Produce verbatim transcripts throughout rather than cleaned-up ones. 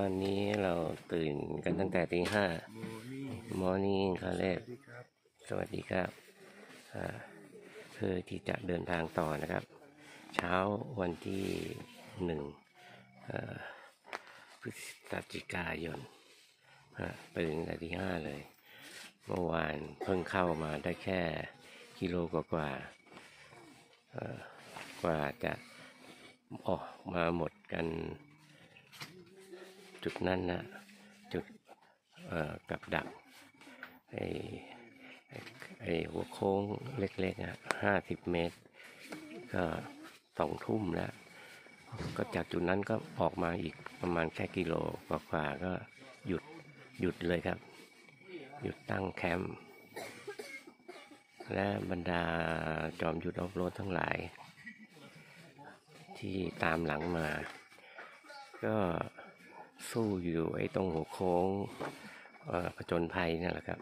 อนนี้เราตื่นกันตั้งแต่ตีห้ามอร์นิ่งคาเล็บสวัสดีครับเพื่อที่จะเดินทางต่อนะครับเช้าวันที่หนึ่งพฤศจิกายนตื่นแต่ตีห้าเลยเมื่อวานเพิ่งเข้ามาได้แค่กิโลกว่ากว่ากว่าจะออกมาหมดกันจุดนั้นนะจุดกับดักไอ้ไอ้หัวโค้งเล็กๆอ่ะห้าสิบเมตรก็สองทุ่มแล้วก็จากจุดนั้นก็ออกมาอีกประมาณแค่กิโลกว่าๆก็หยุดหยุดเลยครับหยุดตั้งแคมป์และบรรดาจอมหยุดออฟโรดทั้งหลายที่ตามหลังมาก็สู้อยู่ไอ้ตรงหัวโค้งผจญภัยนั่นแหละครับ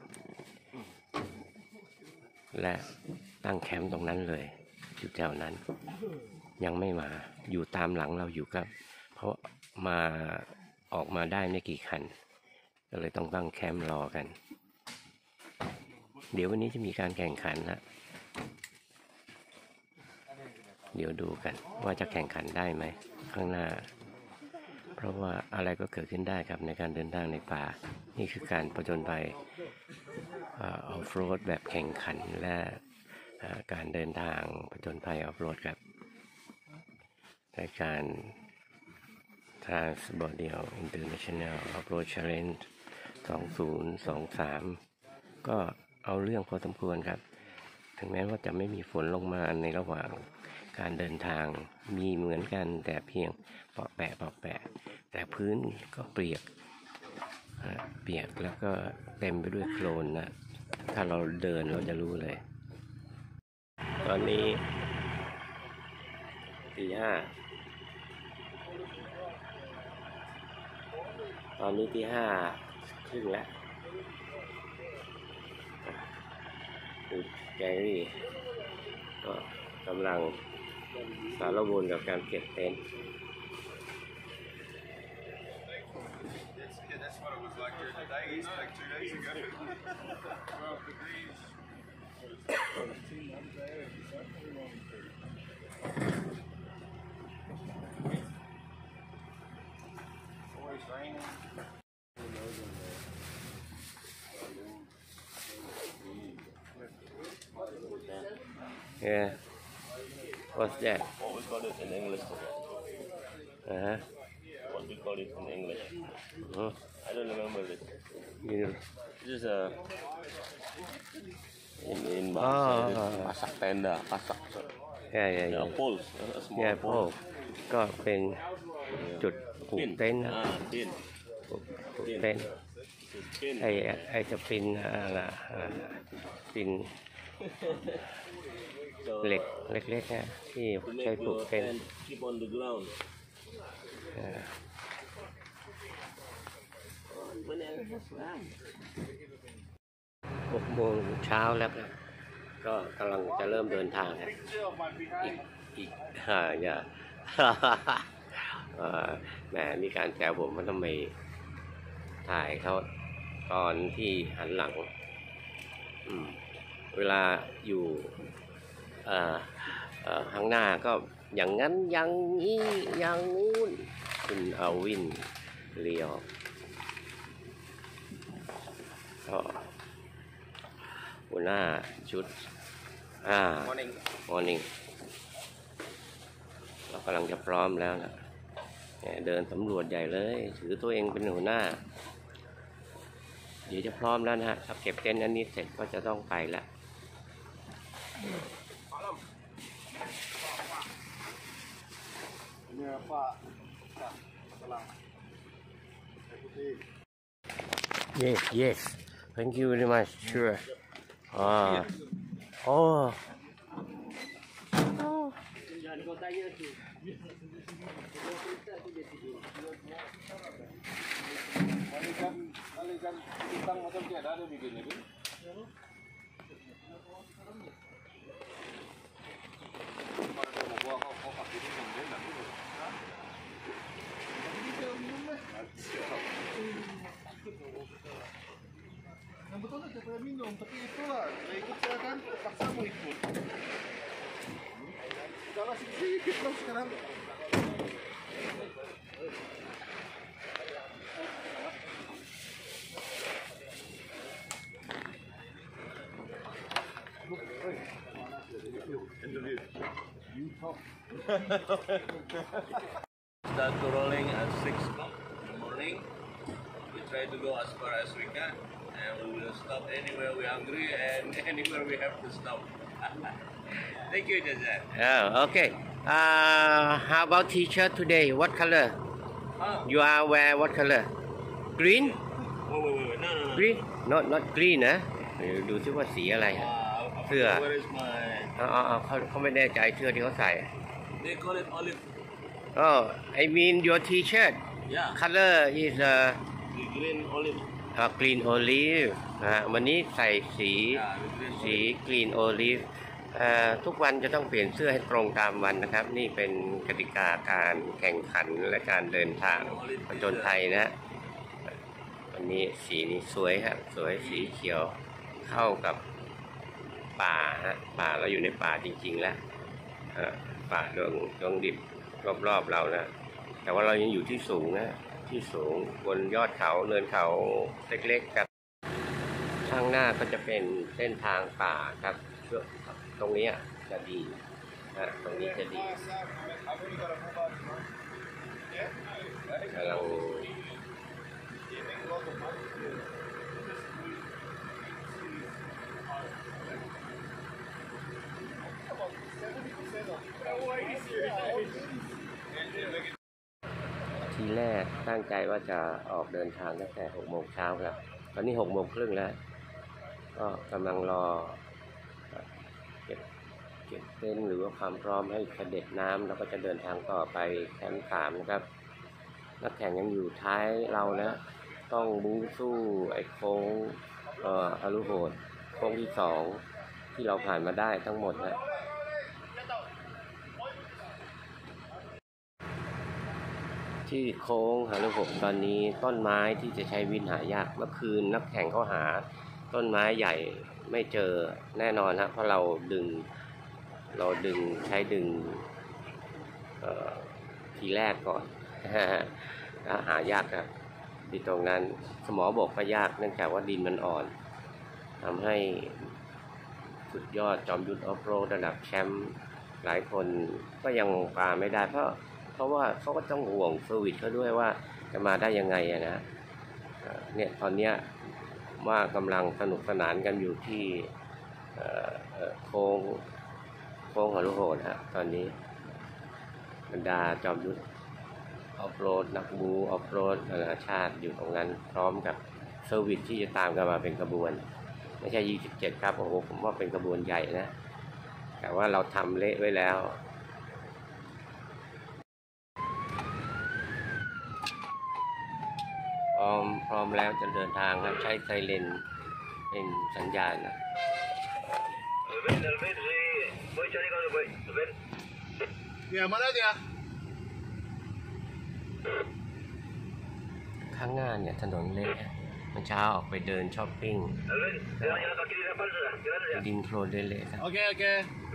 และตั้งแคมป์ตรงนั้นเลยอยู่แถวนั้นยังไม่มาอยู่ตามหลังเราอยู่ครับเพราะมาออกมาได้ไม่กี่คันก็เลยต้องตั้งแคมป์รอกันเดี๋ยววันนี้จะมีการแข่งขันนะเดี๋ยวดูกันว่าจะแข่งขันได้ไหมข้างหน้าเพราะว่าอะไรก็เกิดขึ้นได้ครับในการเดินทางในป่านี่คือการผจญภัยออฟโรดแบบแข่งขันและการเดินทางผจญภัยออฟโรดครับในการ Transboreal International Off-Road Challenge สองพันยี่สิบสามก็เอาเรื่องพอสมควรครับถึงแม้ว่าจะไม่มีฝนลงมาในระหว่างการเดินทางมีเหมือนกันแต่เพียงเปาะแปะเปาะแปะแต่พื้นก็เปียกเปียกแล้วก็เต็มไปด้วยโคลนนะถ้าเราเดินเราจะรู้เลยตอนนี้ตีห้าตอนนี้ตีห้าครึ่งแล้วแกรี่ก็กำลังสารวนกับการเก็บเต็นท์Yeah. What's that? What we call it in English? Uh-huh. What we call it in English? Uh-huh. I don't remember it. You... This is a in in oh, pasak tenda, pasak. Yeah, yeah, yeah. Yeah, poles. A small yeah, pole. ก็เป็นจุดผูกเต็นท์นะ Ah, tin. ผูกเต็นท์ไอ้ไอ้จะปินอะไรปินเหล็กเล็กๆนะที่ใช้ผูกเต็นท์ Keep on the ground. หกโมงเช้าแล้วก็กำลังจะเริ่มเดินทางนะอีกอีกอ่าอย่าแหมมีการแซวผมว่าทำไมถ่ายเขาตอนที่หันหลังเวลาอยู่ข้างหน้าก็อย่างนั้นอย่างนี้อย่างนู้นคุณเอาวินเลียวก็หัวหน้าชุดอ่า Morning. Morning เรากำลังจะพร้อมแล้วนะเดินสำรวจใหญ่เลยถือตัวเองเป็นหัวหน้าเดี๋ยวจะพร้อมแล้วนะฮะถ้าเก็บเต็นท์อันนี้เสร็จก็จะต้องไปแล้วYes, yes. Thank you very much. Sure. Ah. Oh. Oh. Alikan, alikan pisang macam tiada ada bikin itu. Kalau mau buah kau kau pakai ini kemudian nanti. Paksa mau ikut. Jangan sedikit dong sekarang. Interview. Start to rolling at six o'clock in the morning. We try to go as far as we can, and we will stop anywhere we're hungry and anywhere we have to stop. Thank you, Jazan. Oh, okay. Uh, how about t-shirt today? What color? Oh, You are wear what color? Green? wait, wait, wait, wait. No, no, no. Green? Not not green นะดูซิว่าสีอะไร Uh, I Sure. forgot where is my? อ๋ออ๋อเขาเขาไม่แน่ใจเสื้อที่เขาใส่ They call it olive. Oh, I mean your t-shirt Yeah, color is uh, the green olive. uh, green olive นะฮะวันนี้ใส่สี Yeah, the green สี olive. green olive เอ่อทุกวันจะต้องเปลี่ยนเสื้อให้ตรงตามวันนะครับ นี่เป็นกติกาการแข่งขันและการเดินทางผจญภัยนะ วันนี้สีนี้สวยครับสวยสีเขียวเข้ากับป่าฮะป่าเราอยู่ในป่าจริงๆแล้วเอ่อป่าดวงดวงดิบรอบๆเรานะ แต่ว่าเรายังอยู่ที่สูงนะที่สูงบนยอดเขาเนินเขาเล็กๆครับข้างหน้าก็จะเป็นเส้นทางป่าครับตรงนี้จะดีนะตรงนี้จะดีเรา ทีแรกตั้งใจว่าจะออกเดินทางตั้งแต่หกโมงเช้าครับตอนนี้หกโมงครึ่งแล้วก็กำลังรอเก็บเก็บเต็นท์หรือว่าความพร้อมให้เสด็จน้ำแล้วก็จะเดินทางต่อไปแคมป์สามนะครับนักแข่งยังอยู่ท้ายเรานะต้องบู๊สู้ไอ้โค้งเอ่ออรุโหดโค้งที่สองที่เราผ่านมาได้ทั้งหมดนะที่โค้งหาลูกหกตอนนี้ต้นไม้ที่จะใช้วินหายากเมื่อคืนนักแข่งเขาหาต้นไม้ใหญ่ไม่เจอแน่นอนฮะเพราะเราดึงเราดึงใช้ดึงทีแรกก่อนแล้วหายากครับที่ตรงนั้นสมอบอกก็ยากเนื่องจากว่าดินมันอ่อนทำให้สุดยอดจอมยุทธออฟโรดระดับแชมป์หลายคนก็ยังปาไม่ได้เพราะเพราะว่าเขาก็ต้องห่วงเซอร์วิสเขาด้วยว่าจะมาได้ยังไงนะเนี่ยตอนเนี้ยว่ากำลังสนุกสนานกันอยู่ที่โค้งโค้งหาลูกโหดฮะตอนนี้บรรดาจอมยุทธออฟโรดนักบูออฟโรดนานาชาติอยู่ตรงนั้นพร้อมกับเซอร์วิสที่จะตามกันมาเป็นขบวนไม่ใช่ยี่สิบเจ็ดครับโอ้โหผมว่าเป็นขบวนใหญ่นะแต่ว่าเราทำเละไว้แล้วพร้อมพร้อมแล้วจะเดินทางครับใช้ไซเรนเป็นสัญญาณนะ Ya mana dia? ข้างหน้าเนี่ยถนนเล็กมันเช้าออกไปเดินช้อปปิ้งดินโคลนเละๆครับ Okey okey.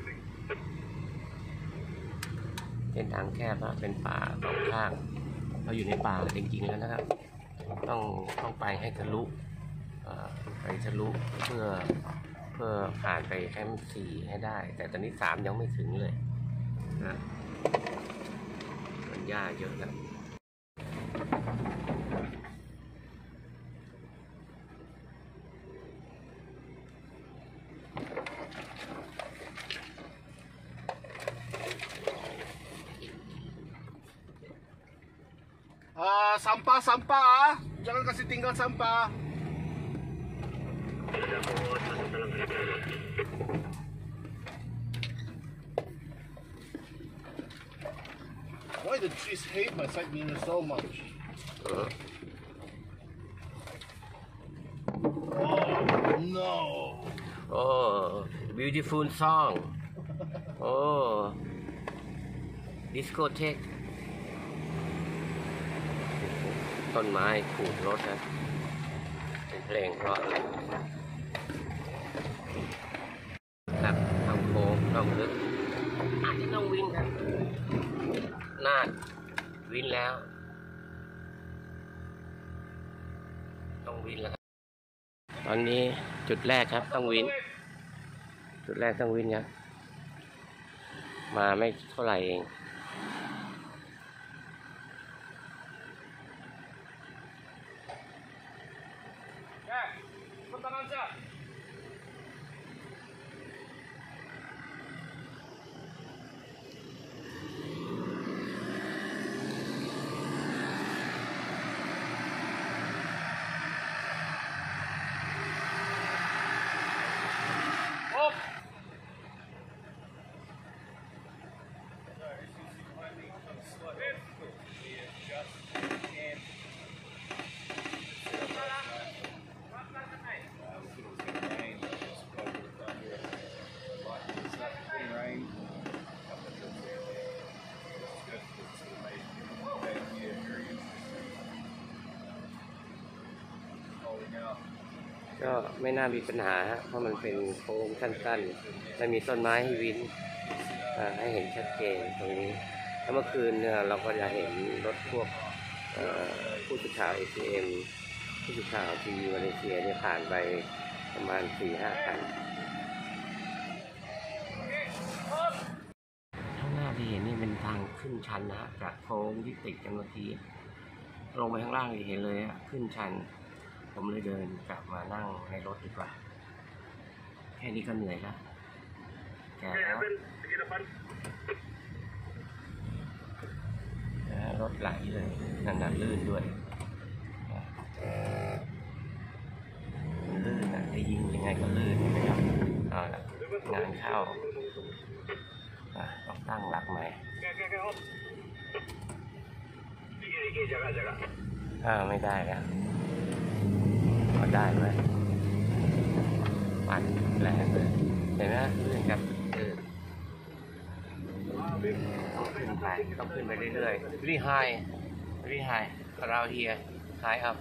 เป็นทางแคบนะเป็นป่าสองข้างเราอยู่ในป่าจริงๆแล้วนะครับต้องต้องไปให้ทะลุไปทะลุเพื่อเพื่อผ่านไปแคมป์สี่ให้ได้แต่ตอนนี้สามยังไม่ถึงเลยนะมันยากเยอะนะ Ah, sampah sampah ah. Jangan kasih tinggal sampah. Why the trees hate my side mirror so much? Oh no. Oh, beautiful song. Oh, discotheque. ต้นไม้ขูดรถนะเป็นเพลงเพราะเลยครับวินแล้วต้องวินแล้วตอนนี้จุดแรกครับต้องวินจุดแรกต้องวินครับมาไม่เท่าไหร่เองก็ไม่น่ามีปัญหาฮะเพราะมันเป็นโค้งสั้นๆและมีต้นไม้ให้วินให้เห็นชัดเจนตรงนี้ถ้าเมื่อคืนเนี่ยเราก็จะเห็นรถพวกผู้สื่อข่าว เอ ที เอ็ม ผู้สื่อข่าวทีวีมาเลเซียเนี่ยผ่านไปประมาณ สี่ห้า คันข้างหน้าที่เห็นนี่เป็นทางขึ้นชันนะฮะจากโค้งที่ติดกันเมื่อกี้ลงไปข้างล่างจะเห็นเลยฮะขึ้นชันผมเลยเดินกลับมานั่งในรถดีกว่าแค่นี้ก็เหนื่อยแล้วแก่แล้วรถไหลเลยนั่นน่ะลื่นด้วยลื่นนะจะยิงยังไงก็ลื่นนะครับเอาละงานเข้าต้องตั้งหลักใหม่อ้าวไม่ได้แล้วก็ได้ไหมปั่นแรงเลยเห็นไหมเรื่องกับเออต้องขึ้นไปต้องขึ้นไปเรื่อยๆ very high very high around here high up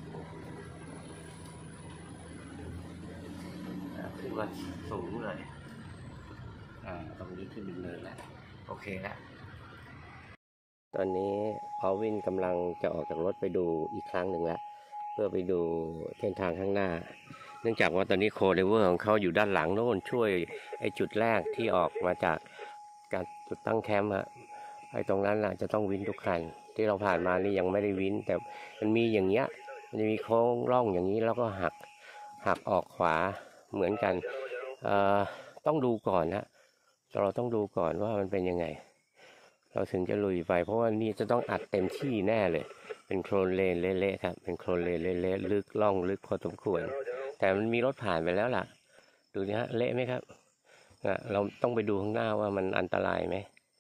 ขึ้นมาสูงเลยอ่าตรงนี้ขึ้นเป็นเนินแล้วโอเคแล้วตอนนี้พอวินกำลังจะออกจากรถไปดูอีกครั้งหนึ่งแล้วเพื่อไปดูเส้นทางข้างหน้าเนื่องจากว่าตอนนี้โคเดเวอร์ของเขาอยู่ด้านหลังโน่นช่วยไอ้จุดแรกที่ออกมาจากการจุดตั้งแคมป์อะไอ้ตรงนั้นน่ะจะต้องวินทุกคันที่เราผ่านมานี่ยังไม่ได้วินแต่มันมีอย่างเงี้ยมันจะมีโค้งร่องอย่างนี้แล้วก็หักหักออกขวาเหมือนกันเอ่อต้องดูก่อนนะเราต้องดูก่อนว่ามันเป็นยังไงเราถึงจะลุยไปเพราะว่านี่จะต้องอัดเต็มที่แน่เลยเป็นโคลนเลนเละๆครับเป็นโคลนเลนเละๆลึกล่องลึกพอสมควรแต่มันมีรถผ่านไปแล้วล่ะดูนี่ฮะเละไหมครับเราต้องไปดูข้างหน้าว่ามันอันตรายไหม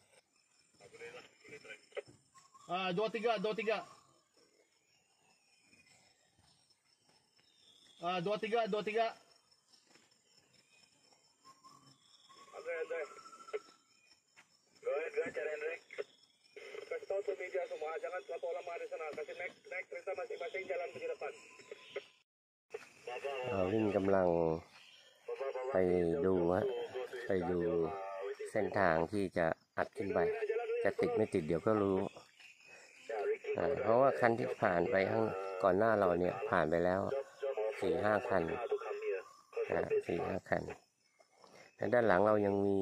อ่า dua tiga dua tigaอ่า dua tiga dua tiga ada ada go ahead go ahead Hendrik kasih tahu ke media semua jangan terlalu lama di sana kasih naik naik kereta masing-masing jalan pergi depanวิ่งกำลังไปดูฮะไปดูเส้นทางที่จะอัดขึ้นไปจะติดไม่ติดเดี๋ยวก็รู้เพราะว่าคันที่ผ่านไปข้างก่อนหน้าเราเนี่ยผ่านไปแล้วสี่ห้าคันสี่ห้าคันและด้านหลังเรายังมี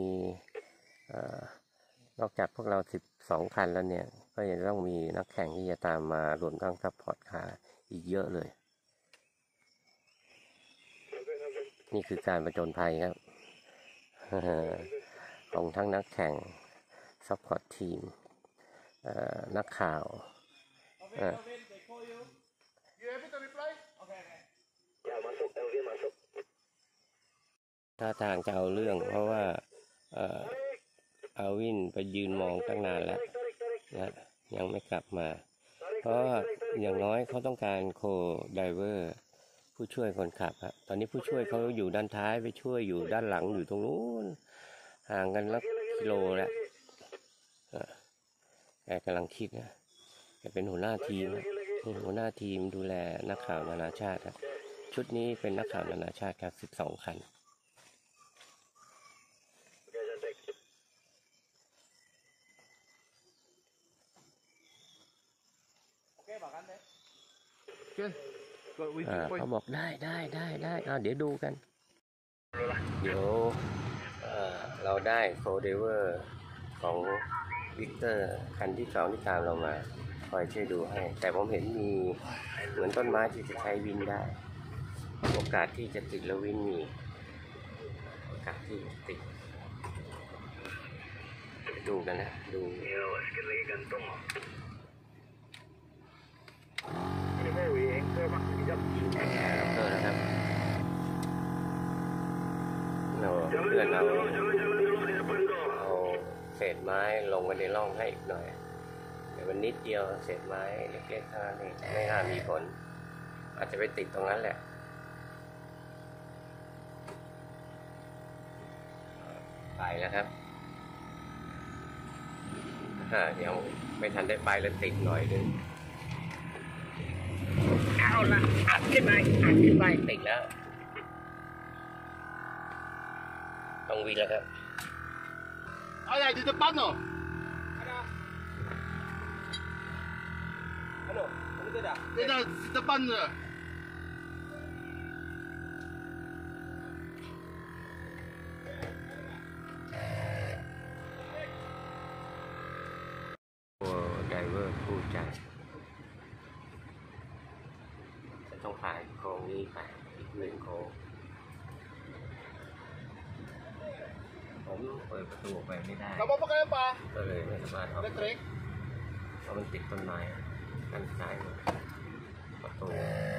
นอกจากพวกเราสิบสองคันแล้วเนี่ยก็ยังต้องมีนักแข่งที่จะตามมารวมทั้งซัพพอร์ตคาร์อีกเยอะเลยนี่คือการประจนภัยครับของทั้งนักแข่งซัพพอร์ตทีมนักข่าวท่าทางจะเอาเรื่องเพราะว่าอาวินไปยืนมองตั้งนานแล้วนะยังไม่กลับมาเพราะอย่างน้อยเขาต้องการโคไดเวอร์ผู้ช่วยคนขับครับตอนนี้ผู้ช่วยเขาอยู่ด้านท้ายไปช่วยอยู่ด้านหลังอยู่ตรงนู้นห่างกันลักกิโลแล้วแกกำลังคิดนะแกเป็นหัวหน้าทีมหัวหน้าทีมดูแลนักข่าวนานาชาติชุดนี้เป็นนักข่าวนานาชาติครับสิบสองคัน Ken, got we อ่า point. เขาบอกได้ได้ได้ได้อ่าเดี๋ยวดูกัน เดี๋ยวเอ่อเราได้โฟลเดเวอร์ของวิกเตอร์คันที่สองที่ตามเรามา คอยช่วยดูให้ แต่ผมเห็นมีเหมือนต้นไม้ที่จะใช้วินได้ โอกาสที่จะติดแล้ววินมี โอกาสที่จะติด ดูกันนะ ดูแล้วก็นะครับเราเพื่อนเราเอาเศษไม้ลงไปในร่องให้อีกหน่อยแต่มันนิดเดียวเศษไม้เล็กๆเท่านั้นเองไม่น่ามีผล อาจจะไปติดตรงนั้นแหละไปแล้วครับอ่าเดี๋ยวไม่ทันได้ไปแล้วติดหน่อยนึงเอาละอัดขึ้นไปอัดขึ้นไปติดแล้วต้องวิ่งแล้วครับ Ada di depan no. Halo, ini tidak. Tidak di depan. Diver ผู้ใจจะต้องผ่านโค้งนี้ไปอีกหนึ่งโค้งผมเปิดประตูออกไปไม่ได้ Gak apa-apa kayak Pak. ก็เลยไม่สามารถออกไป Elektrik. เพราะมันติดต้นไม้ด้านซ้ายมือประตู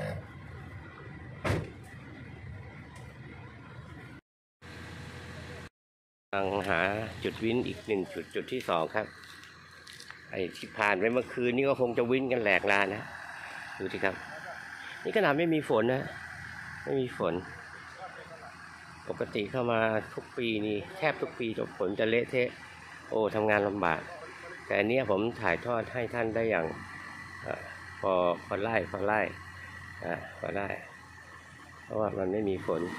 กำลังหาจุดวินอีกหนึ่งจุดจุดที่สองครับ ไอ้ที่ผ่านไปเมื่อคืนนี่ก็คงจะวินกันแหลกลานนะดูสิครับ นี่ขนาดไม่มีฝนนะ ไม่มีฝน ปกติเข้ามาทุกปีนี่แทบทุกปีฝนจะเละเทะโอ้ทำงานลำบาก แต่อันนี้ผมถ่ายทอดให้ท่านได้อย่างอพอพอไล่พอไล่อ่าพอได้ เพราะว่ามันไม่มีฝน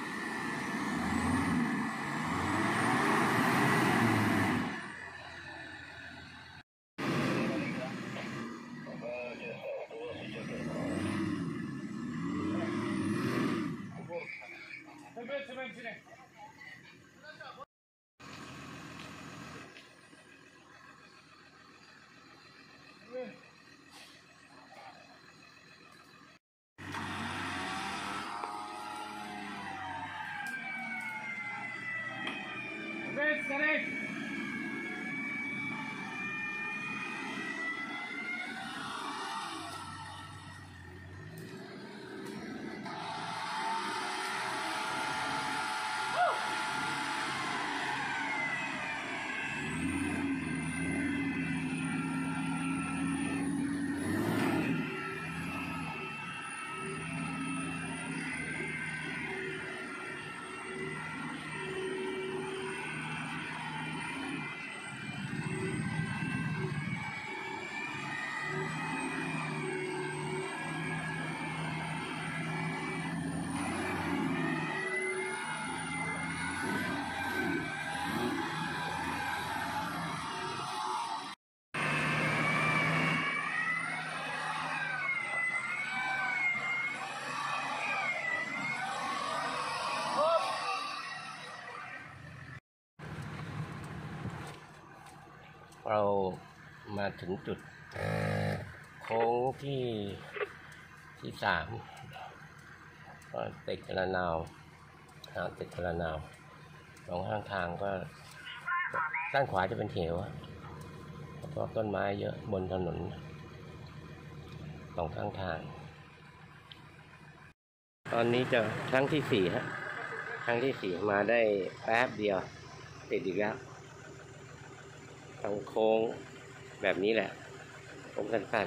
เรามาถึงจุดโค้งที่ที่สามก็ติดกระนาวหางติดกระนาวสองข้างทางก็ด้านขวาจะเป็นเหวเพราะต้นไม้เยอะบนถนนสองข้างทาง ตอนนี้จะครั้งที่สี่ฮะครั้งที่สี่มาได้แป๊บเดียวติดอีกแล้วทางโค้งแบบนี้แหละโค้งสั้น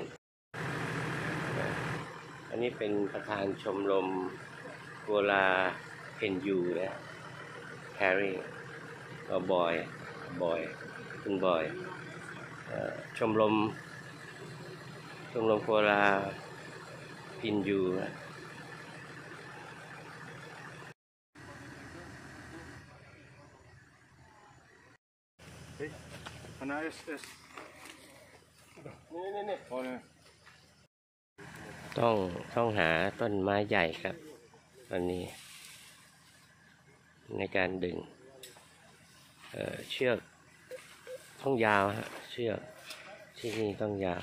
ๆอันนี้เป็นประธานชมรมโกลาเอ็นยูนะแฮร์รี่ก็บอยบอยคุณบอยชมรมชมรมโกลาเอ็นยูนะ Mana es es. Ni ni ni. Oh ni. ต้องต้องหาต้นไม้ใหญ่ครับตอนนี้ ในการดึง เอ่อเชือกต้องยาวฮะเชือกที่นี่ต้องยาว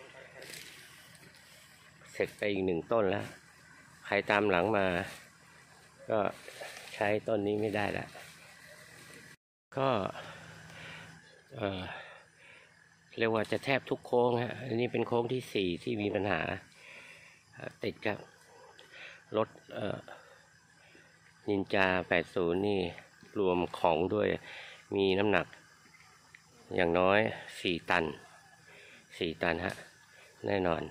เสร็จไปอีกหนึ่งต้นแล้ว ใครตามหลังมา ก็ใช้ต้นนี้ไม่ได้ละก็เอ่อเรียกว่าจะแทบทุกโค้งฮะอันนี้เป็นโค้งที่สี่ที่มีปัญหาติดกับรถเอ่อนินจาแปดสิบนี่รวมของด้วยมีน้ำหนักอย่างน้อยสี่ตันสี่ตันฮะแน่นอน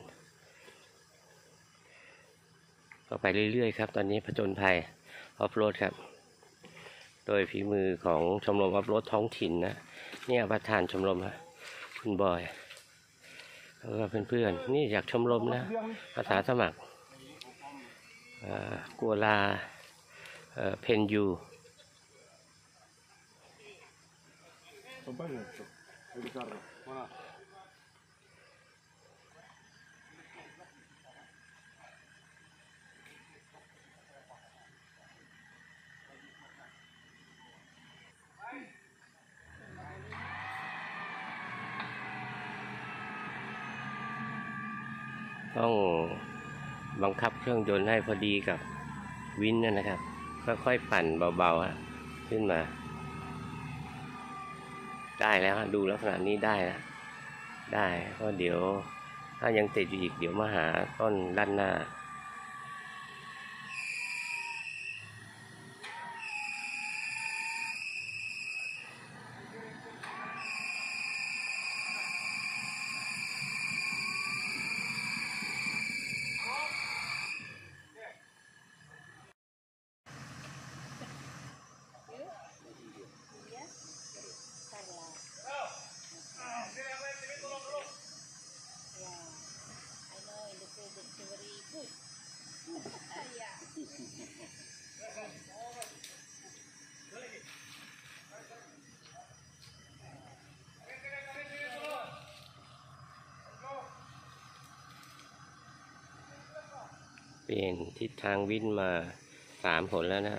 ก็ไปเรื่อยๆครับตอนนี้ผจญภัยออฟโรดครับโดยฝีมือของชมรมออฟโรดท้องถิ่นนะเนี่ยประธานชมรมฮะคุณบอยแล้วก็เพื่อนๆนี่จากชมรมนะอาสาสมัครกัวลาเพนยูต้องบังคับเครื่องยนต์ให้พอดีกับวินนะครับค่อยๆปั่นเบาๆฮะขึ้นมาได้แล้วดูลักษณะนี้ได้นะได้ก็เดี๋ยวถ้ายังติดอยู่อีกเดี๋ยวมาหาต้นด้านหน้าเปลี่ยนทิศทางวินมาสามผลแล้วนะ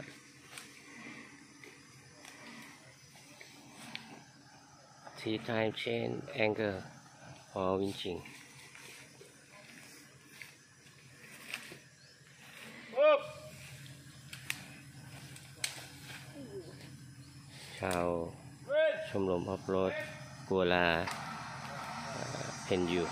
ทีไทม์เชนแองเกอร์พอวินชิงชาวชมรมออฟโรดกัวลาเพนยู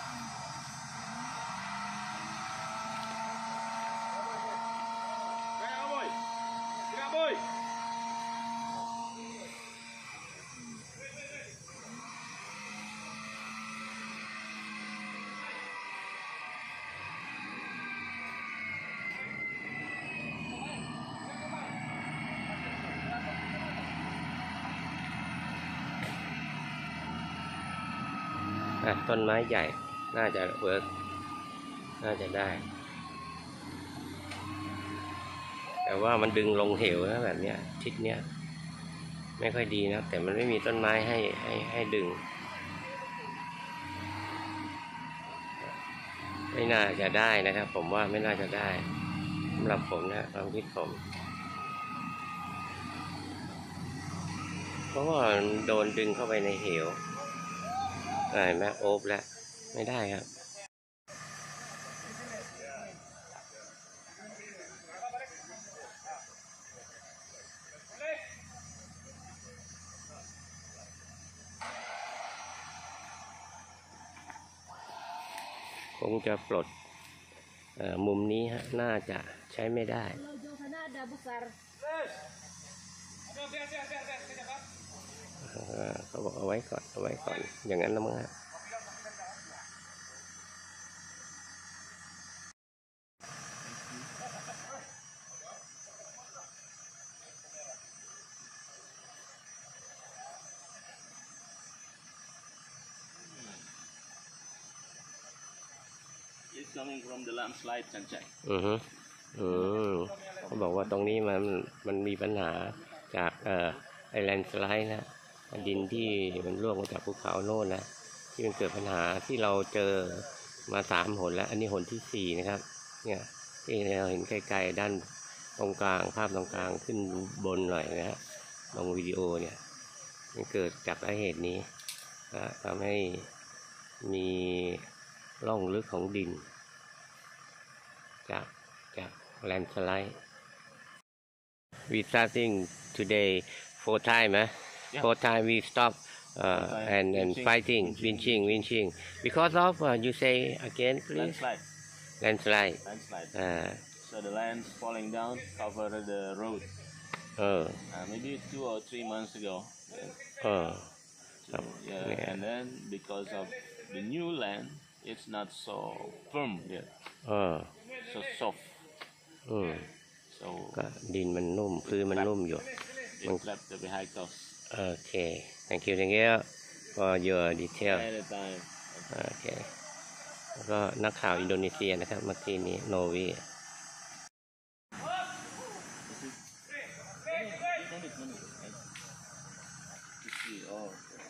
ต้นไม้ใหญ่น่าจะเวิร์กน่าจะได้แต่ว่ามันดึงลงเหวนะแบบเนี้ยทิศเนี้ยไม่ค่อยดีนะแต่มันไม่มีต้นไม้ให้ให้ให้ดึงไม่น่าจะได้นะครับผมว่าไม่น่าจะได้สำหรับผมนะความคิดผมเพราะว่าโดนดึงเข้าไปในเหวได้แม่โอ๊บแล้วไม่ได้ครับคงจะปลดมุมนี้ฮะน่าจะใช้ไม่ได้เขาบอกเอาไว้ก่อนเอาไว้ก่อนอย่างนั้นนะมั้งฮะ coming from the landslide จันใจอือฮึอืมเขาบอกว่าตรงนี้มันมันมีปัญหาจากเอ่อไอแลนด์สไลด์นะดินที่มันร่วงมาจากภูเขาโน่นนะที่มันเกิดปัญหาที่เราเจอมาสามหนแล้วอันนี้หนที่สี่นะครับเนี่ยที่เราเห็นไกลๆด้านตรงกลางภาพตรงกลางขึ้นบนหน่อยนะฮะลงวิดีโอเนี่ยมันเกิดจากสาเหตุนี้ทำให้มีร่องลึกของดินจากจากแลนสไลด์ we starting today four time นะ Yeah. four time we stop uh, and and Winching, fighting winching. winching winching because of uh, you say again please Landslide. landslide Landslide. uh, So the land's falling down, cover the road. uh, Uh, maybe two or three months ago. Yeah. uh, So, yeah, yeah. and then because of the new land, it's not so firm yet, uh, so soft. อืม So ก็ดินมันนุ่มพื้นมันนุ่มอยู่ it trapped the vehicles โอเค thank you thank you for your detail at a time. โอเคแล้วก็นักข่าวอินโดนีเซียนะครับเมื่อกี้นี้โนวี Oh.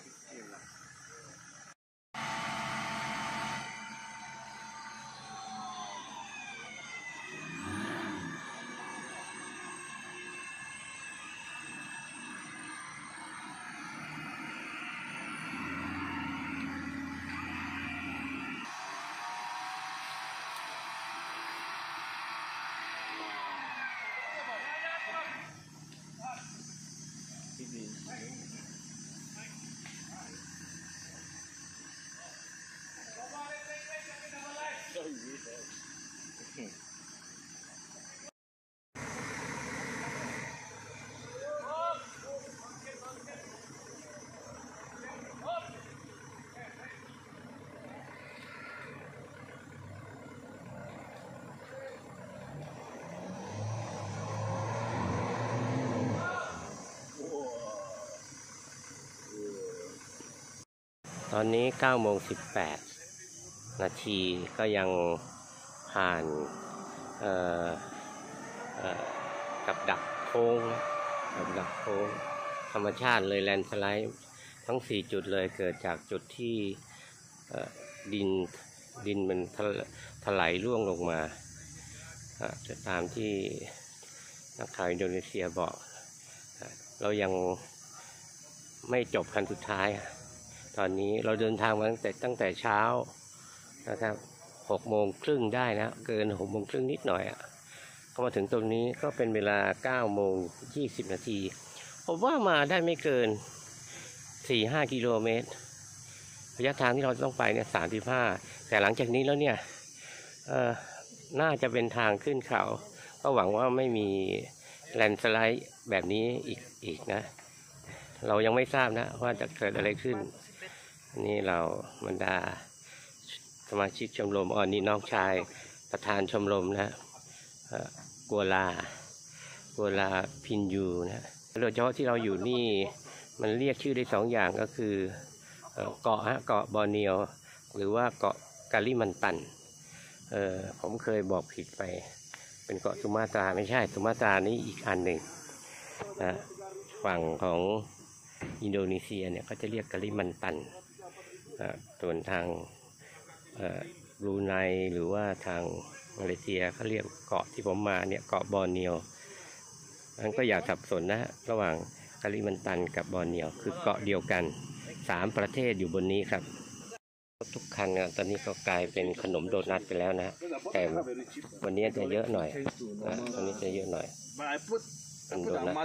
ตอนนี้เก้าโมงสิบแปดนาทีก็ยังผ่านเอ่อเอ่อกับดักโค้งนะกับดักโค้งธรรมชาติเลยแลนด์สไลด์ทั้งสี่จุดเลยเกิดจากจุดที่เอ่อดินดินมันถลถลายร่วงลงมาจะตามที่นักข่าวอินโดนีเซียบอกเรายังไม่จบคันสุดท้ายตอนนี้เราเดินทางมาตั้งแต่ตั้งแต่เช้านะครับหกโมงครึ่งได้นะเกินหกโมงครึ่งนิดหน่อยอ่ะก็มาถึงตรงนี้ก็เป็นเวลาเก้าโมงยี่สิบนาทีผมว่ามาได้ไม่เกินสี่ห้ากิโลเมตรระยะทางที่เราต้องไปเนี่ยสามสิบห้าแต่หลังจากนี้แล้วเนี่ยเอ่อน่าจะเป็นทางขึ้นเขาก็หวังว่าไม่มีแลนด์สไลด์แบบนี้อีกอีกนะเรายังไม่ทราบนะว่าจะเกิดอะไรขึ้นนี่เราบรรดาสมาชิกชมรมอ๋อนี่น้องชายประธานชมรมนะกัวลากัวลาพินยูนะโดยเฉพาะที่เราอยู่นี่มันเรียกชื่อได้สองอย่างก็คือเกาะฮะเกาะบอร์เนียวหรือว่าเกาะกาลิมันตันเออผมเคยบอกผิดไปเป็นเกาะสุมาตราไม่ใช่สุมาตรานี่อีกอันหนึ่งนะฝั่งของอินโดนีเซียเนี่ยเขาจะเรียกกาลิมันตันส่วนทางบรูไนหรือว่าทางมาเลเซียเขาเรียกเกาะที่ผมมาเนี่ยเกาะบอร์เนียวนั้นก็อย่าสับสนนะระหว่างกาลิมันตันกับบอร์เนียวคือเกาะเดียวกันสามประเทศอยู่บนนี้ครับทุกคันตอนนี้ก็กลายเป็นขนมโดนัทไปแล้วนะแต่วันนี้จะเยอะหน่อยนะวันนี้จะเยอะหน่อยเป็นโดนัท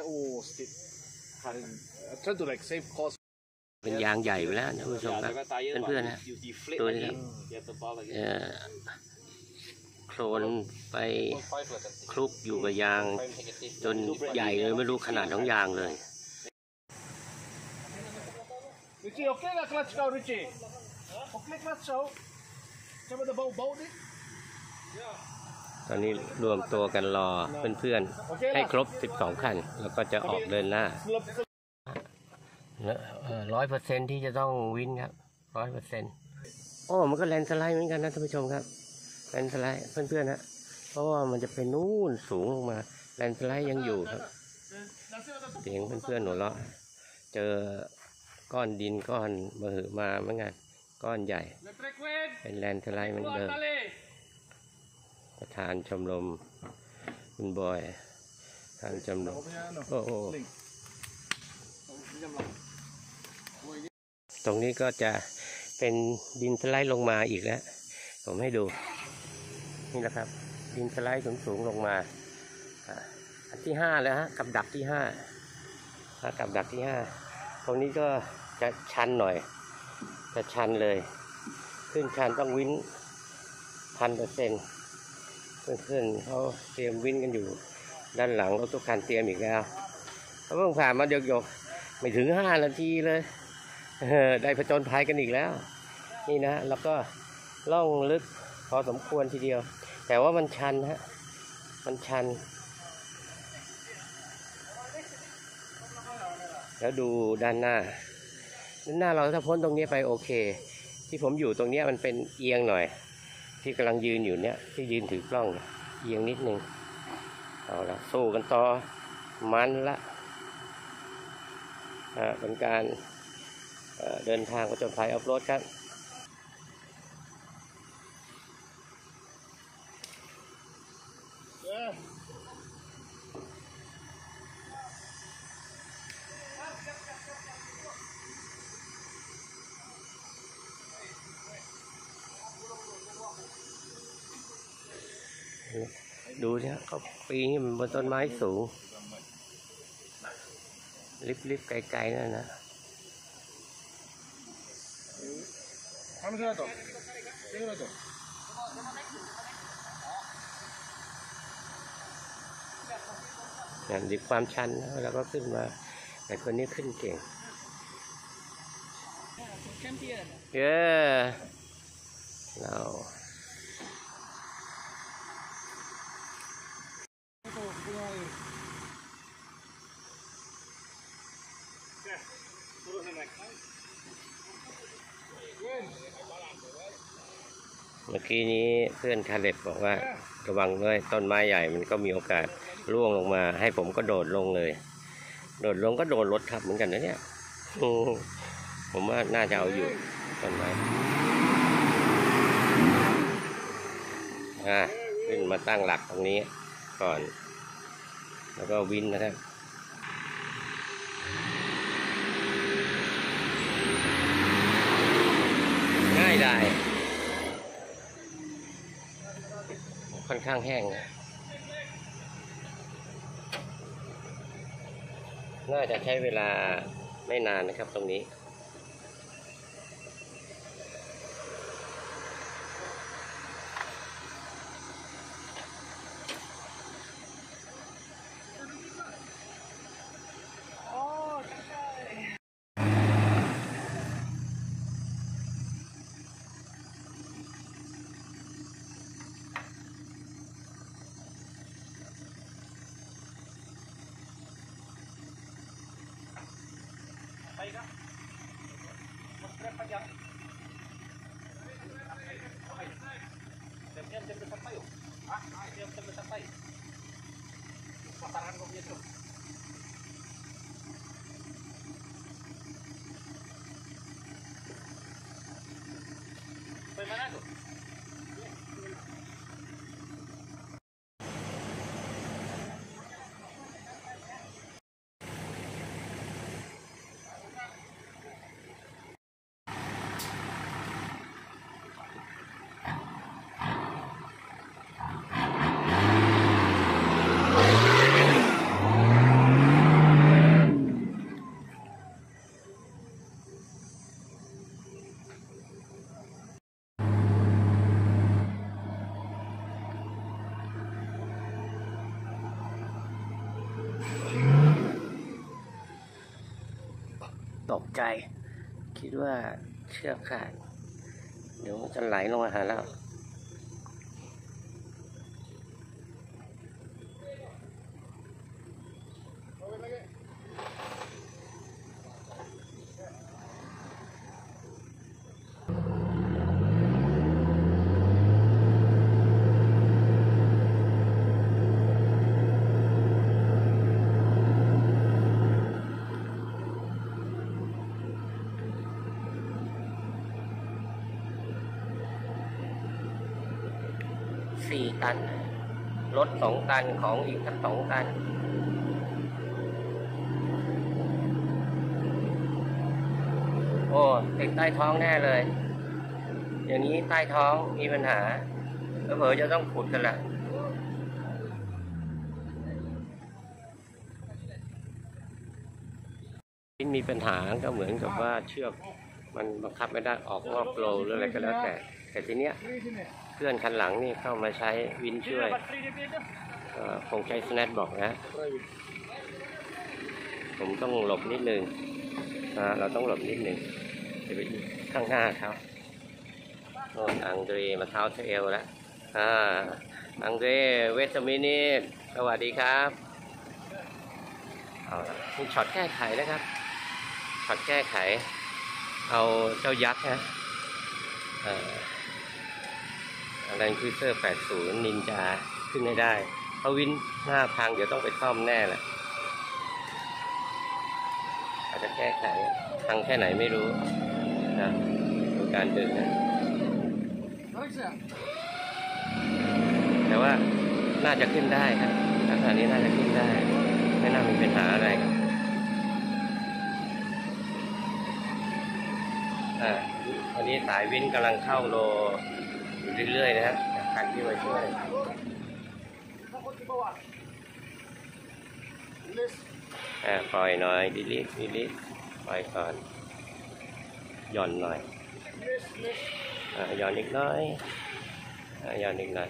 เป็นยางใหญ่ไปแล้วนะผู้ชมครับเพื่อนๆนะตัวนี้โคลนไปคลุกอยู่กับยางจนใหญ่เลยไม่รู้ขนาดของยางเลยตอนนี้รวมตัวกันรอเพื่อนๆให้ครบสิบสองคันแล้วก็จะออกเดินหน้าร้อยเปอร์เซ็นที่จะต้องวินครับร้อยเปอร์เซ็นต์โอ้มันก็แลนสไลด์เหมือนกันนะท่านผู้ชมครับแลนสไลด์เพื่อนๆนะเพราะว่ามันจะเป็นนู่นสูงลงมาแลนสไลด์ยังอยู่ครับเสียงเพื่อนๆหนูเลาะเจอก้อนดินก้อนมหึมาเหมือนกันก้อนใหญ่ เป็นแลนด์สไลด์เหมือนเดิมประธานชมรมคุณบอยประธานชมรมโอ้โหตรงนี้ก็จะเป็นดินสไลด์ลงมาอีกแล้วผมให้ดูนี่แหละครับดินสไลด์สูงๆลงมาอันที่ห้าแล้วฮะกับดักที่ห้ากับดักที่ห้าตรงนี้ก็จะชันหน่อยจะชันเลยขึ้นชันต้องวินพันเปอร์เซ็นต์เพื่อนๆเขาเตรียมวินกันอยู่ด้านหลังรถทุกคันเตรียมอีกแล้วเขาเพิ่งผ่านมาหยกๆไม่ถึงห้านาทีเลยได้ผจญภัยกันอีกแล้วนี่นะแล้วก็ล่องลึกพอสมควรทีเดียวแต่ว่ามันชันฮะมันชันแล้วดูด้านหน้าด้านหน้าเราถ้าพ้นตรงนี้ไปโอเคที่ผมอยู่ตรงนี้มันเป็นเอียงหน่อยที่กำลังยืนอยู่เนี้ยที่ยืนถือกล้องเอียงนิดนึงเอาละสู้กันต่อมันละอ่าเป็นการเอ่อเดินทางผจญภัยออฟโรดครับดูเนี่ยเขาปีนบนต้นไม้สูงลิบๆไกลๆนั่นนะอย่างดีความชันนะแล้วก็ขึ้นมาแต่คนนี้ขึ้นเก่งเย้เราเมื่อกี้นี้เพื่อนคาเล็บบอกว่าระวังด้วยต้นไม้ใหญ่มันก็มีโอกาสร่วงลงมาให้ผมก็โดดลงเลยโดดลงก็โดนรถทับเหมือนกันนะเนี่ยผมว่าน่าจะเอาอยู่ต้นไม้อ่ะขึ้นมาตั้งหลักตรงนี้ก่อนแล้วก็วินนะครับง่ายได้ค่อนข้างแห้งนะน่าจะใช้เวลาไม่นานนะครับตรงนี้ตกใจคิดว่าเชือกขาดเดี๋ยวมันจะไหลลงมาหาเราสี่ตันรถสองตันของอีกทั้งสองตันโอ้ติดใต้ท้องแน่เลยอย่างนี้ใต้ท้องมีปัญหาแล้วเผลอจะต้องขุดกันละมีปัญหาก็เหมือนกับว่าเชือกมันบังคับไม่ได้ออกนอกโลหรืออะไรก็แล้วแต่แต่ทีเนี้ยเพื่อนคันหลังนี่เข้ามาใช้วินช่วยคงใช้สแนทบอกนะผมต้องหลบนิดนึงนะเราต้องหลบนิดนึงจะไปข้างหน้าเขาโน่นอังเดรมาเท้าเอวแล้วอ่าอังเดรเวสมินิตสวัสดีครับเอาละมีช็อตแก้ไขนะครับช็อตแก้ไขเอาเจ้ายักษ์นะอะไรคือเซอร์แปดสิบนินจาขึ้นไม่ได้เขาวินหน้าพังเดี๋ยวต้องไปซ่อมแน่แหละอาจจะแก้ไขพังแค่ไหนไม่รู้นะดูการดึงนะแต่ว่าน่าจะขึ้นได้ครับลักษณะนี้น่าจะขึ้นได้ไม่น่ามีปัญหาอะไรครับอ่าวันนี้สายวินกำลังเข้าโลอยู่เรื่อยๆนะครับจากการที่มาช่วยอ่าปล่อยหน่อยดิลิทดิลิทปล่อยก่อนหย่อนหน่อยอ่าหย่อนอีกน้อยอ่าหย่อนอีกหน่อย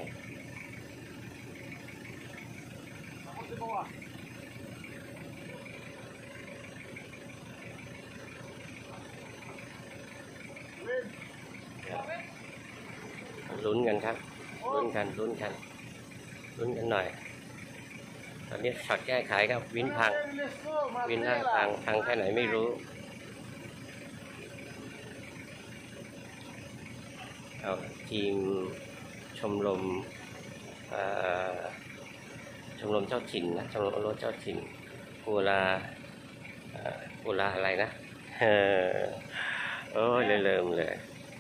ลุ้นกันครับลุ้นกันลุ้นกันลุ้นกันหน่อยตอนนี้ช็อตแก้ไขครับวินพังวินหน้าพังพังแค่ไหนไม่รู้เอาทีมชมรมชมรมเจ้าถิ่นนะชมรมรถเจ้าถิ่นกูลากูลาอะไรนะเออโอ้ยเริ่มเลย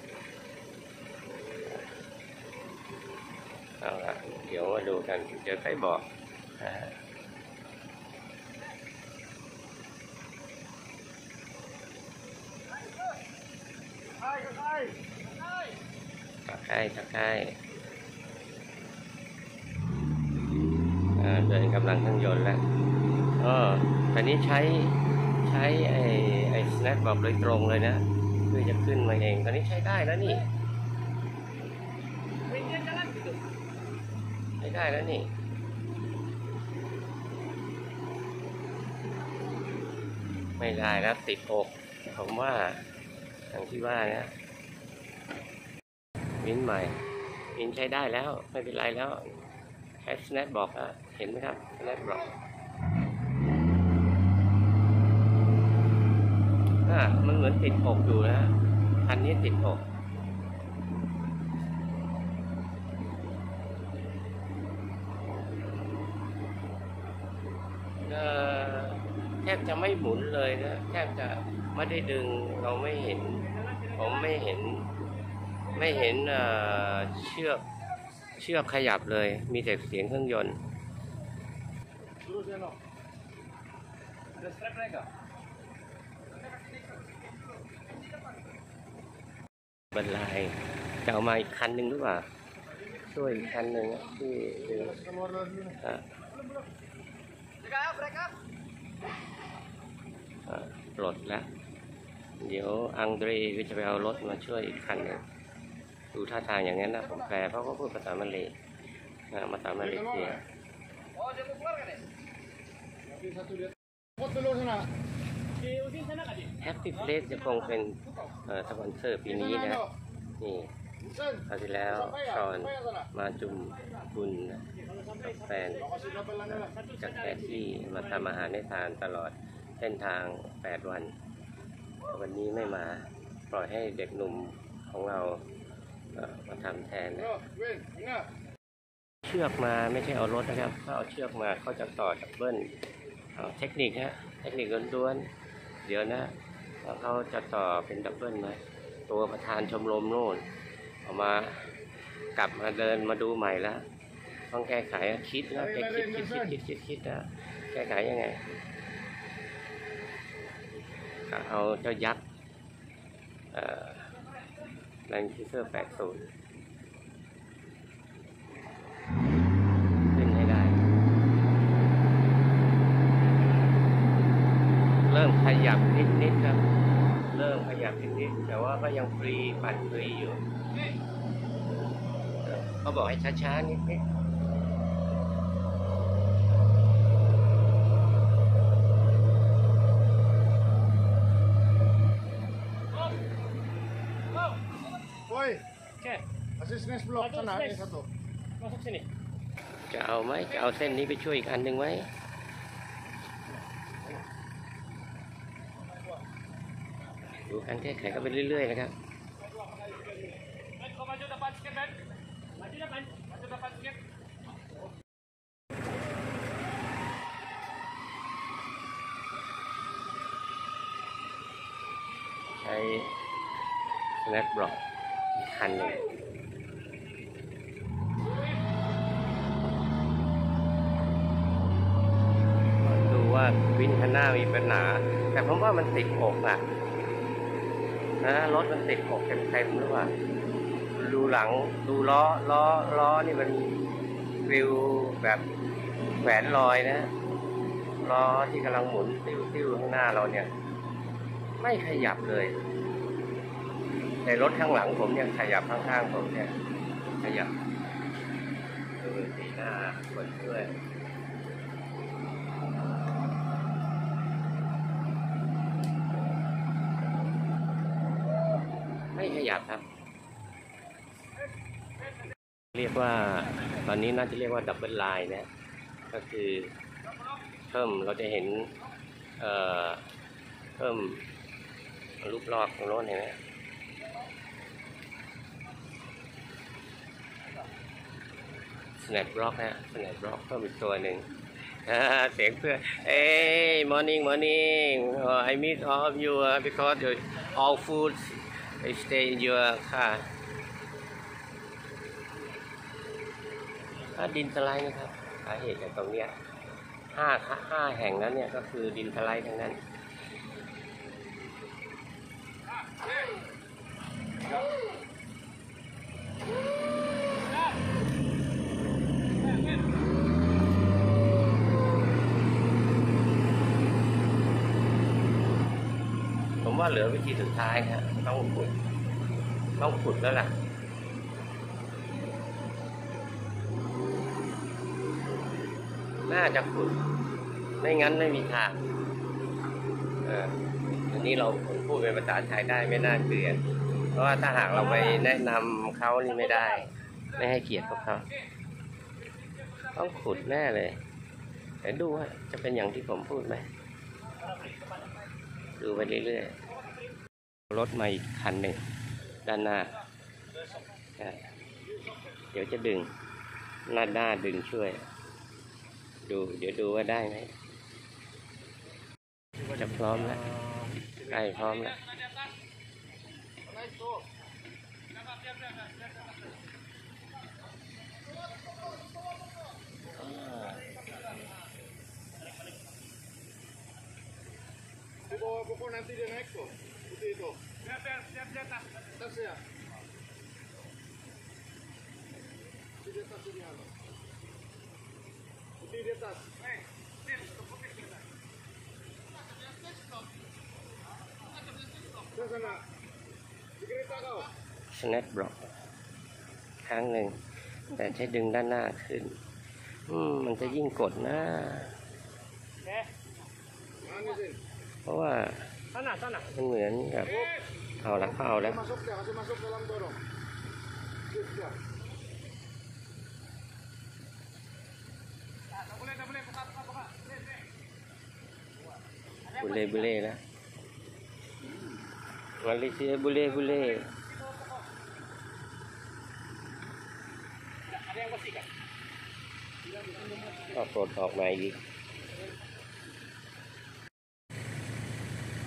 เอาละเดี๋ยวมาดูกันเดี๋ยวใครบอกตะไคร้ตะไคร้เดินกำลังเครื่องยนต์แล้วเออตอนนี้ใช้ใช้ไอ้ไอ้สแนปบอกโดยตรงเลยนะเพื่อจะขึ้นมาเองตอนนี้ใช้ได้แล้วนี่ใช้ได้แล้วนี่ไม่ได้แล้วติดอกผมว่าอย่างที่ว่านะวินใหม่วินใช้ได้แล้วไม่เป็นไรแล้วใช้สแนปบอกอะเห็นไหมครับสแนปบอกอ่ามันเหมือนติดอกอยู่นะคันนี้ติดอกแทบจะไม่หมุนเลยนะแทบจะไม่ได้ดึงเราไม่เห็นผมไม่เห็นไม่เห็นเชือกเชือกขยับเลยมีแต่เสียงเครื่องยนต์บรรลัยจะเอามาอีกคันหนึ่งหรือเปล่าช่วยอีกคันหนึ่งที่ปลดแล้วเดี๋ยวอังเดรก็จะไปเอารถมาช่วยอีกคันหนึ่งดูท่าทางอย่างนั้นนะผมแปลเพราะเขาพูดภาษามาเลย์ภาษามาเลเซียแฮปปี้เพลสจะคงเป็นสปอนเซอร์ปีนี้นะนี่คราวที่แล้วชอนมาจุมบุญแฟนจากแคทที่มาทำอาหารให้ทานตลอดเส้นทางแปดวันวันนี้ไม่มาปล่อยให้เด็กหนุ่มของเรามาทำแทนนะเชือกมาไม่ใช่เอารถนะครับถ้าเอาเชือกมาเขาจะต่อจากเบิ้ลเทคนิคฮะเทคนิคล้วนๆเดี๋ยวนะเขาจะต่อเป็นดับเบิ้ลไหมตัวประธานชมรมโน่นออกมากลับมาเดินมาดูใหม่แล้วต้องแก้ไขคิดแล้วแกคิดคิดคิดคิดคิดคิดนะแก้ไขยังไงก็เอาเจ้ายักษ์แรงคิเซอร์แปดศูนย์ขึ้นให้ได้เริ่มขยับนิดๆครับเริ่มขยับนิดๆแต่ว่าก็ยังฟรีปั่นฟรีอยู่เขาบอกให้ช้าๆนิดๆ Woi, assistance block sana ini satu. Masuk sini. จะเอาไหมจะเอาเส้นนี้ไปช่วยอีกอันหนึ่งไหมดูการแก้ไขก็ไปเรื่อยๆนะครับ Ben, kau maju depan sikit, Ben. Maju depan, maju depan sikit. ใช้สแนปบล็อกอีกคันหนึ่งดูว่าวินข้างหน้ามีปัญหาแต่ผมว่ามันติดอกอ่ะนะรถมันติดอกเต็มๆหรือเปล่าดูหลังดูล้อล้อล้อนี่มันฟิวแบบแขวนลอยนะล้อที่กำลังหมุนติ้วๆข้างหน้าเราเนี่ยไม่ขยับเลยในรถข้างหลังผมเนี่ยขยับข้างๆผมเนี่ยขยับดูสีหน้าคนด้วยไม่ขยับครับเรียกว่าตอนนี้น่าจะเรียกว่าดับเบิลไลน์นะก็คือเพิ่มเราจะเห็นเอ่อเพิ่มลูกลอกตรงโน้นเห็นไหมสแนปบล็อกนะสแนปบล็อกเพิ่มอีกตัวหนึ่งเสียงเพื่อนเอ้ย morning morning I miss all of you because all food stay in your car ถ้าดินสไลด์นะครับสาเหตุจากตรงเนี้ยห้าห้าแห่งนั้นเนี่ยก็คือดินสไลด์ทั้งนั้นผมว่าเหลือวิธีสุดท้ายครับต้องขุดต้องขุดแล้วล่ะน่าจะขุดไม่งั้นไม่มีทางเอออันนี้เราพูดเป็นภาษาไทยได้ไม่น่าเกลียดเพราะว่าถ้าหากเราไปแนะนำเขานี่ไม่ได้ไม่ให้เกียรติพวกเขาต้องขุดแน่เลยแต่ดูว่าจะเป็นอย่างที่ผมพูดไหมดูไปเรื่อยๆรถมาอีกคันหนึ่งด้านหน้าเดี๋ยวจะดึงหน้าหน้าดึงช่วยดูเดี๋ยวดูว่าได้ไหมจะพร้อมแล้วใกล้พร้อมแล้ว Bawa pokok nanti dia naik tuh, putih itu. Siap, siap, siap, siap. Tas ya. Putih di atas ini apa? Putih di atas. Hei, sip, putih kita. Ke sana. Di kereta kau. สแนปบล็อกครั้งหนึ่งแต่ใช้ดึงด้านหน้าขึ้นอืมมันจะยิ่งกดนะ Eh, Mana sih? เพราะว่า sana, sana. มันเหมือนกับเอาละเข้าแล้ว Masuk ya, masuk masuk dalam dorong. Sip ya. Tak boleh, tak boleh. Buka, buka, buka. Sip, sip. บุเล่บุเล่แล้วมาเลเซียบุเล่บุเล่ Ada yang bersihkan. ก็ปลดออกมาอีก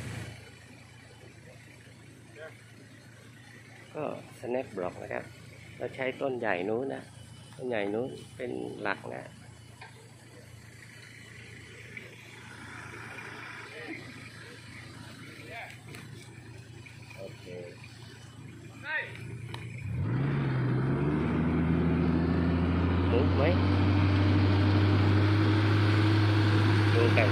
ก็สแนปบล็อกนะครับเราใช้ต้นใหญ่นู้นนะต้นใหญ่นู้นเป็นหลักนะโอเคมุกไหมดูกัน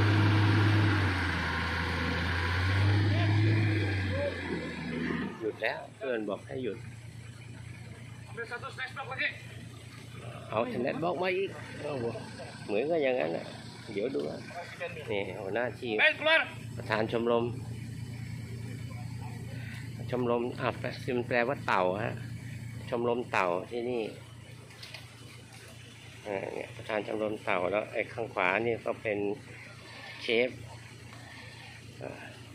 หยุดแล้วเพื่อนบอกให้หยุดเอาแน็ตบอกมาอีกเอาเหมือนกันอย่างนั้นนะเดี๋ยวดูนี่หัวหน้าทีมประธานชมรมชมรมอ่ะแปลแปลว่าเต่าฮะชมรมเต่าที่นี่อ่าเนี่ยประธานชมรมเต่าแล้วไอ้ข้างขวานี่ก็เป็นเชฟอ่า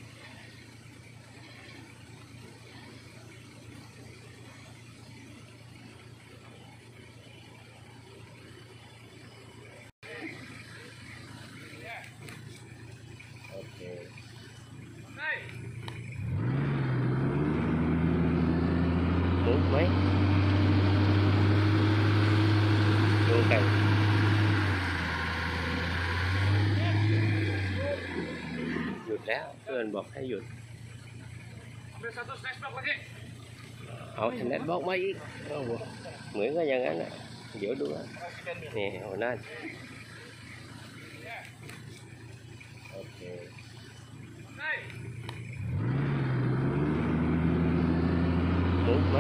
โอเคมุกไหมดูกันหยุดแล้วเพื่อนบอกให้หยุดเอาแน็ตบอกมาอีกเอาเหมือนกันอย่างนั้นนะเดี๋ยวดูนี่หัวหน้าโอเคมุกไหม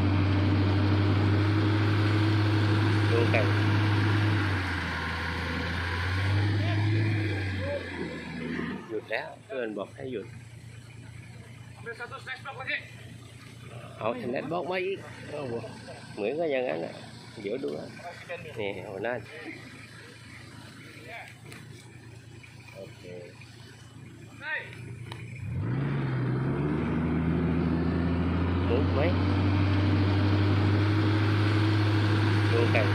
ดูกันหยุดแล้วเพื่อนบอกให้หยุดเอาแน็ตบอกมาอีกเอาเหมือนกันอย่างนั้นนะเดี๋ยวดูนี่หัวหน้าโอเคมุกไหมดูกัน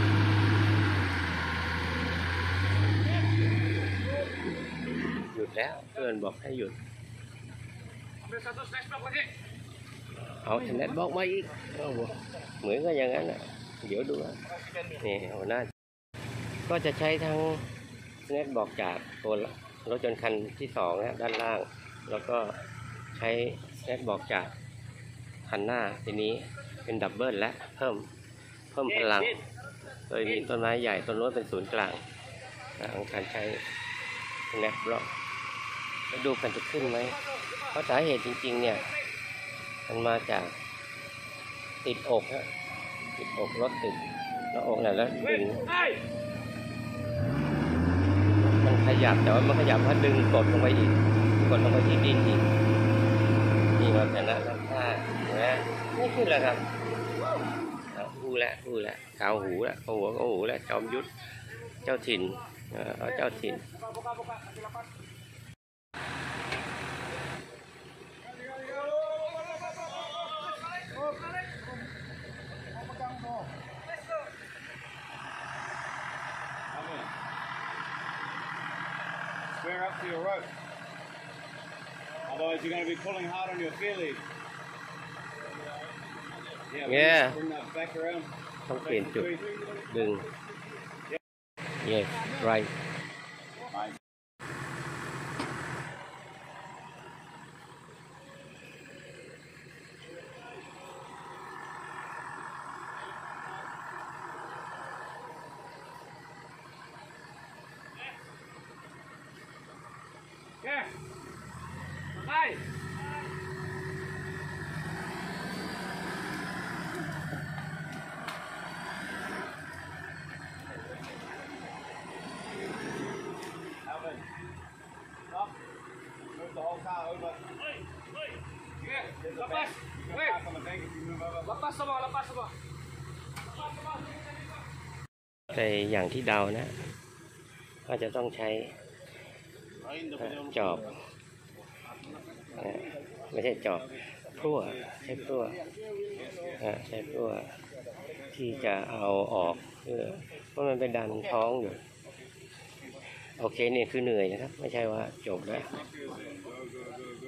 หยุดแล้วเพื่อนบอกให้หยุดเอาแน็ตบอกมาอีกเอาเหมือนกันอย่างนั้นนะเดี๋ยวดูนี่หัวหน้าก็จะใช้ทั้งแน็ตบอกจากตัวรถยนต์คันที่สองนะด้านล่างแล้วก็ใช้แน็ตบอกจากคันหน้าทีนี้เป็นดับเบิลและเพิ่มเพิ่มพลังโดยมีต้นไม้ใหญ่ต้นโน้นเป็นศูนย์กลางของการใช้แน็ตบล็อกไปดูกันจะขึ้นไหมเพราะสาเหตุจริงๆเนี่ยมันมาจากติดอกฮะติดอกรถติดแล้วอกเนี่ยแล้วดึงมันขยับแต่ว่ามันขยับเพราะดึงกดลงไปอีกกดลงไปที่ดินอีกนี่เราชนะทั้งท่านะนี่ขึ้นแล้วครับอู้แล้วอู้แล้วเกาหูแล้วเกาหัวเกาหูแล้วจอมยุทธเจ้าถิ่นเอาเจ้าถิ่น Square up to your rope. Otherwise, you're going to be pulling hard on your fear lead. Yeah. Bring, Yeah. bring that back around. ต้องเปลี่ยนจุดดึง yes right Nice. Yeah. Bye. Alvin. Stop. Move the whole car over. Yeah. There's a Lepas. bank. You can Wait. park on the bank if you move over. Lepas semua, lepas semua. Lepas semua. แต่อย่างที่เดานะก็จะต้องใช้จอบไม่ใช่จอบพลั่วใช้พลั่วใช้พลั่วที่จะเอาออกเพื่อเพราะมันเป็นดันท้องอยู่โอเคนี่คือเหนื่อยนะครับไม่ใช่ว่าจบแล้ว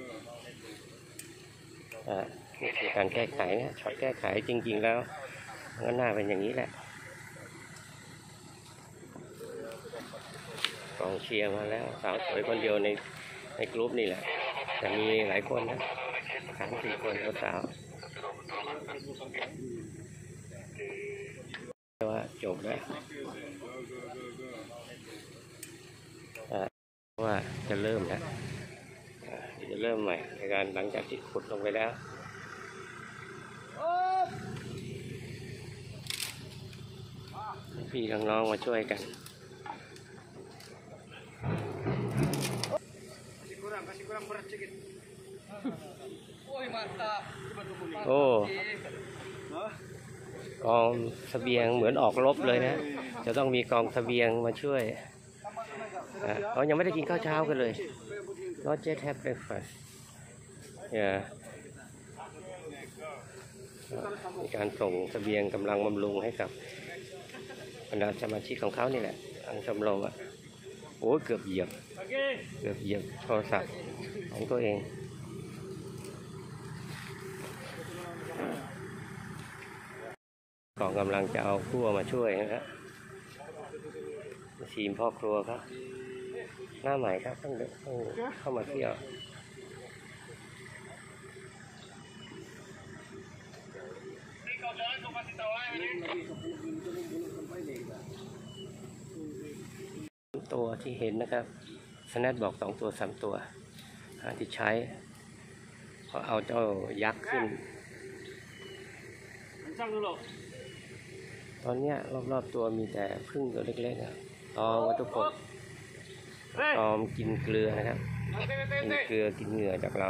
นี่คือการแก้ไขนะช็อตแก้ไขจริงๆแล้วก็หน้าเป็นอย่างนี้แหละกองเชียร์มาแล้วสาวสวยคนเดียวในในกลุ่มนี่แหละแต่มีหลายคนนะสามสี่คนสาวว่าจบแล้วว่าจะเริ่มแล้วจะเริ่มใหม่ในการหลังจากที่ขุดลงไปแล้วพี่น้องๆมาช่วยกันโอ้กองเสบียงเหมือนออกรบเลยนะจะต้องมีกองเสบียงมาช่วยเขายังไม่ได้กินข้าวเช้ากันเลย not yet have breakfast เนี่ยมีการส่งเสบียงกำลังบำรุงให้กับบรรดาสมาชิกของเขานี่แหละทางชมรมอ่ะโอ้เกือบเหยียบเกือบเหยียบโทรศัพท์ของตัวเองกองกำลังจะเอาครัวมาช่วยนะครับทีมพ่อครัวครับหน้าใหม่ครับต้องต้องเข้ามาเที่ยวตัวที่เห็นนะครับสแนทบอกสองตัวสามตัวที่ใช้พอเอาเจ้ายักษ์ขึ้นตอนนี้รอบๆตัวมีแต่พึ่งตัวเล็กๆนะตอมทุกคนตอมกินเกลือนะครับกินเกลือกินเหงื่อจากเรา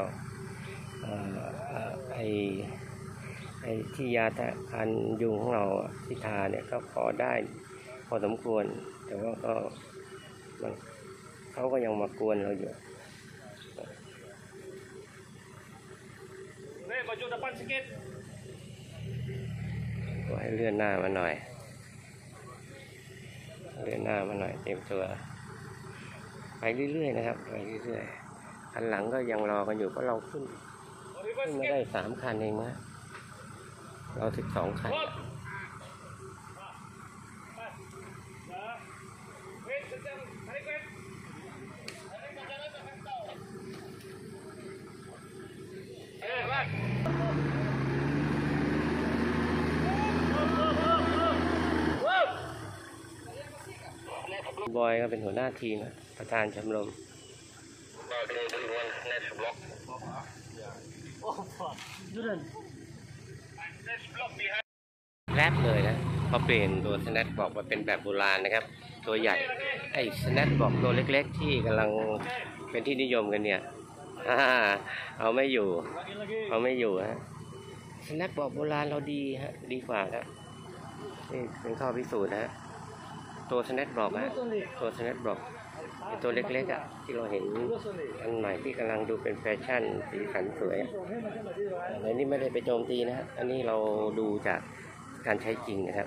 ไอไอที่ยาทานยุงของเราที่ทาเนี่ยก็พอได้พอสมควรแต่ว่าก็มันเขาก็ยังมากวนเราอยู่ก็ให้เลื่อนหน้ามาหน่อยเลื่อนหน้ามาหน่อยเต็มตัวไปเรื่อยๆนะครับไปเรื่อยๆคันหลังก็ยังรอกันอยู่เพราะเราขึ้นขึ้นมาได้สามคันเองนะเราสิบสองคันบอยก็เป็นหัวหน้าทีมประธานชมรมแรปเลยนะพอเปลี่ยนตัวสแนทบอกมาเป็นแบบโบราณนะครับตัวใหญ่ไอ้สแนทบอกตัวเล็กๆที่กำลังเป็นที่นิยมกันเนี่ยเอาไม่อยู่เอาไม่อยู่ฮะสแนทบอกโบราณเราดีฮะดีกว่าครับนี่เป็นข้อพิสูจน์นะฮะตัวสแนทบอกฮะตัวสแนทบอกตัวเล็กๆอ่ะที่เราเห็นอันใหม่ที่กำลังดูเป็นแฟชั่นสีสันสวยอันนี้ไม่ได้ไปโจมตีนะฮะอันนี้เราดูจากการใช้จริงนะครับ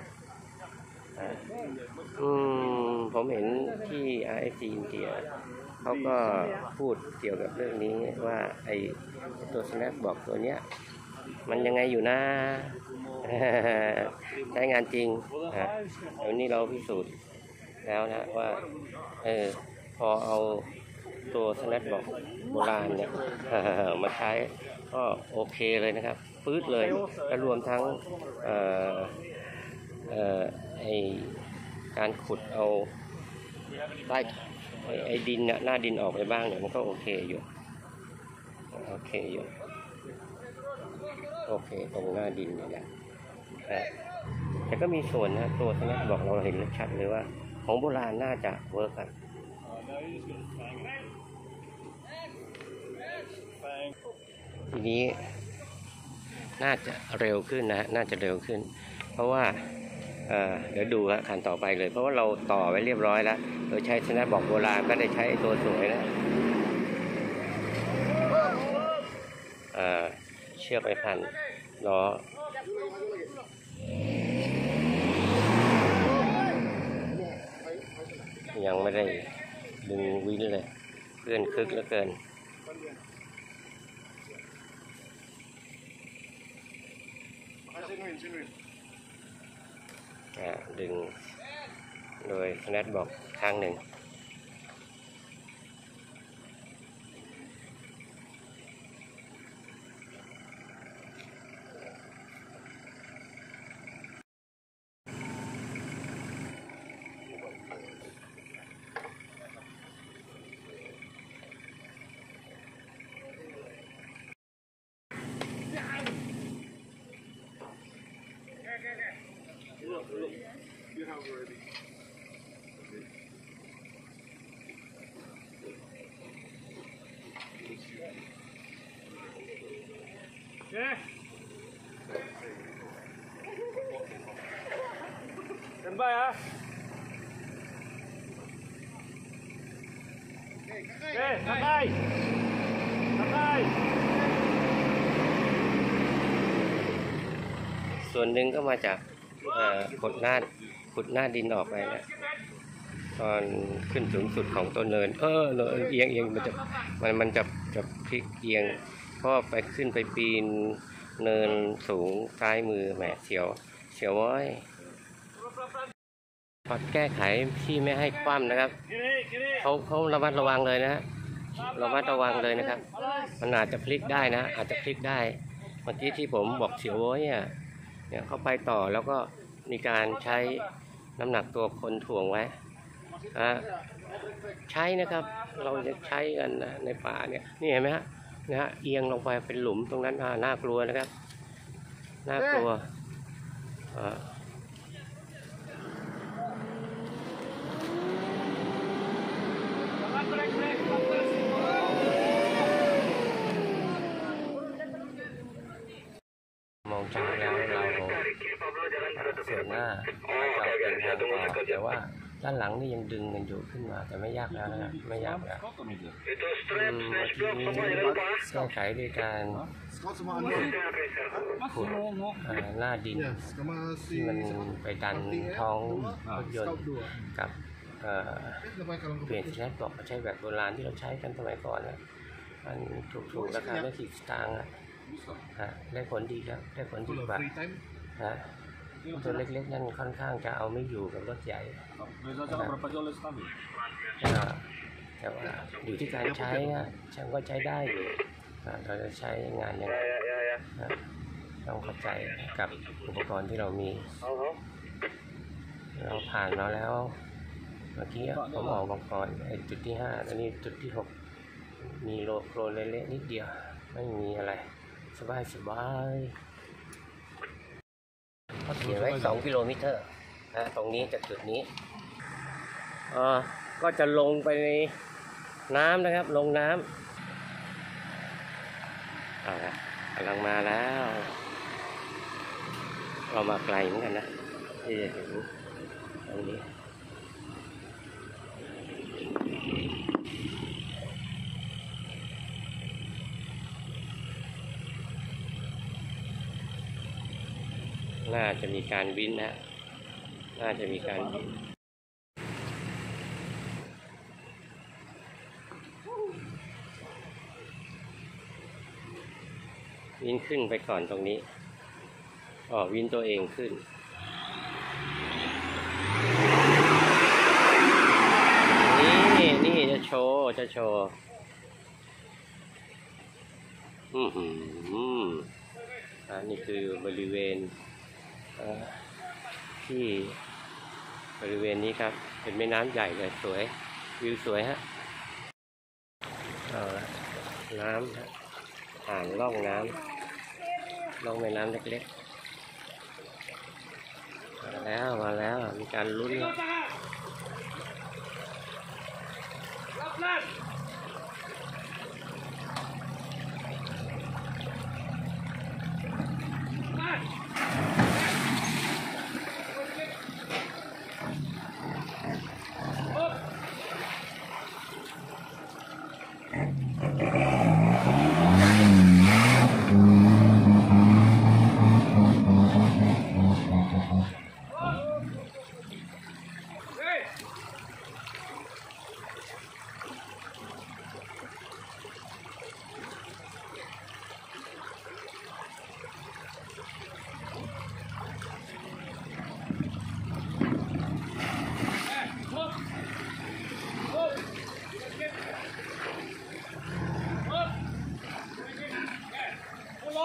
อืมผมเห็นที่ อาร์ เอส ซี อินเดียเขาก็พูดเกี่ยวกับเรื่องนี้ว่าไอ้ตัวสแนปบอกตัวเนี้ยมันยังไงอยู่นะใช้งานจริงนะเดี๋ยวนี้เราพิสูจน์แล้วนะว่าเออพอเอาตัวสแนปบอกโบราณเนี่ยมาใช้ก็โอเคเลยนะครับปื๊ดเลยและรวมทั้งเอ่อเอ่อไอการขุดเอาใต้ไอดินเนี่ยหน้าดินออกไปบ้างเนี่ยมันก็โอเคอยู่โอเคอยู่โอเคตรงหน้าดินเนี่ยแหละแต่ก็มีส่วนนะตัวสแนปบอกเราเห็นชัดเลยว่าของโบราณน่าจะเวิร์กอ่ะทีนี้น่าจะเร็วขึ้นนะน่าจะเร็วขึ้นเพราะว่าเอ่อเดี๋ยวดูขันต่อไปเลยเพราะว่าเราต่อไว้เรียบร้อยแล้วโดยใช้สแนปบอกโบราณก็ได้ใช้ตัวสวยนะเอ่อเชือกไปพันล้อยังไม่ได้ดึงวินเลยเพื่อนคึกเหลือเกินอ่าดึงโดยแนทบอกข้างหนึ่ง Standby ah. Okay, sakay. Sakay. ส่วนหนึ่งก็มาจากเอ่อขุดหน้าขุดหน้าดินออกไปนะตอนขึ้นสูงสุดของต้นเนินเออเนินเอียงเอียงมันจะมันมันจะจะพลิกเอียงเพราะไปขึ้นไปปีนเนินสูงซ้ายมือแหมเสียวเสียวว้อยพอแก้ไขที่ไม่ให้คว่ำนะครับเขาเขาระมัดระวังเลยนะระมัดระวังเลยนะครับมันอาจจะพลิกได้นะอาจจะพลิกได้เมื่อกี้ที่ผมบอกเสียวว้อยเนี่ยเนี่ยเขาไปต่อแล้วก็มีการใช้น้ำหนักตัวคนถ่วงไว้นะใช้นะครับเราจะใช้กันนะในป่าเนี่ยนี่เห็นไหมฮะนะฮะเอียงลงไปเป็นหลุมตรงนั้นอ่าน่ากลัวนะครับน่ากลัวอ่า มองจากแล้วเราเสียหน้าเราเดินทางต่อแต่ว่าด้านหลังนี่ยังดึงกันอยู่ขึ้นมาแต่ไม่ยากแล้วนะครับไม่ยากแล้วอืมเมื่อกี้นี้แก้ไขด้วยการขุดอ่าหน้าดินที่มันไปดันท้องรถยนต์กับเอ่อเปลี่ยนแชทบอกใช้แบบโบราณที่เราใช้กันสมัยก่อนนะมันถูกๆราคาไม่กี่สตางค์อะได้ผลดีครับได้ผลดีกว่านะตัวเล็กๆนั่นค่อนข้างจะเอาไม่อยู่กับรถใหญ่แต่ว่าอยู่ที่การใช้นะฉันก็ใช้ได้อยู่เราจะใช้งานยังไงต้องเข้าใจกับอุปกรณ์ที่เรามีเราผ่านมาแล้วเมื่อกี้ผมออกมาก่อนไอ้จุดที่ห้าอันนี้จุดที่หกมีโลโครเละๆนิดเดียวไม่มีอะไรสบายสบายเขาเขียนไว้สองกิโลเมตรนะตรงนี้จากจุดนี้อ่าก็จะลงไปในน้ำนะครับลงน้ำอ่ากำลังมาแล้วเรามาไกลเหมือนกันนะที่จะถึงตรงนี้น่าจะมีการวินนะน่าจะมีการวินวินขึ้นไปก่อนตรงนี้อ๋อวินตัวเองขึ้นนี่นี่จะโชว์จะโชว์อืมอืมอ่านี่คือบริเวณที่บริเวณนี้ครับเป็นแม่น้ำใหญ่เลยสวยวิวสวยฮะน้ำอ่างล่องน้ำล่องแม่น้ำเล็กๆมาแล้วมาแล้วมีการลุ้น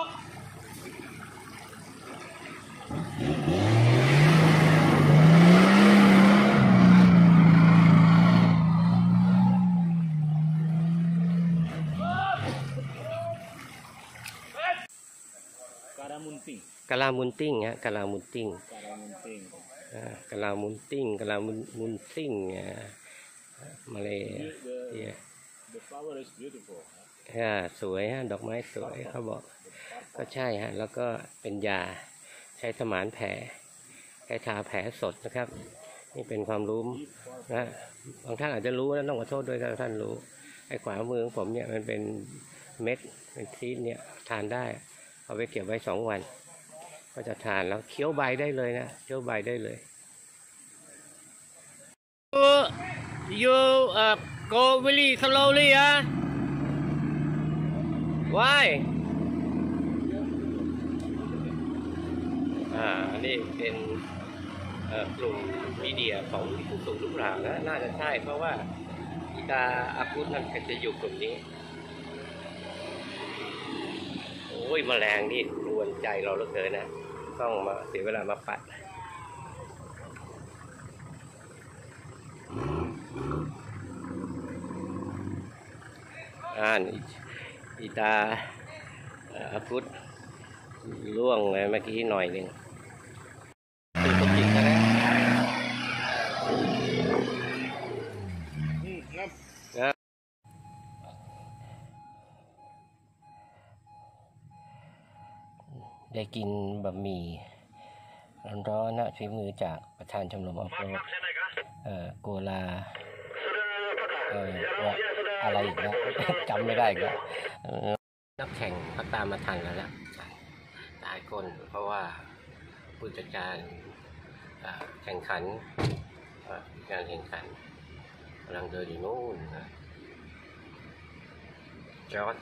Karamunting. กะลามุนติ้งฮะกะลามุนติ้ง Karamunting. อ่ากะลามุนติ้งกะลามุนมุนติ้งอ่ามาเลย The, เนี่ย the flower is beautiful. อ่าสวยฮะดอกไม้สวยเขาบอกก็ใช่ฮะแล้วก็เป็นยาใช้สมานแผลใช้ทาแผลสดนะครับ นี่เป็นความรู้นะบางท่านอาจจะรู้แล้วต้องขอโทษด้วยถ้าท่านรู้ไอ้ขวามือของผมเนี่ยมันเป็นเม็ดเป็นซีดเนี่ยทานได้เอาไปเก็บไว้สองวันก็จะทานแล้วเคี้ยวใบได้เลยนะเคี้ยวใบได้เลย you uh, go really slowly ah why อ่านี่เป็นเอ่อกลุ่มมีเดียของผู้สูงหรือเปล่านะน่าจะใช่เพราะว่าอีตาอากุธนั่นก็จะอยู่กลุ่มนี้โอ้ยแมลงนี่รวนใจเราเหลือเกินนะต้องมาเสียเวลามาปัดอ่านอีตาอากุธล่วงเลยเมื่อกี้หน่อยหนึ่งเป็นคนจริงนะนะได้กินบะหมี่ร้อนๆนะฝีมือจากประธานชมรมออฟโรดเอ่อโกลาเอ่ออะไรอีกนะ จำไม่ได้อีก็นักแข่งเขาตามมาทันแล้วล่ะหลายคนเพราะว่าผู้จัดการแข่งขันการแข่งขันกำลังเดินอยู่นู่นนะจอร์จ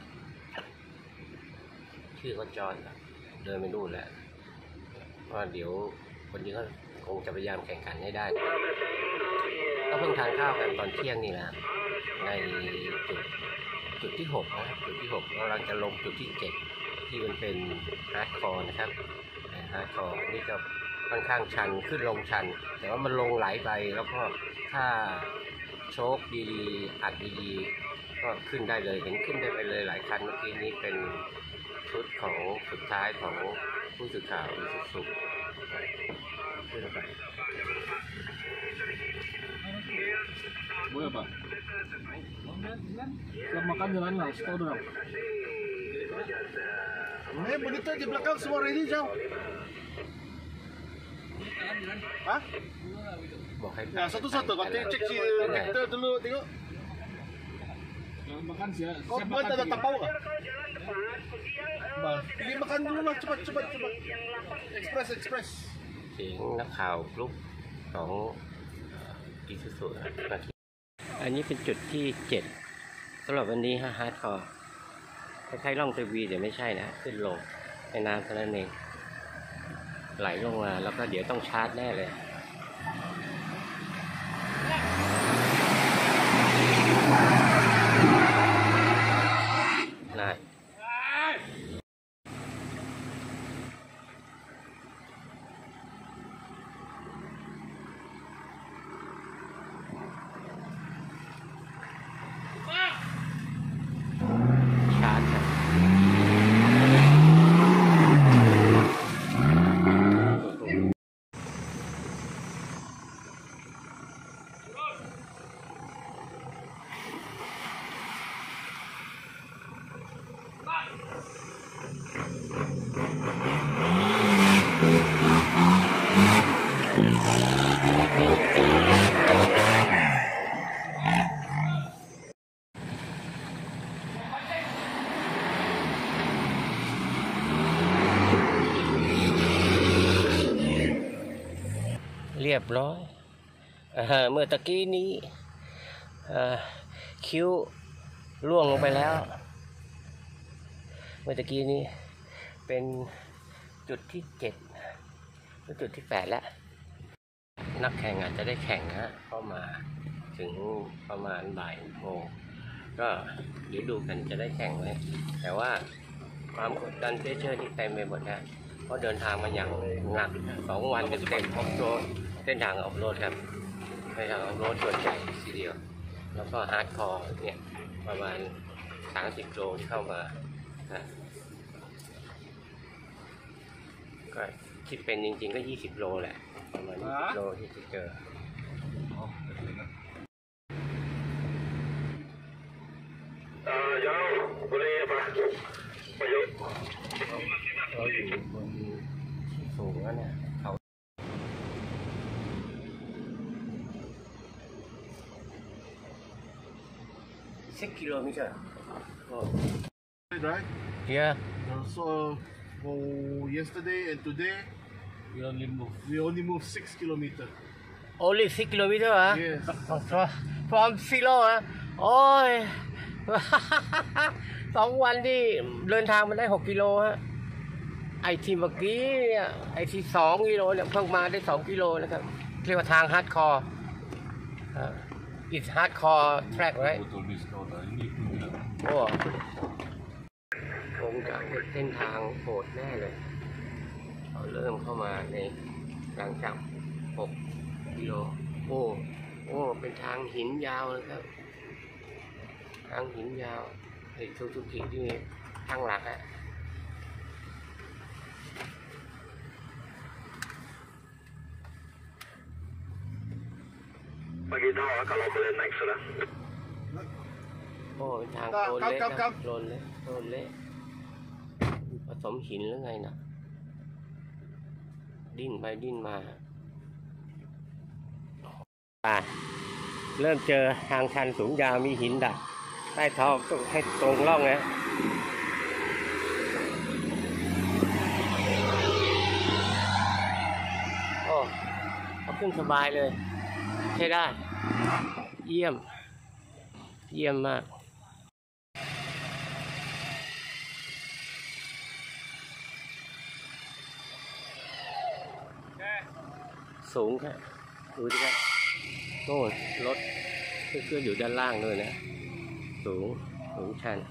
ชื่อเขาจอร์จเดินไปนู่นแหละว่าเดี๋ยวคนนี้เขาคงจะพยายามแข่งขันให้ได้ก็เพิ่งทานข้าวกันตอนเที่ยงนี่แหละในจุดจุดที่หกนะจุดที่หกกำลังจะลงจุดที่เจ็ดที่มันเป็นฮาร์ดคอร์นะครับฮาร์ดคอร์นี่จะค่อนข้างชันขึ้นลงชันแต่ว่ามันลงไหลไปแล้วก็ถ้าโชคดีๆอัดดีๆก็ขึ้นได้เลยเห็นขึ้นได้ไปเลยหลายคันเมื่อกี้นี้เป็นชุดของสุดท้ายของผู้สื่อข่าวสุดๆขึ้นไป Boleh apa? Siap makan jalan lah, stop dulu. Eh, begitu di belakang semua ready jauh. Hah? บอกให้ Ya satu-satu, nanti cek si kita dulu tengok. Jangan makan siap. Kau buat ada tapau nggak? Pergi makan dulu lah, cepat cepat cepat. Express express. เสียงนักข่าวกรุ๊ปของอีซูซูนะอันนี้เป็นจุดที่เจ็ดสำหรับวันนี้ฮะฮาร์ดคอร์คล้ายๆล่องทีวีแต่ไม่ใช่นะขึ้นลงในน้ำเท่านั้นเองไหลลงมาแล้วก็เดี๋ยวต้องชาร์จแน่เลยน่าชาร์จครับเรียบร้อยเอ่อเมื่อตะกี้นี้เอ่อคิ้วล่วงลงไปแล้วเมื่อตะกี้นี้เป็นจุดที่เจ็ดหรือจุดที่แปดแล้วนักแข่งอาจจะได้แข่งนะเข้ามาถึงประมาณบ่ายโมงก็เดี๋ยวดูกันจะได้แข่งไหมแต่ว่าคความกดดันเพรสเชอร์ที่เต็มไปหมดนะเพราะเดินทางมาอย่างหนักสองวันเต็มๆออฟโรดเส้นทางออฟโรดครับเส้นทางออฟโรดส่วนใหญ่ทีเดียวแล้วก็ฮาร์ดคอร์เนี่ยประมาณสามสิบโลที่เข้ามานะก็คิดเป็นจริงๆก็ยี่สิบโลแหละประมาณยี่สิบโลที่จะเจอเราอยู่บนที่สูงแล้วเนี่ยเขาsix kilometers. Oh. Right? Yeah. Uh, so for yesterday and today, We only move. we only moved six kilometers. Only six kilometers อ่ะ Yes. from zero อ่ะโอ้ย สองวันที่เดินทางมาได้หกกิโลฮะไอที่เมื่อกี้เนี่ยไอที่สองกิโลเนี่ยเพิ่งมาได้สองกิโลนะครับเรียกว่าทางฮาร์ดคอร์ it's hardcore track right โอ้คงจะเป็นเส้นทางโหดแน่เลยเราเริ่มเข้ามาในหลังจากหกกิโลโอ้โอ้เป็นทางหินยาวนะครับทางหินยาวไอ้ซูซูกิที่ทางหลักอะโอ้เป็นทางโคลนเละนะโคลนเละโคลนเละผสมหินหรือไงนะดิ้นไปดิ้นมาอ่ะเริ่มเจอทางชันสูงยาวมีหินดักใต้ท้องต้องให้ตรงร่องนะโอ้เอาขึ้นสบายเลยใช้ได้เยี่ยมเยี่ยมมากสูงครับดูสิครับโน่นรถเพื่อนอยู่ด้านล่างด้วยนะสูงสูงชัน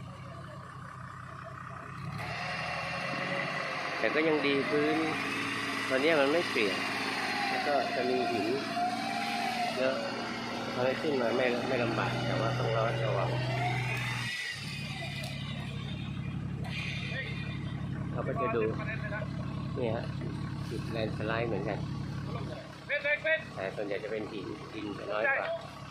แต่ก็ยังดีพื้นตอนนี้มันไม่เปียกแล้วก็จะมีหินเยอะทำให้ขึ้นมาไม่ไม่ลำบากแต่ว่าต้องระมัดระวังเราก็จะดูนี่ฮะจุดแลนด์สไลด์เหมือนกันแต่ส่วนใหญ่จะเป็นหินดินจะน้อยกว่า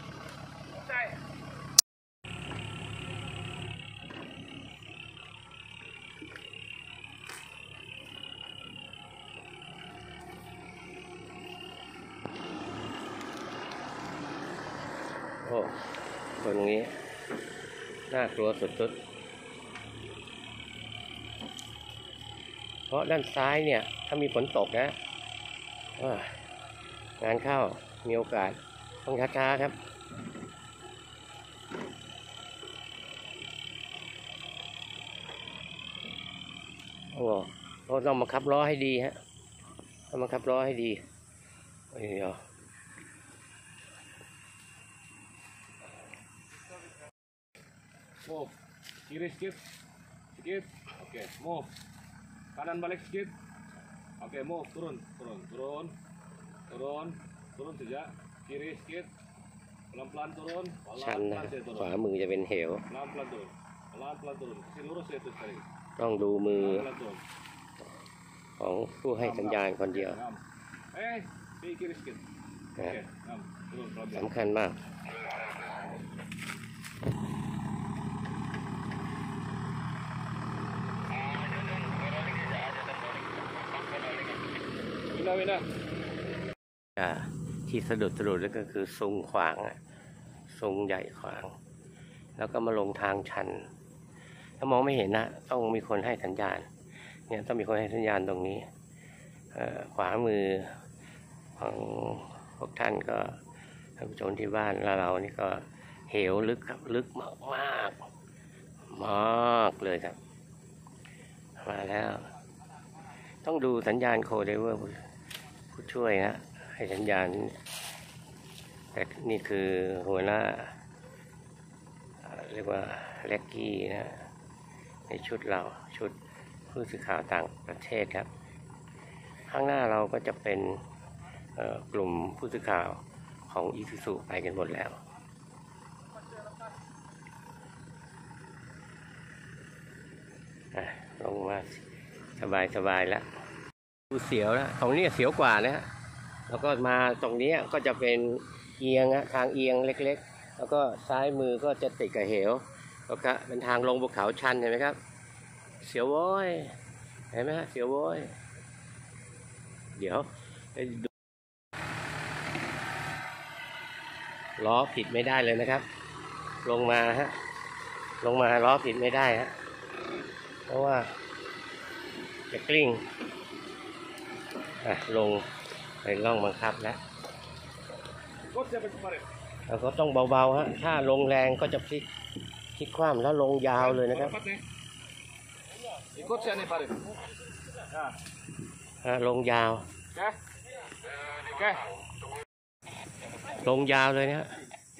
โอ้ตรงนี้น่ากลัวสุดๆเพราะด้านซ้ายเนี่ยถ้ามีฝนตกนะงานเข้ามีโอกาสต้องช้าๆครับโอ้เราต้องมาขับล้อให้ดีฮะต้องมาขับล้อให้ดีโอ้ยเดี๋ยว Move. Kiri skip. Skip. Oke, move. Kanan balik skip. Oke, move. Turun, turun, turun. Turun, turun saja. Kiri skip. Pelan-pelan turun. ชันนะขวามือจะเป็นเหว Pelan-pelan turun. Pelan-pelan turun. Kasih lurus ya itu sekali. ต้องดูมือ Pelan-pelan turun. ของผู้ให้สัญญาณคนเดียว Ngam. Eh, di kiri skip. Oke, ngam. Turun pelan-pelan. สำคัญมาก Pindah, pindah. ที่สะดุดสะดุดแล้วก็คือซุงขวางซุงใหญ่ขวาง แล้วก็มาลงทางชัน ถ้ามองไม่เห็นนะต้องมีคนให้สัญญาณเนี่ยต้องมีคนให้สัญญาณตรงนี้ขวามือของพวกท่านก็ท่านผู้ชมที่บ้านแล้วเรานี่ก็เหวลึกครับลึกมากมากมากเลยครับมาแล้วต้องดูสัญญาณโคไดเวอร์ผู้ช่วยนะให้สัญญาณแต่นี่คือหัวหน้าเรียกว่าแล็กกี้นะในชุดเราชุดผู้สื่อข่าวต่างประเทศครับข้างหน้าเราก็จะเป็นกลุ่มผู้สื่อข่าวของอิซูซุไปกันหมดแล้วลงมาสบายสบายแล้วดูเสียวแล้วตรงนี้เสียวกว่านะฮะแล้วก็มาตรงนี้ก็จะเป็นเอียงนะทางเอียงเล็กๆแล้วก็ซ้ายมือก็จะติดกับเหวแล้วก็เป็นทางลงภูเขาชันเห็นไหมครับเสียวโว้ยเห็นไหมฮะเสียวโว้ยเดี๋ยวดูล้อผิดไม่ได้เลยนะครับลงมาฮะลงมาล้อผิดไม่ได้ฮะเพราะว่าจะกลิ้งอ่ะลงไปล่องบังคับแล้วแล้วก็ต้องเบาๆฮะถ้าลงแรงก็จะพลิกพลิกคว่ำแล้วลงยาวเลยนะครับฮะลงยาวลงยาวเลยนะฮะ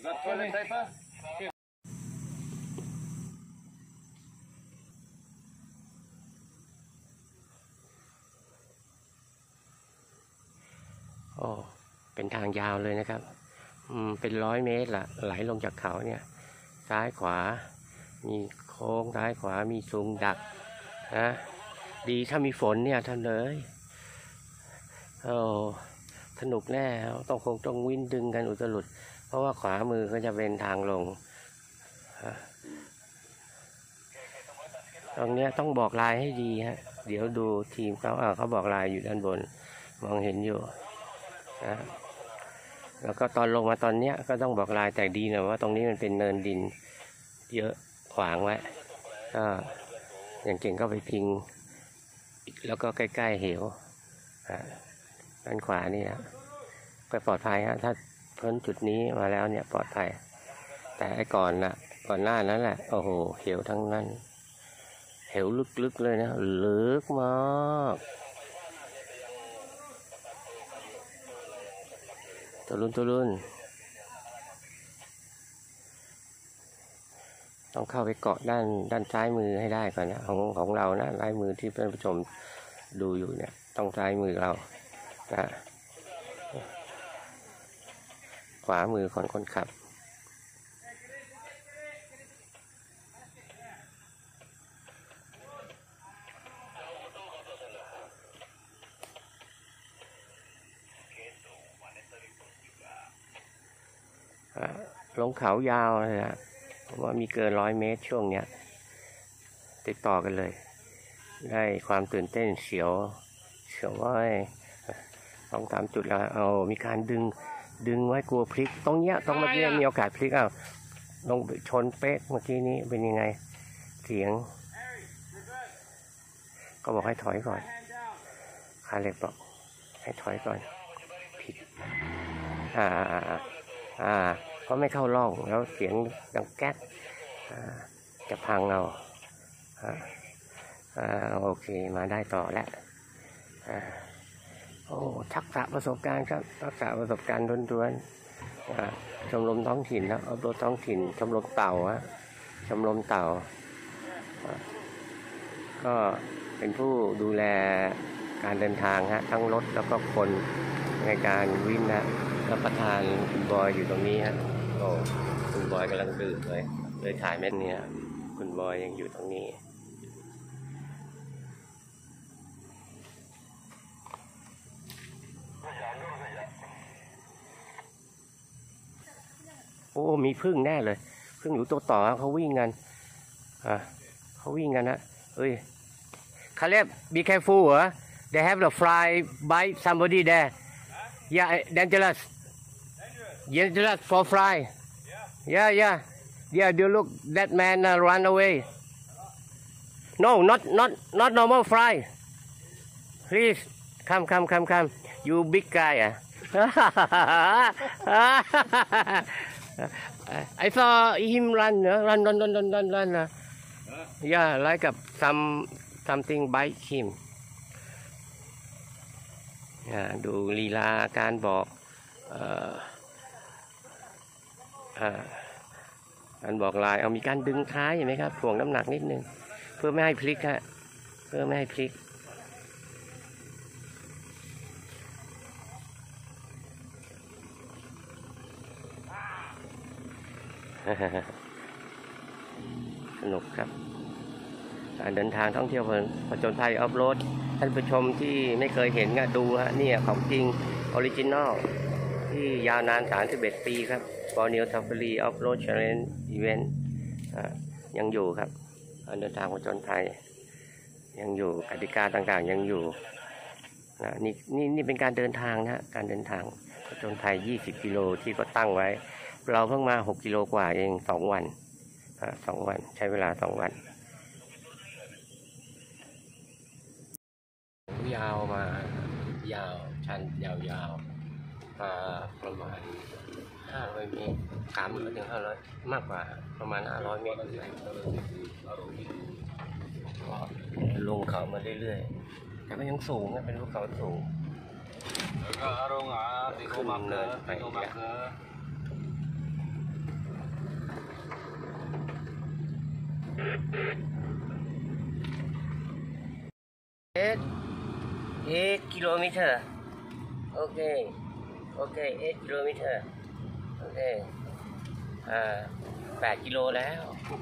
โอ้เป็นทางยาวเลยนะครับอืมเป็นร้อยเมตรละไหลลงจากเขาเนี่ยซ้ายขวามีโค้งซ้ายขวามีซุงดักนะดีถ้ามีฝนเนี่ยท่านเลยโอ้สนุกแน่ต้องคงต้องวิ่งดึงกันอุตลุดเพราะว่าขวามือก็จะเป็นทางลงตรงนี้ต้องบอกลายให้ดีฮะเดี๋ยวดูทีมเขาอ่าเขาบอกลายอยู่ด้านบนมองเห็นอยู่นะแล้วก็ตอนลงมาตอนเนี้ยก็ต้องบอกลายแต่ดีหน่อยว่าตรงนี้มันเป็นเนินดินเยอะขวางไว้ก็อย่างเก่งก็ไปพิงแล้วก็ใกล้ๆเหวด้านขวานี่นะก็ปลอดภัยฮะถ้าพ้นจุดนี้มาแล้วเนี่ยปลอดภัยแต่ไอ้ก่อนนะก่อนหน้านั้นแหละโอ้โหเหวทั้งนั้นเหวลึกๆเลยนะลึกมากตัวรุ่นตัวรุ่นต้องเข้าไปเกาะด้านด้านซ้ายมือให้ได้ก่อนนะของของเรานะซ้ายมือที่เพื่อนผู้ชมดูอยู่เนี่ยต้องซ้ายมือเรานะขวามือของคนขับลงเขายาวเลยนะผมว่ามีเกินร้อยเมตรช่วงเนี้ยติดต่อกันเลยได้ความตื่นเต้นเสียวเสียวว่าสองสามจุดแล้วเอามีการดึงดึงไว้กลัวพลิกตรงเนี้ยตรงเมื่อกี้มีโอกาสพลิกอ้าวลงชนเป๊ะเมื่อกี้นี้เป็นยังไงเสียงก็บอกให้ถอยก่อนคาเล็บบอกให้ถอยก่อนผิดอ่าอ่าเพราะไม่เข้าร่องแล้วเสียงดังแก๊สจะพังเอาอ่าโอเคมาได้ต่อแล้วอ่าโอ้ทักษะประสบการณ์ครับทักษะประสบการณ์ล้วนๆชมรมท้องถิ่นนะอบรมท้องถิ่นชมรมเต่าฮะชมรมเต่าก็เป็นผู้ดูแลการเดินทางฮะทั้งรถแล้วก็คนในการวิ่งนะแล้วประธานคุณบอยอยู่ตรงนี้ฮะโอ้คุณบอยกำลังดื่มเลยเลยถ่ายแม่เนี้ยคุณบอยยังอยู่ตรงนี้โอ้มีพึ่งแน่เลยพึ่งอยู่ตัวต่อเขาวิ่งกันอ่ะเขาวิ่งกันนะเอ้ยคาเล็บ be careful เหรอ they have the fly bite somebody there yeah dangerous dangerous for fly yeah yeah yeah you look that man uh, run away no not not not normal fly please come come come come you big guy อ่ะI saw him run run run run run run run yeah like a some something bite him ดูลีลาการบอกการบอกลายเอามีการดึงท้ายเห็นไหมครับถ่วงน้ำหนักนิดนึงเพื่อไม่ให้พลิกฮะเพื่อไม่ให้พลิก สนุกครับการเดินทางท่องเที่ยวผจญภัยออฟโรดท่านผู้ชมที่ไม่เคยเห็นก็ดูฮะนี่ของจริงออริจินอลที่ยาวนานสามสิบเอ็ดปีครับ Borneo Safari Off-Road Challenge Event ยังอยู่ครับการเดินทางผจญภัยยังอยู่กติกาต่างๆยังอยู่นะนี่นี่นี่เป็นการเดินทางนะการเดินทางผจญภัยยี่สิบกิโลที่ก็ตั้งไว้เราเพิ่งมาหกกิโลกว่าเองสองวันสองวันใช้เวลาสองวันยาวมายาวชันยาวๆมาประมาณห้าร้อยเมตรสามถึงห้าร้อยมากกว่าประมาณห้าร้อยเมตรลงเขามาเรื่อยๆแต่ก็ยังสูงนะเป็นภูเขาสูง Agak arung ah, tiko maka, tiko maka. เอ็ดเอ็ดกิโลเมตรโอเคโอเคเอ็ดกิโลเมตรโอเคอ่าแปดกิโลแล้ว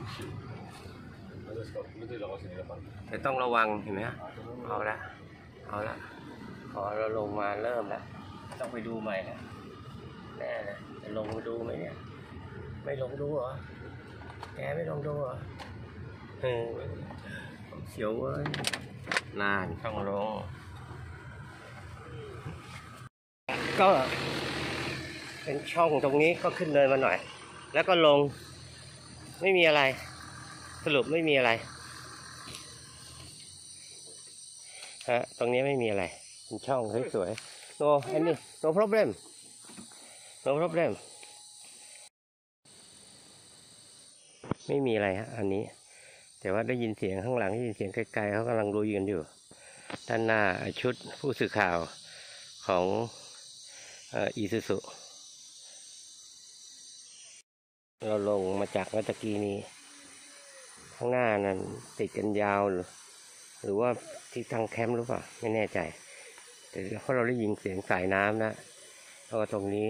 แต่ต้องระวังเห็นไหมฮะเอาละเอาละพอเราลงมาเริ่มแล้วต้องไปดูใหม่แล้วแน่นะจะลงมาดูไหมเนี่ยไม่ลงดูเหรอแกไม่ลงดูเหรอเออเสียวเว้ยนานต้องลงก็เป็นช่องตรงนี้ก็ขึ้นเนินมาหน่อยแล้วก็ลงไม่มีอะไรสรุปไม่มีอะไรฮะตรงนี้ไม่มีอะไรเป็นช่องสวยๆ no อันนี้ no problem no problem ไม่มีอะไรฮะอันนี้แต่ว่าได้ยินเสียงข้างหลังได้ยินเสียงไกลๆเขากำลังลุยกันอยู่ด้านหน้าชุดผู้สื่อข่าวของอีซูซุเราลงมาจากเมื่อกี้นี้ข้างหน้านั้นติดกันยาวหรือหรือว่าที่ทางแคมป์หรือเปล่าไม่แน่ใจแต่เพราะเราได้ยินเสียงสายน้ำนะเพราะว่าตรงนี้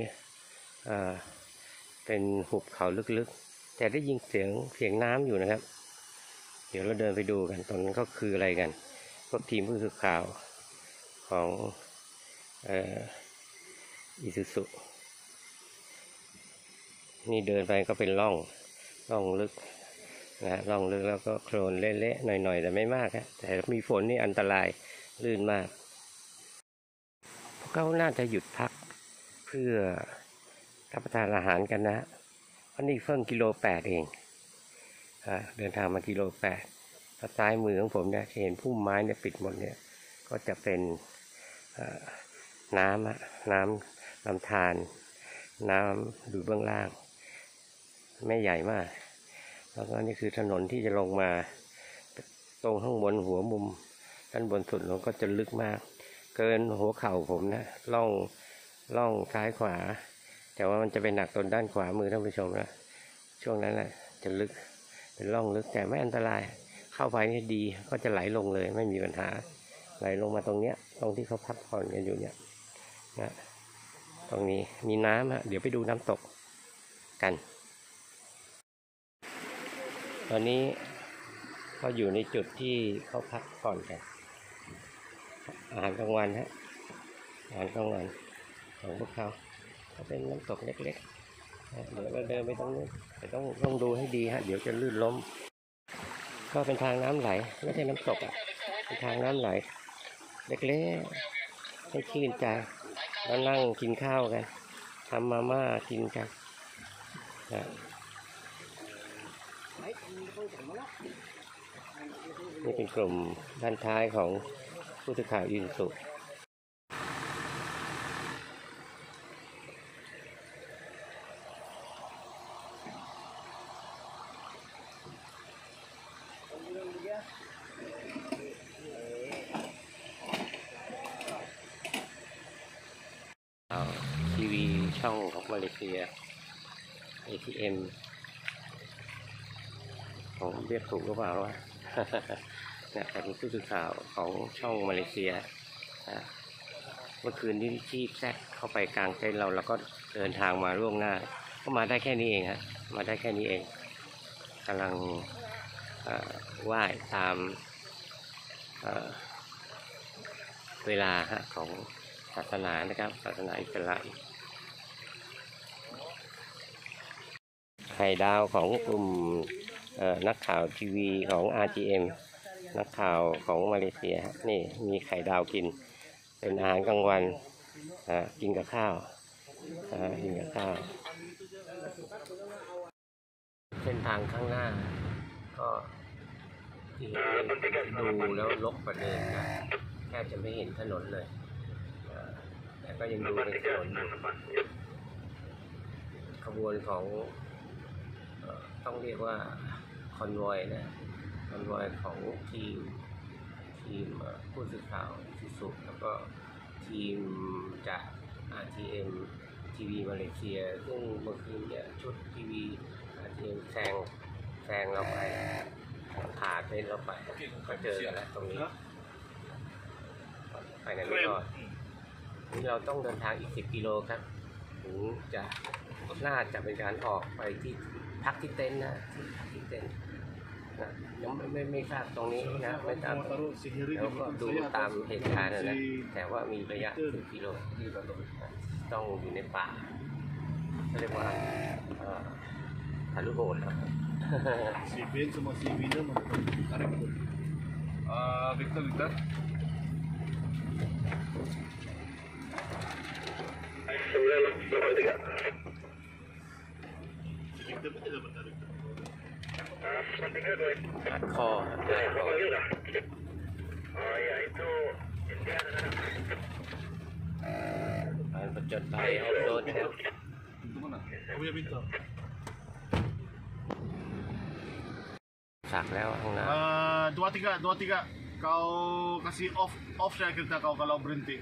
เป็นหุบเขาลึกๆแต่ได้ยินเสียงเสียงน้ำอยู่นะครับเดี๋ยวเราเดินไปดูกันตรงนั้นก็คืออะไรกันพวกทีมผู้สื่อข่าวของอีซูซุนี่เดินไปก็เป็นร่องร่องลึกนะร่องลึกแล้วก็โคลนเละๆหน่อยๆแต่ไม่มากนะแต่มีฝนนี่อันตรายลื่นมากพวกเขาน่าจะหยุดพักเพื่อรับประทานอาหารกันนะเพราะนี่เพิ่งกิโลแปดเองเดินทางมากิโลแปดซ้ายมือของผมเนี่ยเห็นพุ่มไม้เนี่ยปิดหมดเนี่ยก็จะเป็นน้ำน้ำลำธารน้ำดูเบื้องล่างไม่ใหญ่มากแล้วก็นี่คือถนนที่จะลงมาตรงข้างบนหัวมุมด้านบนสุดเราก็จะลึกมากเกินหัวเข่าผมนะล่องล่องซ้ายขวาแต่ว่ามันจะเป็นหนักตนด้านขวามือท่านผู้ชมนะช่วงนั้นแหละจะลึกเป็นร่องลึกแต่ไม่อันตรายเข้าไปนี่ดีก็จะไหลลงเลยไม่มีปัญหาไหลลงมาตรงเนี้ยตรงที่เขาพักผ่อนกันอยู่เนี่ยนะตรงนี้มีน้ำฮะเดี๋ยวไปดูน้ำตกกันตอนนี้เขาอยู่ในจุดที่เขาพักผ่อนกันอาหารกลางวันฮะอาหารกลางวันของพวกเขาเขาเป็นน้ำตกเล็กๆเดี๋ยวเราเดินไปตรงนู้นแต่ต้องต้องดูให้ดีฮะเดี๋ยวจะลื่นล้มก็เป็นทางน้ำไหลไม่ใช่น้ำตกอ่ะเป็นทางน้ำไหลเล็กๆให้ชื่นใจแล้วนั่งกินข้าวกันทำมาม่ากินกันนะนี่เป็นกลุ่มด้านท้ายของผู้สื่อข่าวอินสุทีวีช่องของมาเลเซีย เอ ที เอ็ม ผมเรียกถูกหรือเปล่าวะเนี่ยเป็นผู้สื่อข่าวของช่องมาเลเซียนะเมื่อคืนที่ที่แซกเข้าไปกลางเต็นท์เราแล้วก็เดินทางมาล่วงหน้าก็มาได้แค่นี้เองฮะมาได้แค่นี้เองกำลังไหว้ตามเวลาฮะของศาสนานะครับศาสนาอิสลามไข่ดาวของกลุ่มนักข่าวทีวีของ อาร์ จี เอ็ม นักข่าวของมาเลเซียนี่มีไข่ดาวกินเป็นอาหารกลางวันกินกับข้าวกินกับข้าวเส้นทางข้างหน้าก็ที่ดูแล้วลกกว่าเดิมนะแทบจะไม่เห็นถนนเลยแต่ก็ยังดูเป็นถนนอยู่ขบวนของต้องเรียกว่าคอนวอยนะคอนวอยของทีมทีมผู้สื่อข่าวที่สุดแล้วก็ทีมจาก อาร์ ที เอ็ม ทีวีมาเลเซียซึ่งเมื่อคืนเนี่ยชุดทีวี อาร์ ที เอ็ม แซงแซงเราไปผ่าเส้นเราไปก็เจอกันแล้วตรงนี้ไปไหนไม่รอดนี่เราต้องเดินทางอีกสิบกิโลครับถึงจะน่าจะเป็นการออกไปที่พักที่เต็นท์นะพักที่เต็นท์นะยังไม่ไม่ไม่ทราบตรงนี้นะไม่ทราบแล้วก็ดูตามเหตุการณ์นะแต่ว่ามีระยะสิบกิโลที่เราต้องอยู่ในป่าเรียกว่าทะลุโหดครับ Si Ben sama si Winner tarik betul. Uh, Victor, Victor. Kita pun dapat tarik. อัดคออัดคอ Oh ya itu. การประจนภัยออฟโรดครับ Itu mana? Oh ya Winter. สักแล้วข้างหน้า Uh, dua tiga dua tiga. Kau kasih off off saya kereta kau kalau berhenti.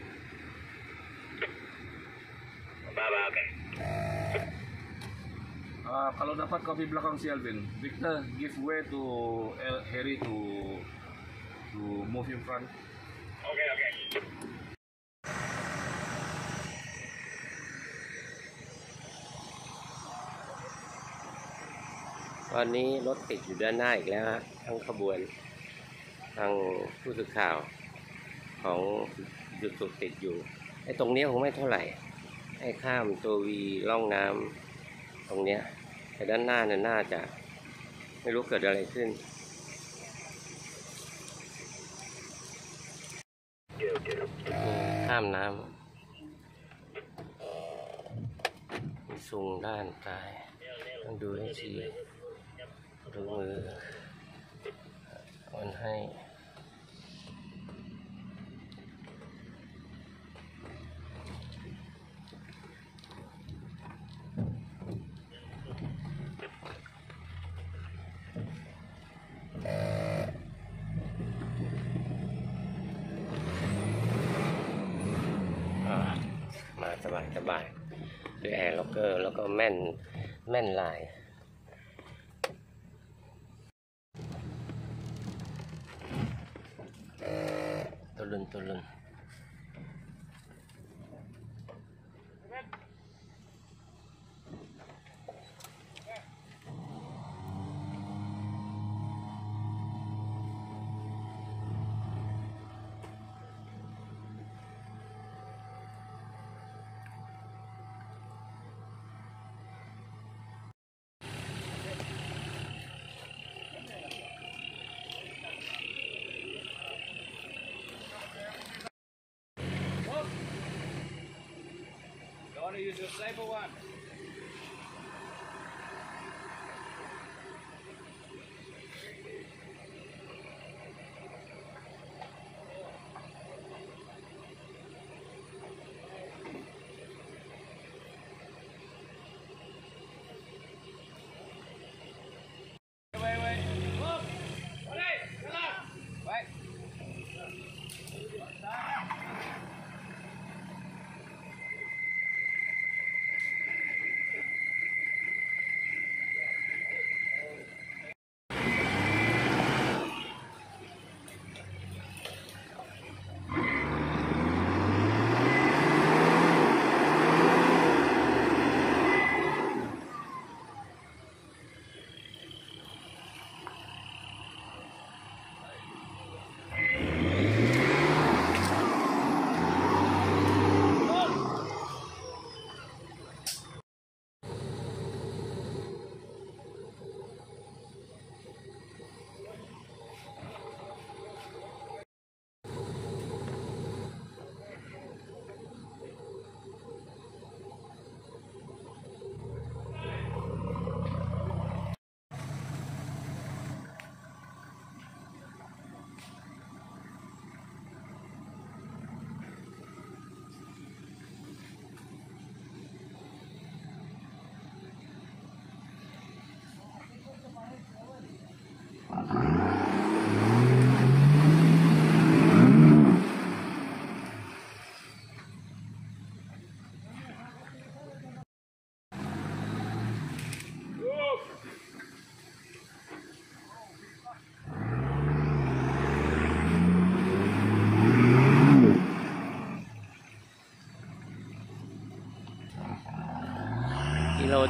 Bye-bye, okay. Uh, kalau dapat kopi belakang si Alvin, Victor give way to El Harry to to move in front. Okay, okay. ตอนนี้รถติดอยู่ด้านหน้าอีกแล้วฮะทั้งขบวนทั้งผู้สื่อข่าวของหยุดสุดติดอยู่ไอ้ตรงนี้คงไม่เท่าไหร่ไอ้ข้ามตัววีล่องน้ำตรงเนี้ยแต่ด้านหน้าเนี่ยน่าจะไม่รู้เกิดอะไรขึ้นข้ามน้ำมีซุงด้านซ้ายต้องดูให้ชี้ดูมือคนให้มาสบายสบายด้วยแอร์ล็อกเกอร์แล้วก็แม่นแม่นลายตุลุนตุลุน Use your saber one. Wait, wait. Move. Wait. Wait.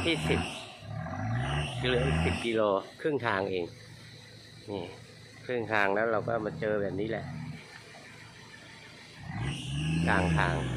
ที่สิบเหลืออีกสิบกิโลครึ่งทางเองนี่ครึ่งทางแล้วเราก็มาเจอแบบนี้แหละกลางทาง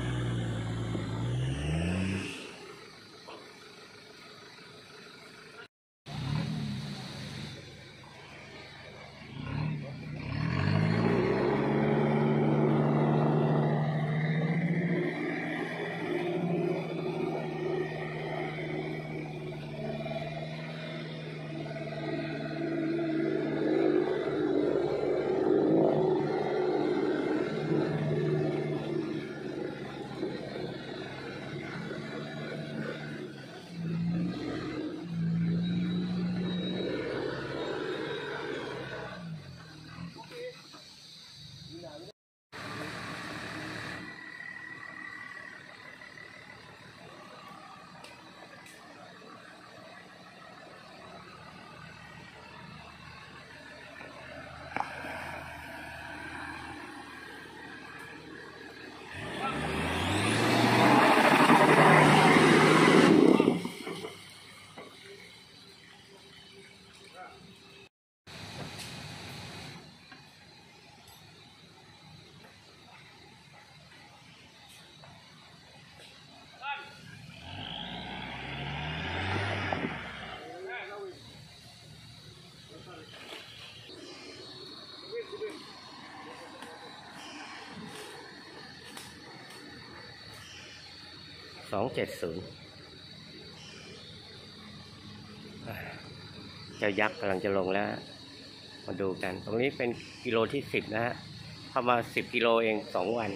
สองเจ็ดศูนย์เจ้ายักษ์กำลังจะลงแล้วมาดูกันตรงนี้เป็นกิโลที่สิบนะฮะเข้ามาสิบกิโลเองสองวัน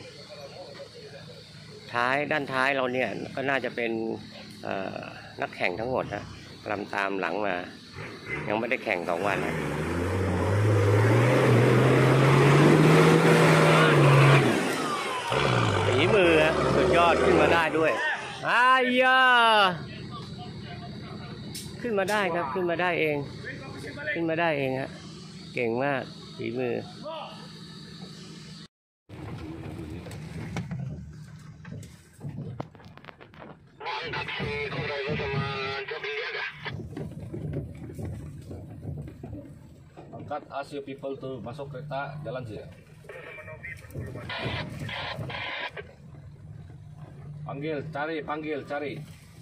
ท้ายด้านท้ายเราเนี่ยก็น่าจะเป็นนักแข่งทั้งหมดนะลำตามหลังมายังไม่ได้แข่งสองวันนะฝีมือสุดยอดขึ้นมาได้ด้วยอายาขึ้นมาได้ครับขึ้นมาได้เองขึ้นมาได้เองฮะเก่งมากฝีมือ angkat Asia people tuh masuk kereta jalan sih. Panggil, cari, panggil, cari.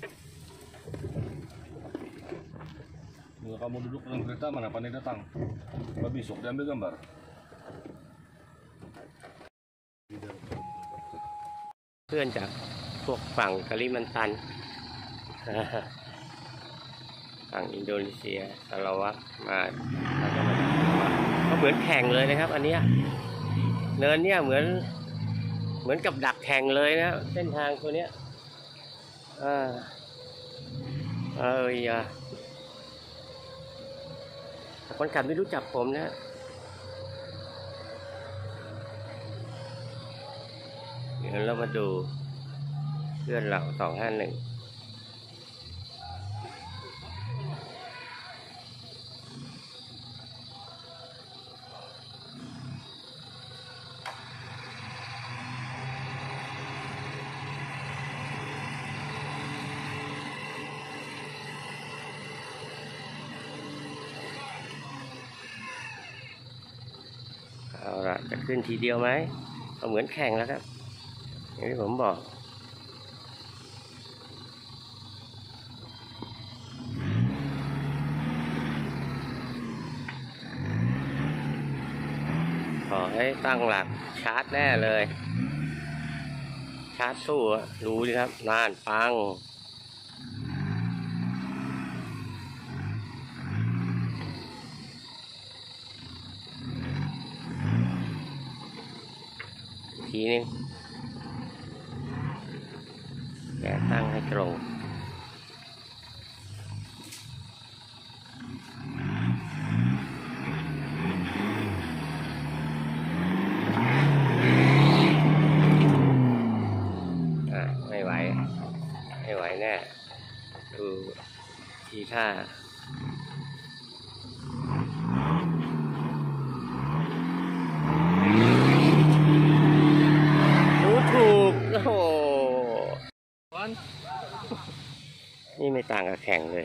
Bila kamu duduk dalam kereta, mana pandai datang. Coba besok diambil gambar. เพื่อนจากพวกฝั่งกาลิมันตัน ฝั่งอินโดนีเซียสารวัตรมาก็เหมือนแข่งเลยนะครับ อันเนี้ยเนินเนี่ยเหมือนเหมือนกับดักแข่งเลยนะเส้นทางตัวเนี้ยเออเอออย่าคนขับไม่รู้จักผมนะเดี๋ยวเรามาดูเพื่อนเราสองห้าหนึ่งเอาละจะขึ้นทีเดียวไหมก็เหมือนแข่งแล้วครับอย่างที่ผมบอกขอให้ตั้งหลักชาร์จแน่เลยชาร์จสู้รู้ดิครับนานปังทีนึงแกตั้งให้ตรงอ่ะไม่ไหวไม่ไหวแน่ดูทีท่าโอ้โหนี่ไม่ต่างกับแข่งเลย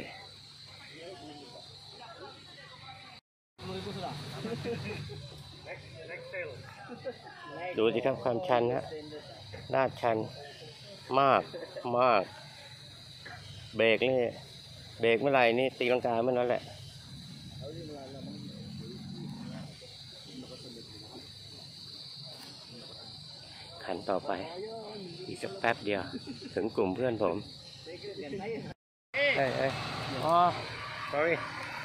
ดูสิครับความชันฮะลาดชันมากมากเบรกนี่เบรกเมื่อไหร่นี่ตีลังกาเมื่อนั้นแหละขันต่อไปอีกสักแป๊บเดียวถึงกลุ่มเพื่อนผมเอ้ยเอ้ยอ๋อ sorry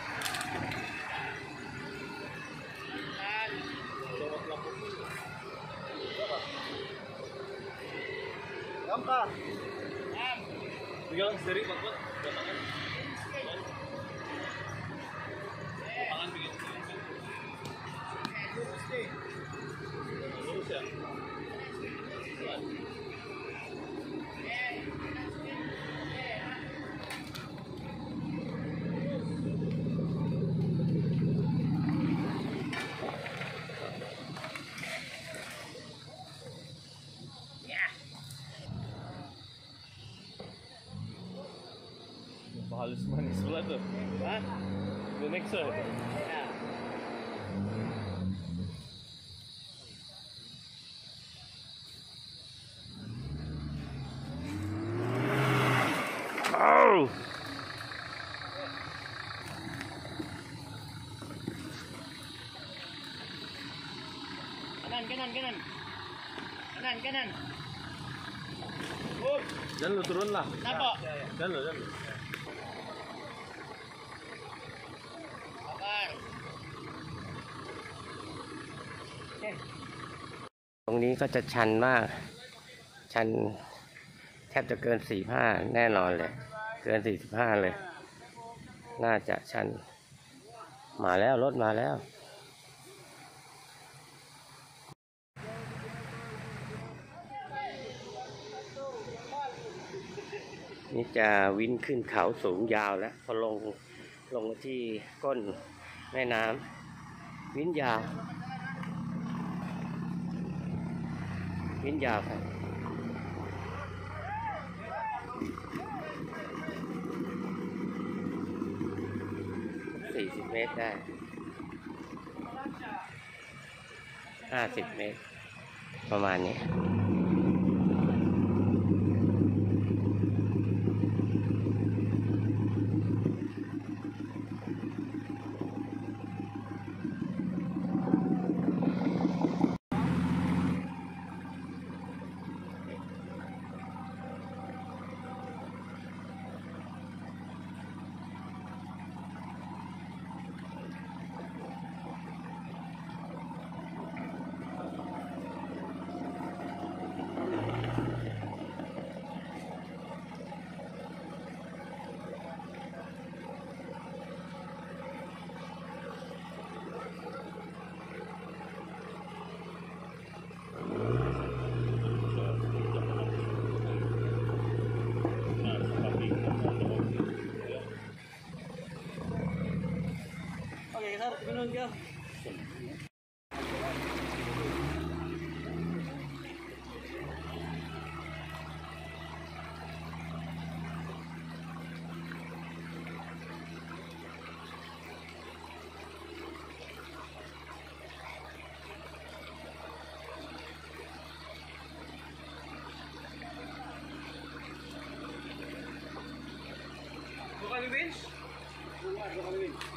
Gampang. Pegang sendiri Pak Bud. Tangan. Tangan pegang. Lurus ya. Halus manis sebelah tuh. Hah? The next one. Ya. Oh. Kanan, kanan, kanan. Kanan, kanan. Oh, jangan lu turun lah. Kenapa? Jangan lu, jangan lu. ตรงนี้ก็จะชันมาก ชันแทบจะเกินสี่ห้าแน่นอนเลย เกินสี่สิบห้าเลย น่าจะชัน มาแล้วรถมาแล้ว นี่จะวิ่งขึ้นเขาสูงยาวแล้ว พอลงลงมาที่ก้นแม่น้ำวิ่งยาววิ่งยาวครับสี่สิบเมตรได้ห้าสิบเมตรประมาณนี้ Ganun ka. Bukan di bench? Bukan, bukan di bench.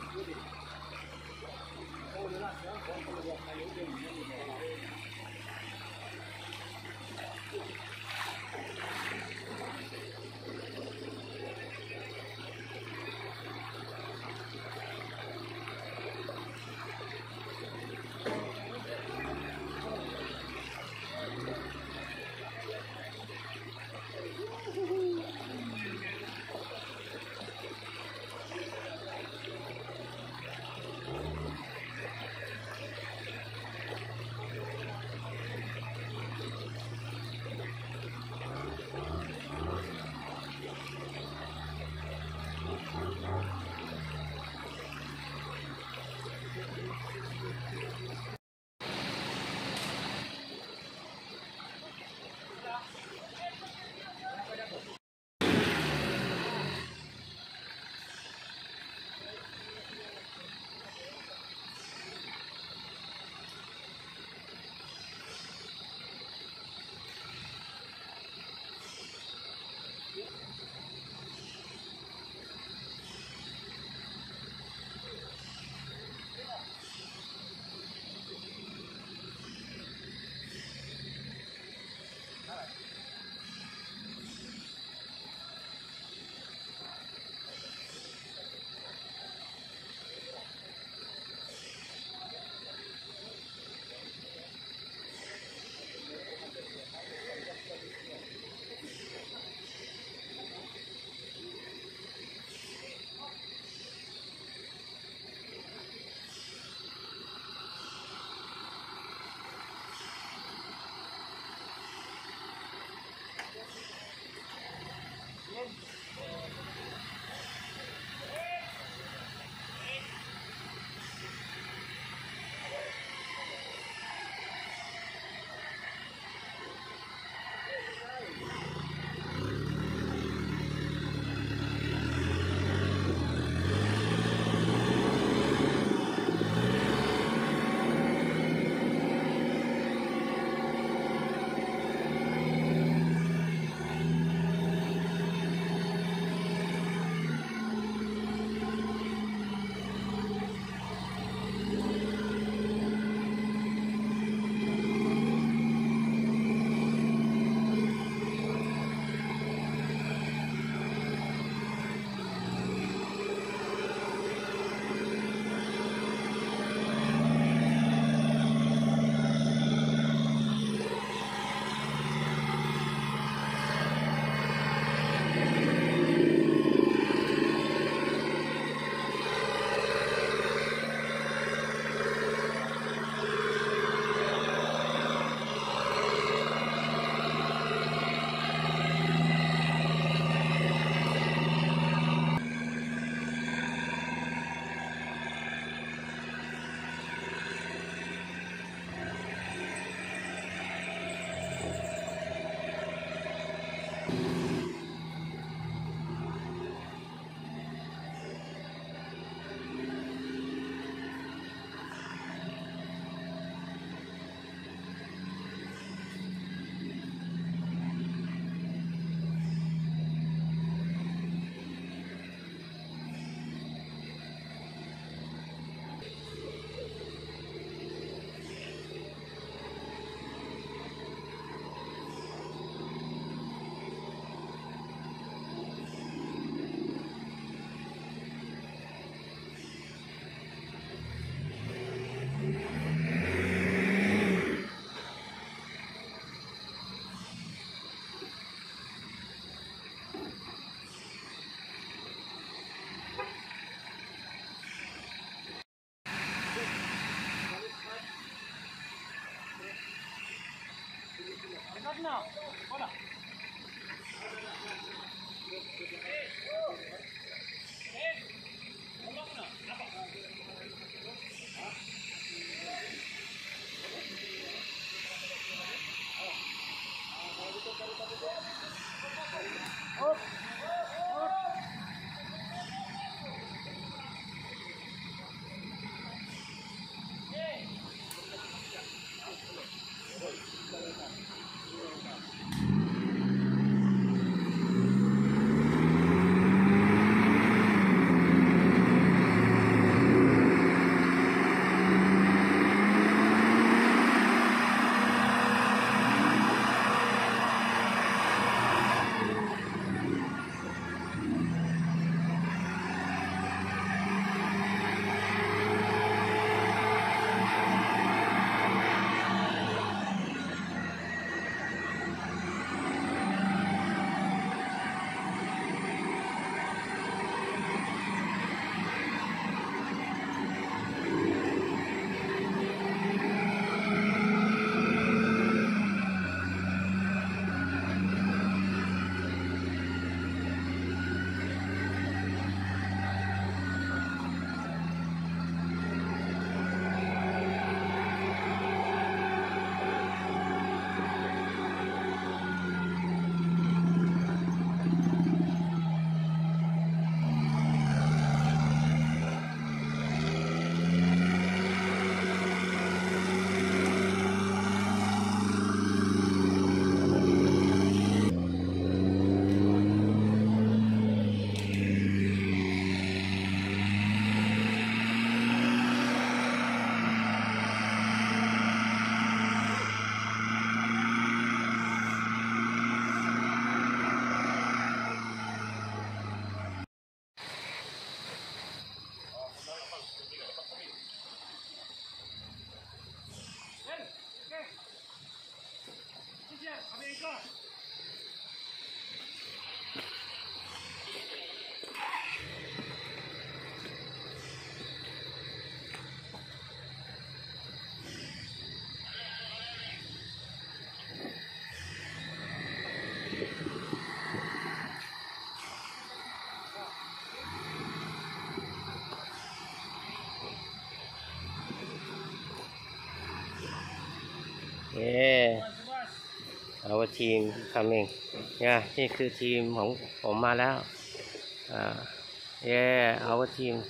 เย้เอาทีมทำเองเนี่ยนี่คือทีมของผมมาแล้วอ่าเย้เอาทีม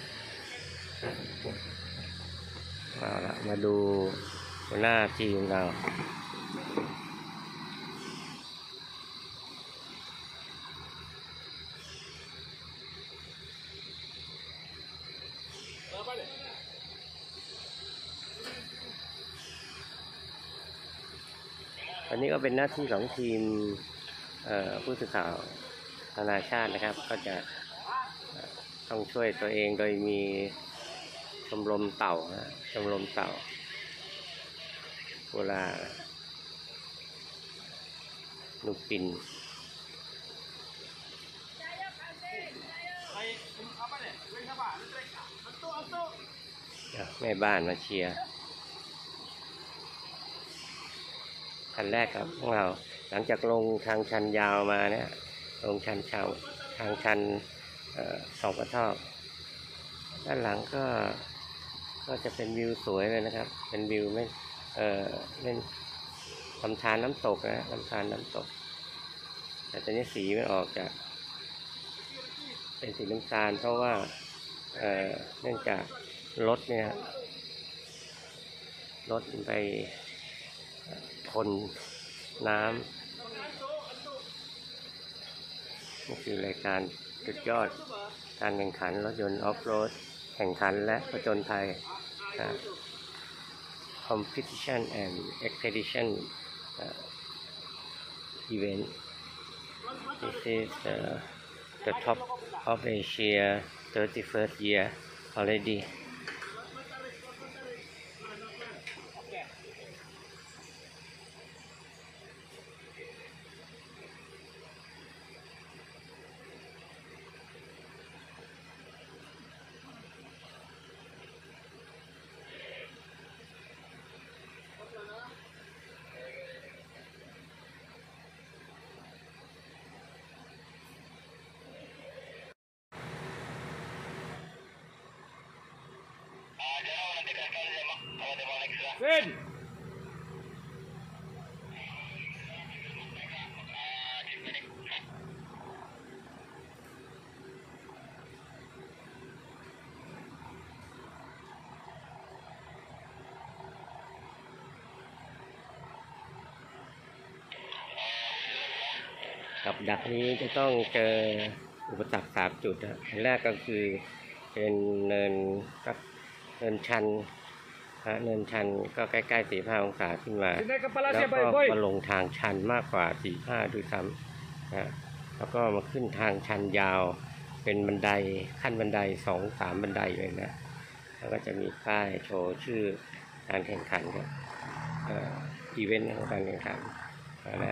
เอาละมาดูหัวหน้าทีมเราอันนี้ก็เป็นหน้าที่ของทีมผู้สื่อข่าวนานาชาตินะครับก็จะต้องช่วยตัวเองโดยมีชมรมเต่านะชมรมเต่าเวลานุปินแม่บ้านมาเชียร์คันแรกครับพวกเราหลังจากลงทางชันยาวมาเนี่ยลงชันเชาทางชันสองกระทอกด้านหลังก็ก็จะเป็นวิวสวยเลยนะครับเป็นวิวไม่เออเป็นลำธารน้ำตกนะลำธารน้ำตกแต่ตอนนี้สีมันออกจากเป็นสีน้ำตาลเพราะว่าเออเนื่องจากรถเนี่ยรถไปทนน้ำนี่คือรายการสุดยอดการแข่งขันรถยนต์ออฟโรดแข่งขันและผจญภัย competition and expedition uh, event. This is uh, the top of Asia thirty-first year already. Sin. กับดักนี้จะต้องเจออุปสรรคสามจุดนะอันแรกก็คือเป็นเนินก็เนินชันฮะเนินชันก็ใกล้ๆสี่ห้าองศาขึ้นมา Sini kepala แล้ว siapa, ก็ boy? มาลงทางชันมากกว่าสี่ห้าด้วยซ้ำนะแล้วก็มาขึ้นทางชันยาวเป็นบันไดขั้นบันไดสองสามบันไดเลยนะแล้วก็จะมีป้ายโชว์ชื่อการแข่งขันครับเอ่ออีเวนต์ของการแข่งขันนะ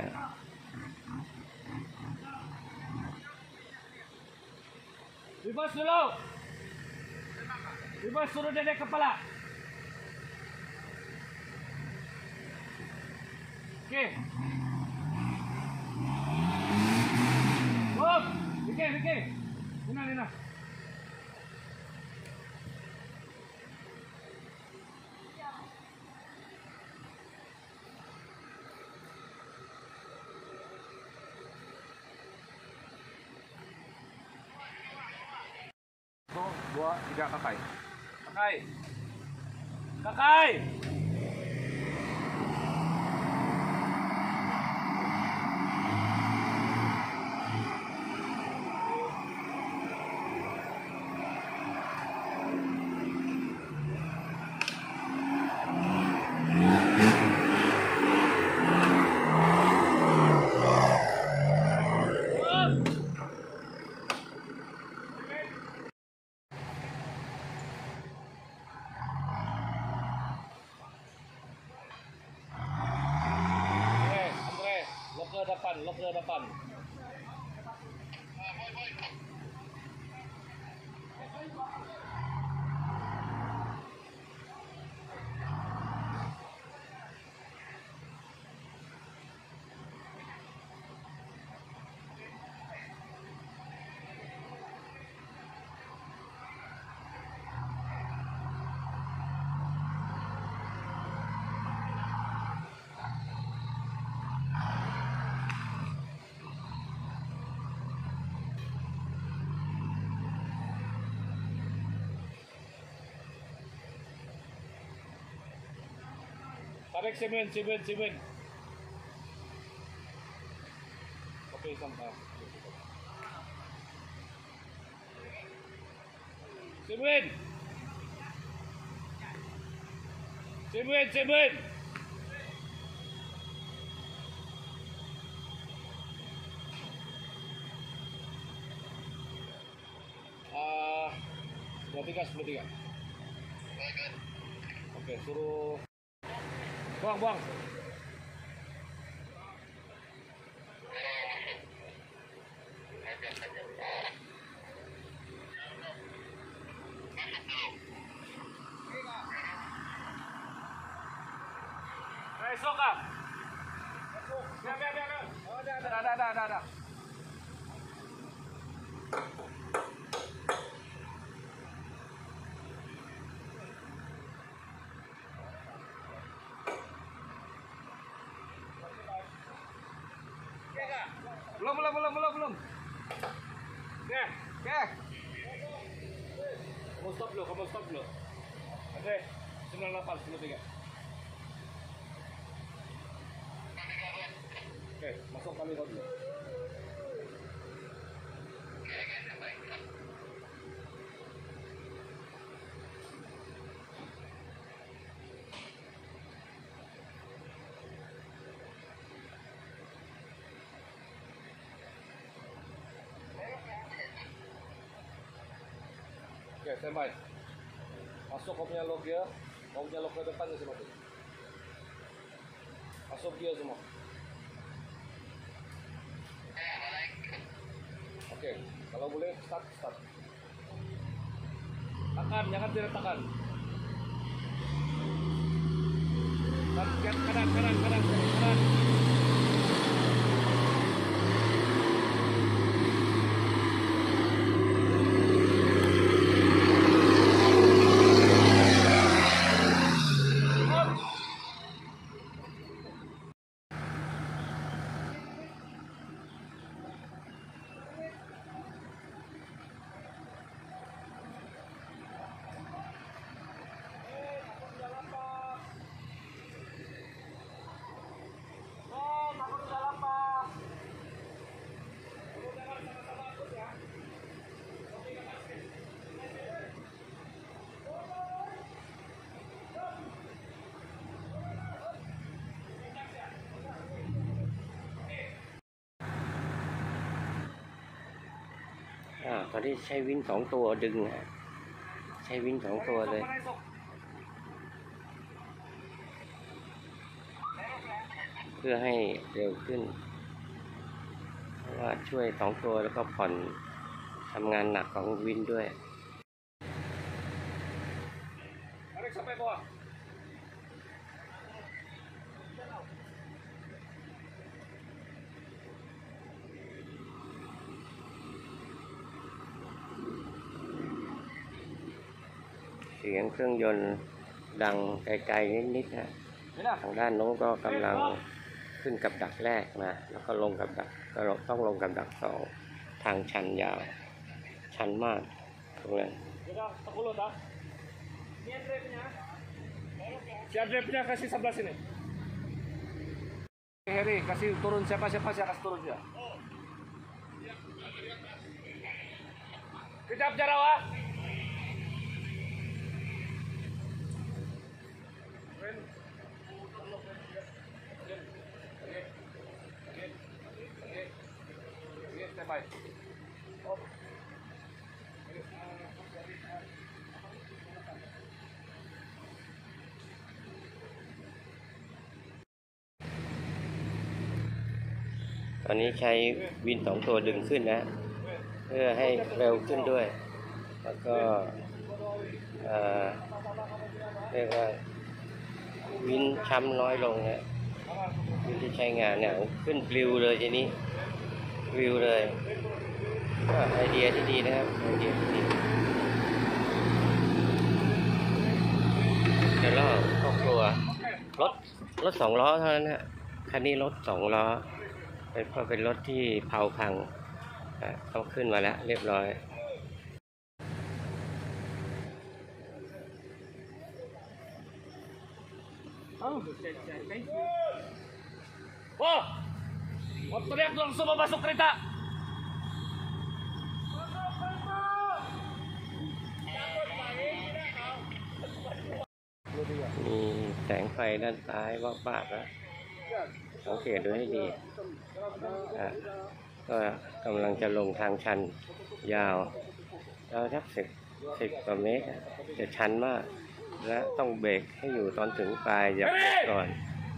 Reverse dulu. Reverse suruh dia naik kepala. Okey. Stop. Fikir, fikir. Nina, Nina. Dua, tiga, kakai. Kakai. Kakai. Ke depan, lo ke depan. Tarik semen, semen, semen. Okey, sampai. Semen. Semen, semen. Ah, sepuluh tiga, sepuluh tiga. Okey, suruh buang, buang. Esok kah? Biar, biar, biar. Oh, ada, ada, ada, ada, ada, ada. Belum, belum, belum, belum, belum. Oke, oke. Kamu stop dulu, kamu stop dulu. Oke, sembilan delapan, sepuluh tiga. Oke, masuk kali kau dulu. Oke, standby. Masuk kau punya log gear, kau punya log ke depan semua tu. Masuk gear semua. Oke, kalau boleh start, start. Tekan, jangan tidak tekan. Kanan, kanan, kanan, kanan, kanan. อ่าตอนนี้ใช้วินสองตัวดึงฮะใช้วินสองตัวเลยเพื่อให้เร็วขึ้นเพราะว่าช่วยสองตัวแล้วก็ผ่อนทำงานหนักของวินด้วยเสียงเครื่องยนต์ดังไกลๆนิดๆฮะทางด้านโน้นก็กำลังขึ้นกับดักแรกมาแล้วก็ลงกับดักก็ต้องลงกับดักสองทางชันยาวชันมากตรงนั้น Siap drive-nya kasih sebelah sini. Heri, kasih turun siapa-siapa saya kasih turun dia. Kejap Jarawa. Step by. Op. ตอนนี้ใช้วินสองตัวดึงขึ้นนะเพื่อให้เร็วขึ้นด้วยแล้วก็เรียกว่าวินช้ำน้อยลงนะวินที่ใช้งานเนี่ยขึ้นปลิวเลยทีนี้ปลิวเลยก็ไอเดียที่ดีนะครับไอเดียที่ดีจะล่อครอบครัวรถรถสองล้อเท่านั้นฮะคันนี้รถสองล้อเป็นเพราะเป็นรถที่เผาพังต้องขึ้นมาแล้วเรียบร้อย Wah, mau teriak langsung mau masuk kereta. มีแสงไฟด้านซ้ายว่าปากแล้วสังเกตดูให้ดีอ่ะก็กำลังจะลงทางชันยาวเราสักสิบสิบกว่าเมตรจะชันมากและต้องเบรกให้อยู่ตอนถึงปลายอย่าเบรกก่อน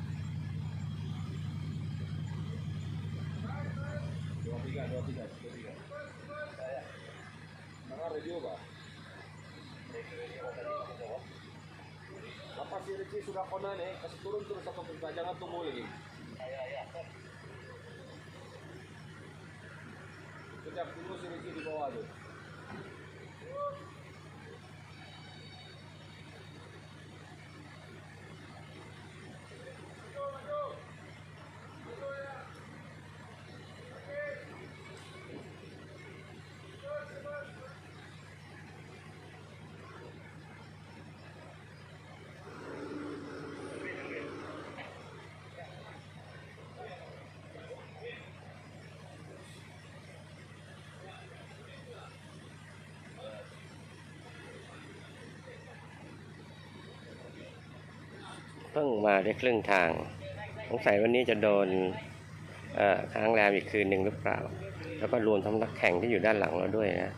Apa si Ricky sudah kona nih, kasih turun terus satu kereta, jangan tunggu lagi. Kejap dulu si Ricky di bawah tuh. เพิ่งมาได้ครึ่งทางสงสัยวันนี้จะโดนค้างแรมอีกคืนหนึ่งหรือเปล่าแล้วก็รวมทั้งนักแข่งที่อยู่ด้านหลังเราด้วยนะ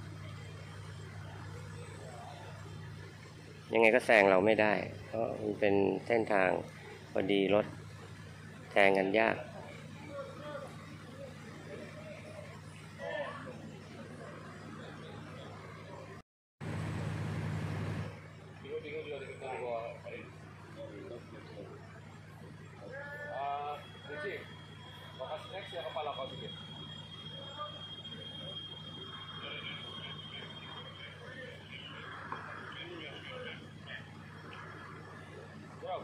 ยังไงก็แซงเราไม่ได้เพราะมันเป็นเส้นทางพอดีรถแซงกันยาก Next ya kepala kau sedikit. Wow.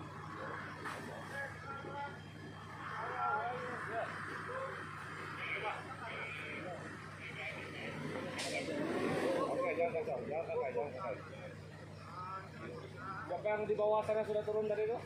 Oke, jangan kacau, jangan kacau, jangan kacau. Siapa yang di bawah sana sudah turun dari itu?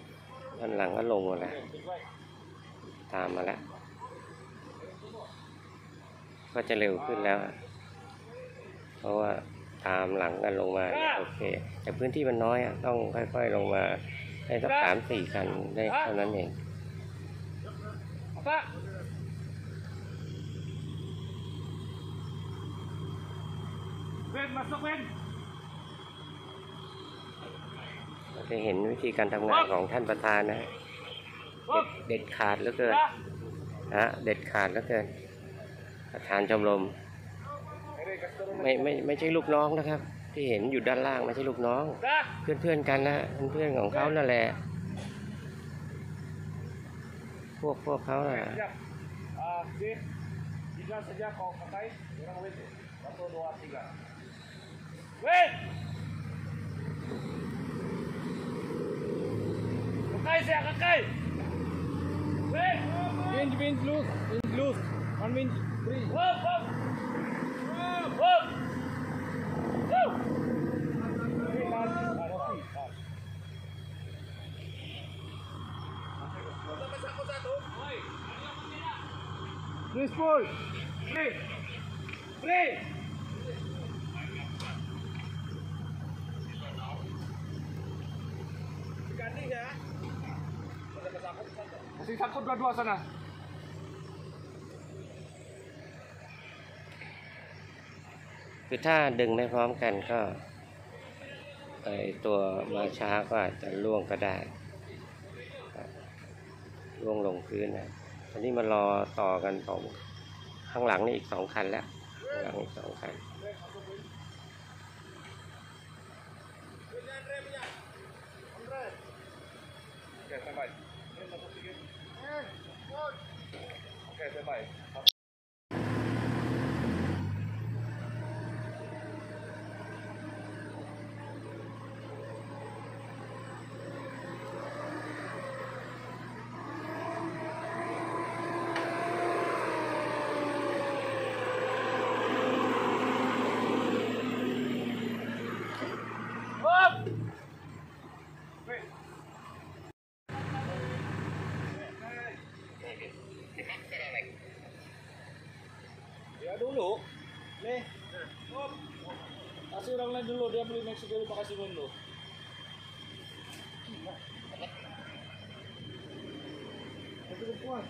ด้านหลังก็ลงมาแล้วตามมาแล้วก็จะเร็วขึ้นแล้ว เพราะว่าตามหลังกันลงมาเนี่ยโอเคแต่พื้นที่มันน้อยอ่ะต้องค่อยๆลงมาให้สักสามสี่คันได้เท่านั้นเอง Apa? Ben, masuk Ben. เราจะเห็นวิธีการทำงานของท่านประธานนะเด็ดเด็ดขาดเหลือเกินนะเด็ดขาดเหลือเกินประธานชมรมไม่ไม่ไม่ใช่ลูกน้องนะครับ ที่เห็นอยู่ด้านล่างไม่ใช่ลูกน้อง เพื่อนเพื่อนกันนะเพื่อนของเขานั่นแหละพวกพวกเขาน่ะ Ah, sip. Tiga saja kau pakai. Orang wait. Satu, dua, tiga. Wait. Pakai saya pakai. Wait. Wind, wind loose, wind loose. One wind, three. Up, up. Up. Go. Please pull. Free. Free. Ganti ya. Masih sangkut dua-dua sana. คือถ้าดึงไม่พร้อมกันก็ไอตัวมาช้าก็อาจจะล่วงก็ได้ล่วงลงพื้นนะตอนนี้มารอต่อกันสองข้างหลังนี่อีกสองคันแล้วข้างหลังอีกสองคัน Oke, standby. Oke, standby. Ya dulu, nih, kasih orang lain dulu, dia beli Mexico lupa kasih dulu. Itu kuat.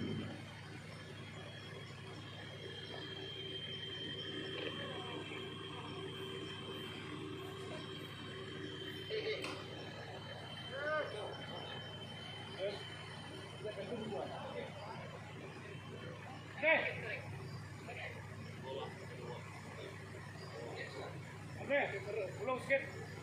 Oke, belum skip.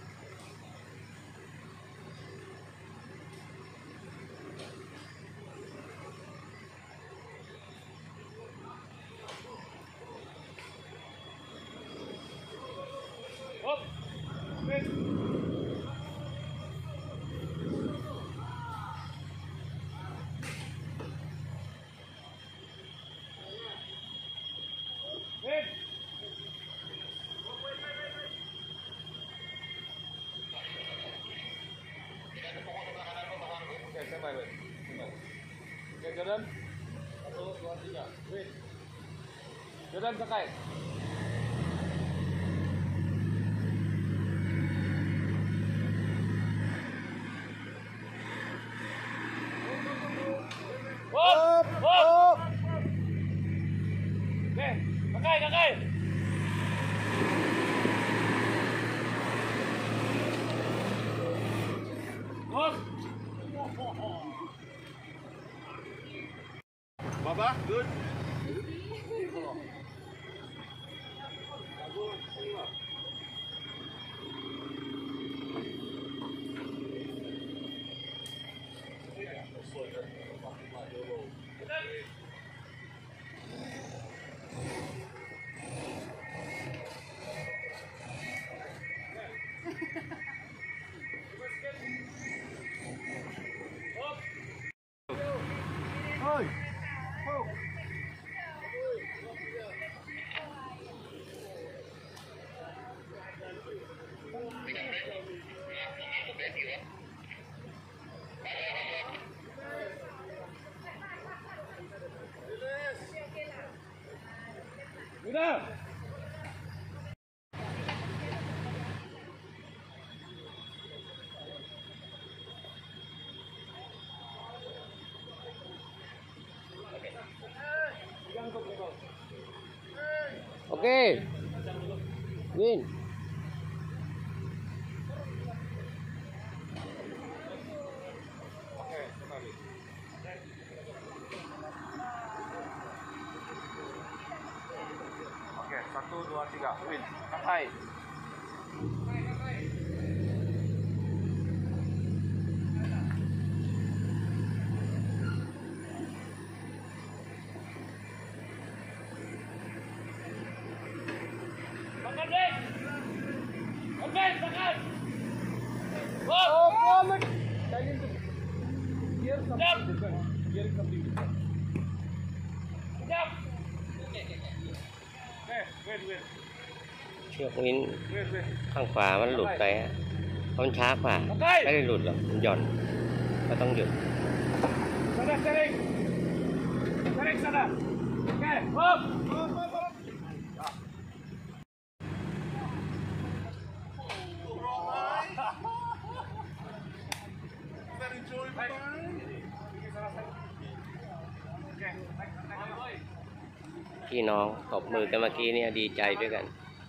Hop. Skip. Skip. Oke, standby, wait. Standby. Oke, Jordan. Satu, dua, tiga. Wait. Jordan, pakai. Hop, hop. Oke, pakai, pakai. Hop. Baba, good. Oi. Oh. Sudah. Oke. Win. Oke, satu, dua, tiga, win. Katai. Makan, Win. Oke, makan. Oh, oh, Biar sampai depan. Biar sampai depan. Siap. Oke, win, win. เชือกวิน Win, win. ข้างขวามันหลุดไปฮะเพราะมันช้ากว่าไม่ได้หลุดหรอกมันหย่อนก็ต้องหยุด Sana, tarik. Tarik sana. Oke, hop. Very enjoyable. พี่น้องตบมือกันเมื่อกี้เนี่ยดีใจด้วยกัน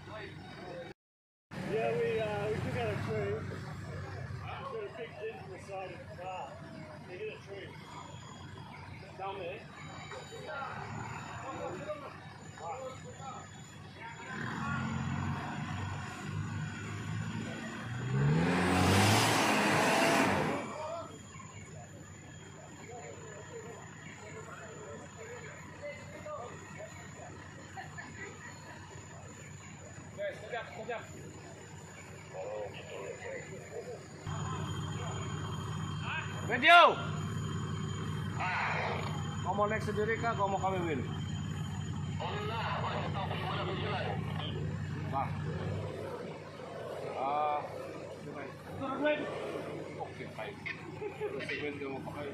Yeah, we uh, we took out a tree. Put a big dent in the side of the car. They hit a tree. Down there. Oke, sekejap, sekejap. Video. Kau mau naik sendiri kah? Kau mau kami win? Bang. Ah, turun win. Oke, baik. Terus win kau mau pakai.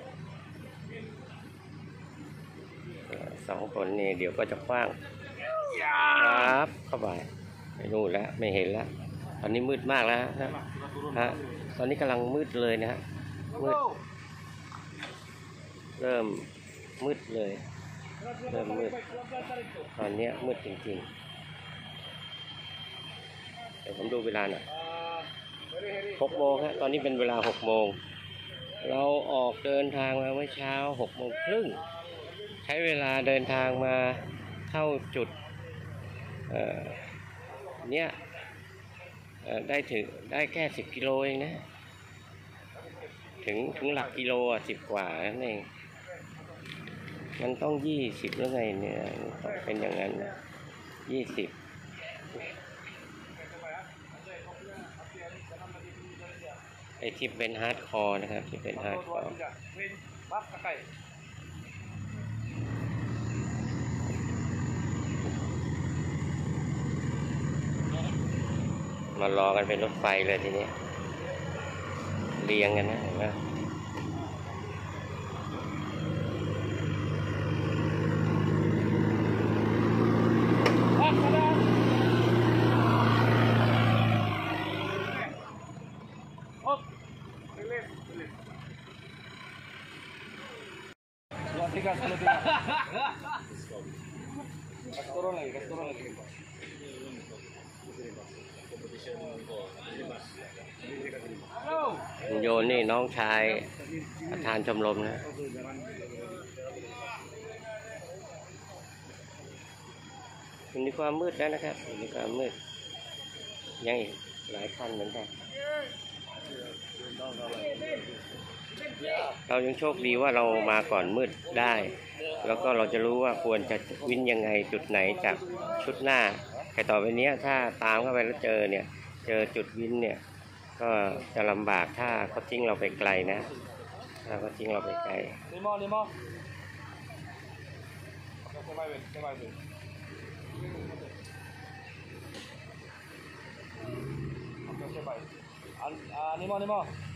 สองคนนี่เดี๋ยวก็จะคว้างครับเข้าไปไม่รู้แล้วไม่เห็นแล้วตอนนี้มืดมากแล้วนะฮะตอนนี้กำลังมืดเลยนะฮะมืดเริ่มมืดเลย เริ่มมืดตอนนี้มืดจริงๆเดี๋ยวผมดูเวลาหน่อยหกโมงฮะตอนนี้เป็นเวลาหกโมงเราออกเดินทางมาเมื่อเช้าหกโมงครึ่งใช้เวลาเดินทางมาเข้าจุดเอ่อเนี้ยเอ่อได้ถึงได้แค่สิบกิโลเองนะถึงถึงหลักกิโลอ่ะสิบกว่านั่นเองมันต้องยี่สิบแล้วไงเนี่ยต้องเป็นอย่างนั้นนะยี่สิบไอที่เป็นฮาร์ดคอร์นะครับที่เป็นฮาร์ดคอร์ Win. Bak, kakay. มารอกันเป็นรถไฟเลยทีนี้เรียงกันนะเห็นไหม Bak, sana. Hop. Release, release. Dua, tiga, satu, tiga. Kas turun lagi, kas turun lagi. คุณโยนนี่น้องชายประธานชมรมนะมันมีความมืดแล้วนะครับมันมีความมืดยังอีกหลายคันเหมือนกันเรายังโชคดีว่าเรามาก่อนมืดได้ แล้วก็เราจะรู้ว่าควรจะวิ่งยังไงจุดไหนจากชุดหน้าแต่ต่อไปนี้ถ้าตามเข้าไปแล้วเจอเนี่ยเจอจุดวินเนี่ยก็จะลำบากถ้าเขาทิ้งเราไปไกลนะถ้าเขาทิ้งเราไปไกล Lima, lima. Oke, coba Win, coba Win. Oke, coba. An- ah, lima, lima.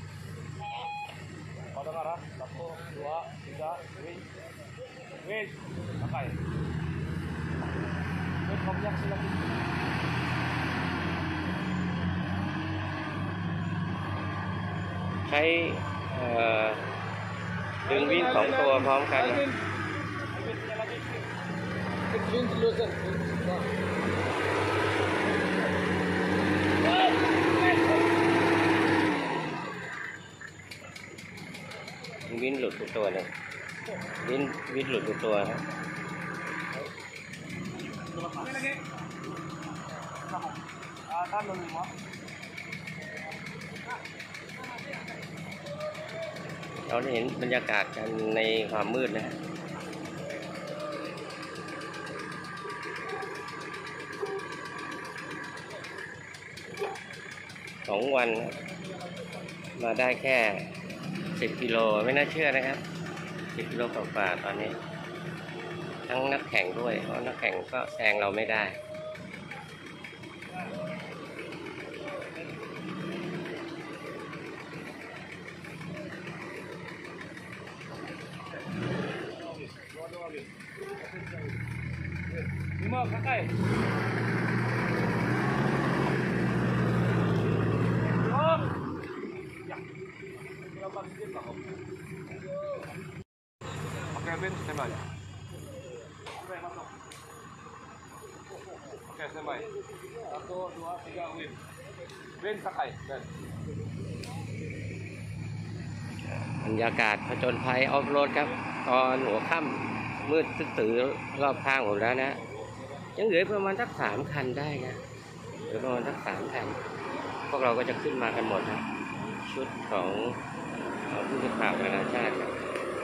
Kau dengar ah? Satu, dua, tiga, Win. Win, pakai. Win. ใช้เอ่อดึงวินสองตัวพร้อมกันนะวินหลุดทุกตัวเลยวินวินหลุดทุกตัวนะเราได้เห็นบรรยากาศกันในความมืดนะสองวันมาได้แค่สิบกิโลไม่น่าเชื่อนะครับสิบกิโลกว่าๆตอนนี้ทั้งนักแข่งด้วยเพราะนักแข่งก็แซงเราไม่ได้นี่มากใกล้Oke, Ben, standby. Oke, standby. Satu, dua, tiga, win. Ben, sakai, Ben. บรรยากาศผจญภัยออฟโรดครับตอนหัวค่ำมืดตื้อรอบข้างผมแล้วนะยังเหลือประมาณสักสามคันได้นะเหลือประมาณสักสามคันพวกเราก็จะขึ้นมากันหมดนะชุดของผู้สื่อข่าวนานาชาติครับ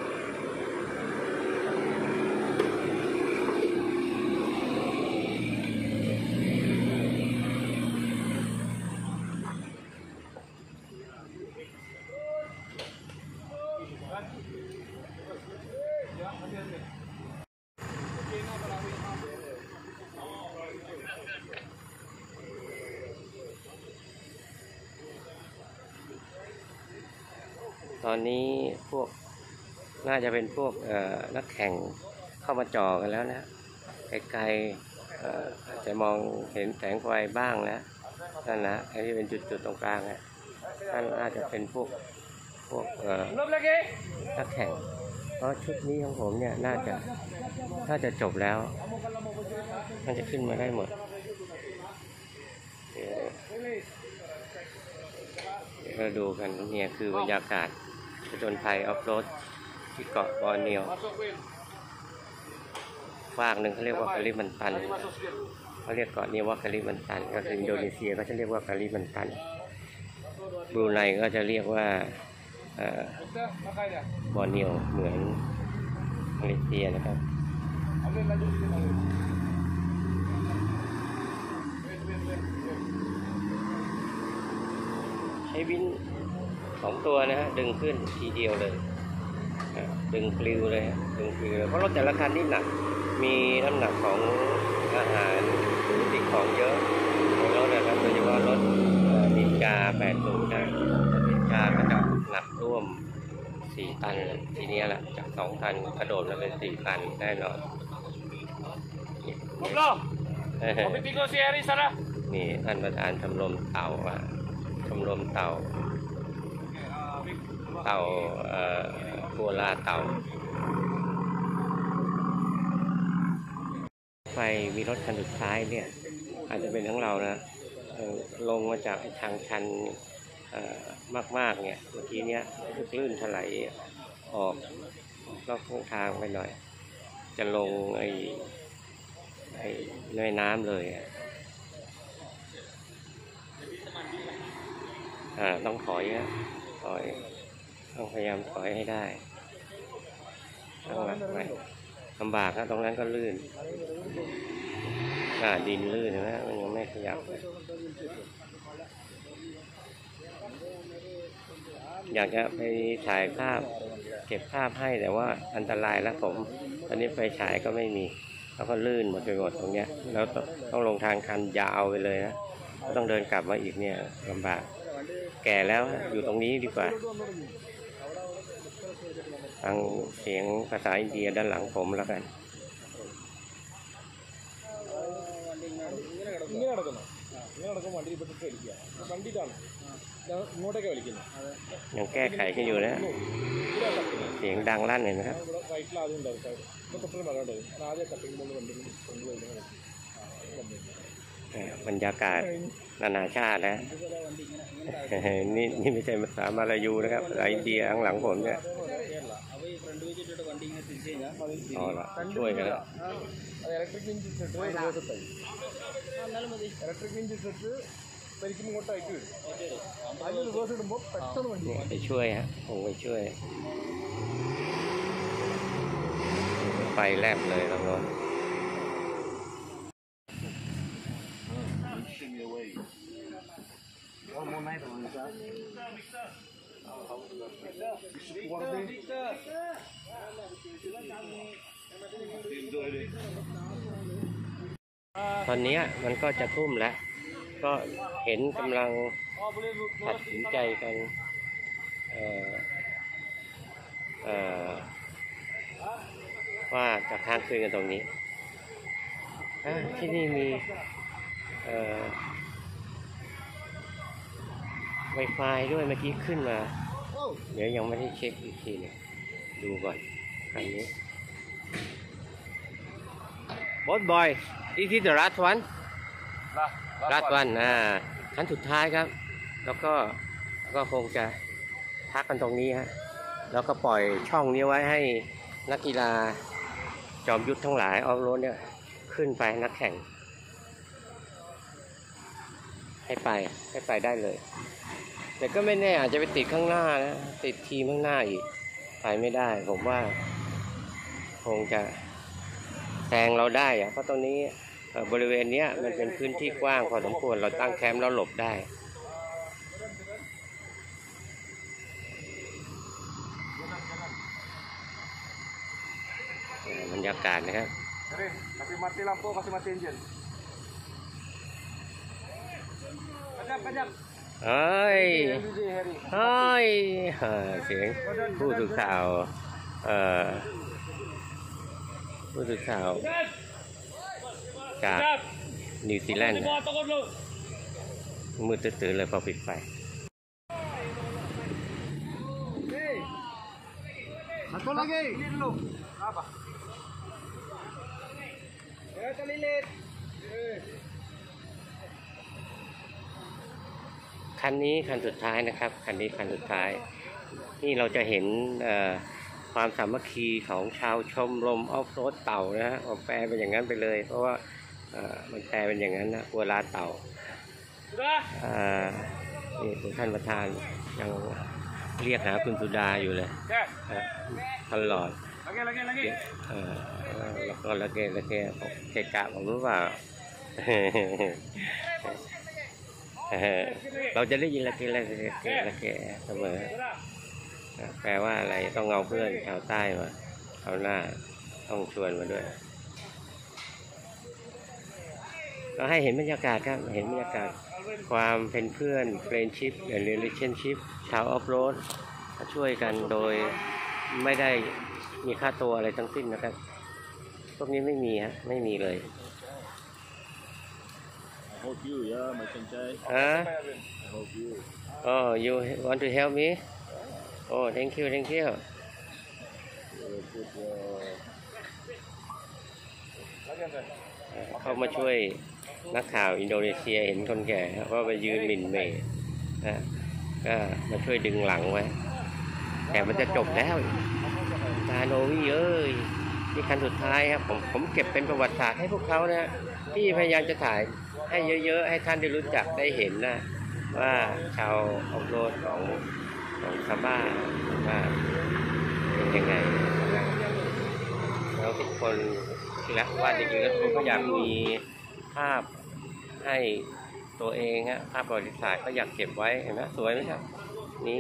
ตอนนี้พวกน่าจะเป็นพวกนักแข่งเข้ามาจ่อกันแล้วนะไกลๆอาจจะมองเห็นแสงไฟบ้างแล้วนั่นนะไอ้ที่เป็นจุดๆตรงกลางอ่ะนั่นน่าจะเป็นพวกพวกนักแข่งเพราะชุดนี้ของผมเนี่ยน่าจะน่าจะจบแล้วน่าจะขึ้นมาได้หมดเดี๋ยวเราดูกันเนี่ยคือบรรยากาศผจญภัยออฟโรดที่เกาะบอร์เนียวฟากหนึ่งเขาเรียกว่ากาลิมันตันเขาเรียกเกาะนี้ว่ากาลิมันตันก็คืออินโดนีเซียก็จะเรียกว่ากาลิมันตันบรูไนก็จะเรียกว่าบอร์เนียวเหมือนมาเลเซียนะครับใช้วินสองตัวนะฮะดึงขึ้นทีเดียวเลยดึงคลิวเลยดึงคลิวเลยเพราะรถแต่ละคันนี่หนักมีน้ำหนักของอาหารหรือสิ่งของเยอะในรถนะครับโดยเฉพาะรถนินจาแปดสูบนะนินจาก็จะหนักร่วมสี่ตันทีนี้แหละจากสองตันกระโดดมาเป็นสี่ตันแน่นอนนี่ท่านประธานชมรมเต่าชมรมเต่าเต่าโกลาเต่าไฟมีรถคันสุดท้ายเนี่ยอาจจะเป็นทั้งเรานะลงมาจากทางชันมากๆเนี่ยเมื่อกี้เนี้ยคลื่นถลายออกนอกทางไปหน่อยจะลงไอ้ไอ้ในน้ำเลยอ่าต้องถอยนะถอยต้องพยายามถอยให้ได้ตั้งหลักไว้ลำบากนะตรงนั้นก็ลื่นอ่าดินลื่นนะมันยังไม่ขยับอยากจะไปถ่ายภาพเก็บภาพให้แต่ว่าอันตรายแล้วผมตอนนี้ไฟฉายก็ไม่มีแล้วก็ลื่นหมดไปหมดตรงเนี้ยแล้วต้องลงทางคันยาวไปเลยนะต้องเดินกลับมาอีกเนี่ยลำบากแก่แล้วอยู่ตรงนี้ดีกว่าฟังเสียงภาษาอินเดียด้านหลังผมแล้วกัน നിങ്ങൾ നടക്കുമ്പോൾ വണ്ടി ഇപ്പോഴത്തെ വലിക്കുക വണ്ടി ഇതാണ് ഇങ്ങോട്ടേക്ക് വലിക്കുന്നത് ยังแก้ไขกันอยู่นะเสียงดังลั่นเลยนะครับ ഇവിടെ റൈറ്റിൽ ആദ്യം ഉണ്ടാവും സൈഡ് ഇപ്പോൾ തൊട്ടും വരാണ്ടാവും ഞാൻ ആദ്യം കട്ടിങ് കൊണ്ട് വണ്ടി കൊണ്ടുപോയി บรรยากาศนานาชาตินะนี่นี่ไม่ใช่ภาษามาลายูนะครับภาษาอินเดียข้างหลังผมเนี่ยอ๋อละช่วยกันแล้ว ഇലക്ട്രിക് എഞ്ചിൻ സെറ്റ് റിവേഴ്സത്തായി ഇലക്ട്രിക് എഞ്ചിൻ സെറ്റ് ശരിക്കും ഇങ്ങോട്ട് അയച്ചു വരും അതിൽ റിവേഴ്സ് ഇടുമ്പോൾ പെട്ടെന്ന് വണ്ടി ไปช่วยฮะผมไปช่วยไฟแลบเลยตรงโน้น ตอนนี้มันก็จะทุ่มแล้วก็เห็นกำลังตัดสินใจกันเอ่อเอ่อว่าจะค้างคืนกันตรงนี้ที่นี่มีเอ่อ Wi-Fi ด้วยเมื่อกี้ขึ้นมาเดี๋ยวยังไม่ได้เช็คอีกทีนึงดูก่อนคันนี้ Boss boy is it the last one last one อ่าคันสุดท้ายครับแล้วก็ก็คงจะพักกันตรงนี้ฮะแล้วก็ปล่อยช่องนี้ไว้ให้นักกีฬาจอมยุทธทั้งหลายออฟโรดเนี่ยขึ้นไปนักแข่งให้ไปให้ไปได้เลยแต่ก็ไม่แน่อาจจะไปติดข้างหน้านะติดทีมข้างหน้าอีกไปไม่ได้ผมว่าคงจะแซงเราได้อะเพราะตรงนี้บริเวณนี้มันเป็นพื้นที่กว้างพอสมควรเราตั้งแคมป์แล้วหลบได้บรรยากาศนะครับ kasih mati lampu kasih mati engine kejap kejap เฮ้ยเฮ้ยเสียงผู้สื่อข่าวเอ่อผู้สื่อข่าวจากนิวซีแลนด์มืดตื่นเลยพอปิดไฟ Satu lagi ini dulu apa ya terlilit คันนี้คันสุดท้ายนะครับคันนี้คันสุดท้ายนี่เราจะเห็นความสามัคคีของชาวชมรมออฟโรดเต่านะฮะแปลเป็นอย่างนั้นไปเลยเพราะว่ามันแปลเป็นอย่างนั้นนะวัวลาเต่านี่คุณท่านประธานยังเรียกหาคุณสุดาอยู่เลยตลอดแล้วก็ละเกละเกเกะกะผมรู้ว่าเราจะได้ยินละเกละเกละเกเสมอแปลว่าอะไรต้องเอาเพื่อนชาวใต้มาเอาหน้าต้องชวนมาด้วยก็ให้เห็นบรรยากาศครับเห็นบรรยากาศความเป็นเพื่อน friendship and relationship ชาวออฟโรดช่วยกันโดยไม่ได้มีค่าตัวอะไรทั้งสิ้นนะครับพวกนี้ไม่มีฮะไม่มีเลย Help you, yeah, my sensei. ฮะ Help you. Oh you want to help me Oh thank you thank you Put your เขามาช่วยนักข่าวอินโดนีเซียเห็นคนแก่ว่าไปยืนหมิ่นเมย์นะก็มาช่วยดึงหลังไว้แต่มันจะจบแล้วตาโนวี่เอ้ยนี่คันสุดท้ายครับผมผมเก็บเป็นประวัติศาสตร์ให้พวกเขานะที่พยายามจะถ่ายให้เยอะๆให้ท่านได้รู้จักได้เห็นนะว่าชาวออฟโรดของของซาบ้าว่าเป็นยังไงนะแล้วทุกคนและว่าจริงๆแล้วทุกคนก็อยากมีภาพให้ตัวเองฮะภาพประวัติศาสตร์ก็อยากเก็บไว้เห็นไหมสวยไหมครับนี่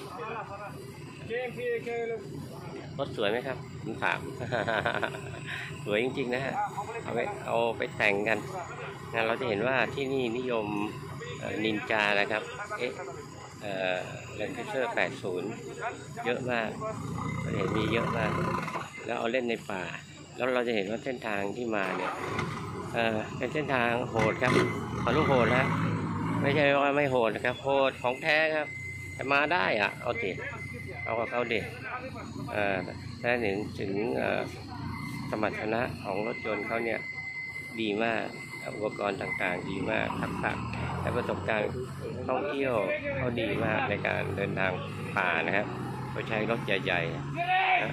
รถสวยไหมครับผมถาม สวยจริงๆนะฮะเอาไปเอาไปแต่งกันนะเราจะเห็นว่าที่นี่นิยมนินจานะครับเอ๊ะเอ่อแลนด์ครูเซอร์แปดสิบเยอะมากเราเห็นมีเยอะมากแล้วเอาเล่นในป่าแล้วเราจะเห็นว่าเส้นทางที่มาเนี่ยเออเป็นเส้นทางโหดครับขอลูกโหดนะไม่ใช่ว่าไม่โหดนะครับโหดของแท้ครับแต่มาได้อ่ะเอาดิเอากับเขาดิเอ่อถ้าถึงถึงสมรรถนะของรถยนต์เขาเนี่ยดีมากอุปกรณ์ต่างๆดีมากทักษะและประสบการณ์ท่องเที่ยวเขาดีมากในการเดินทางป่านะครับเขาใช้รถใหญ่ๆนะ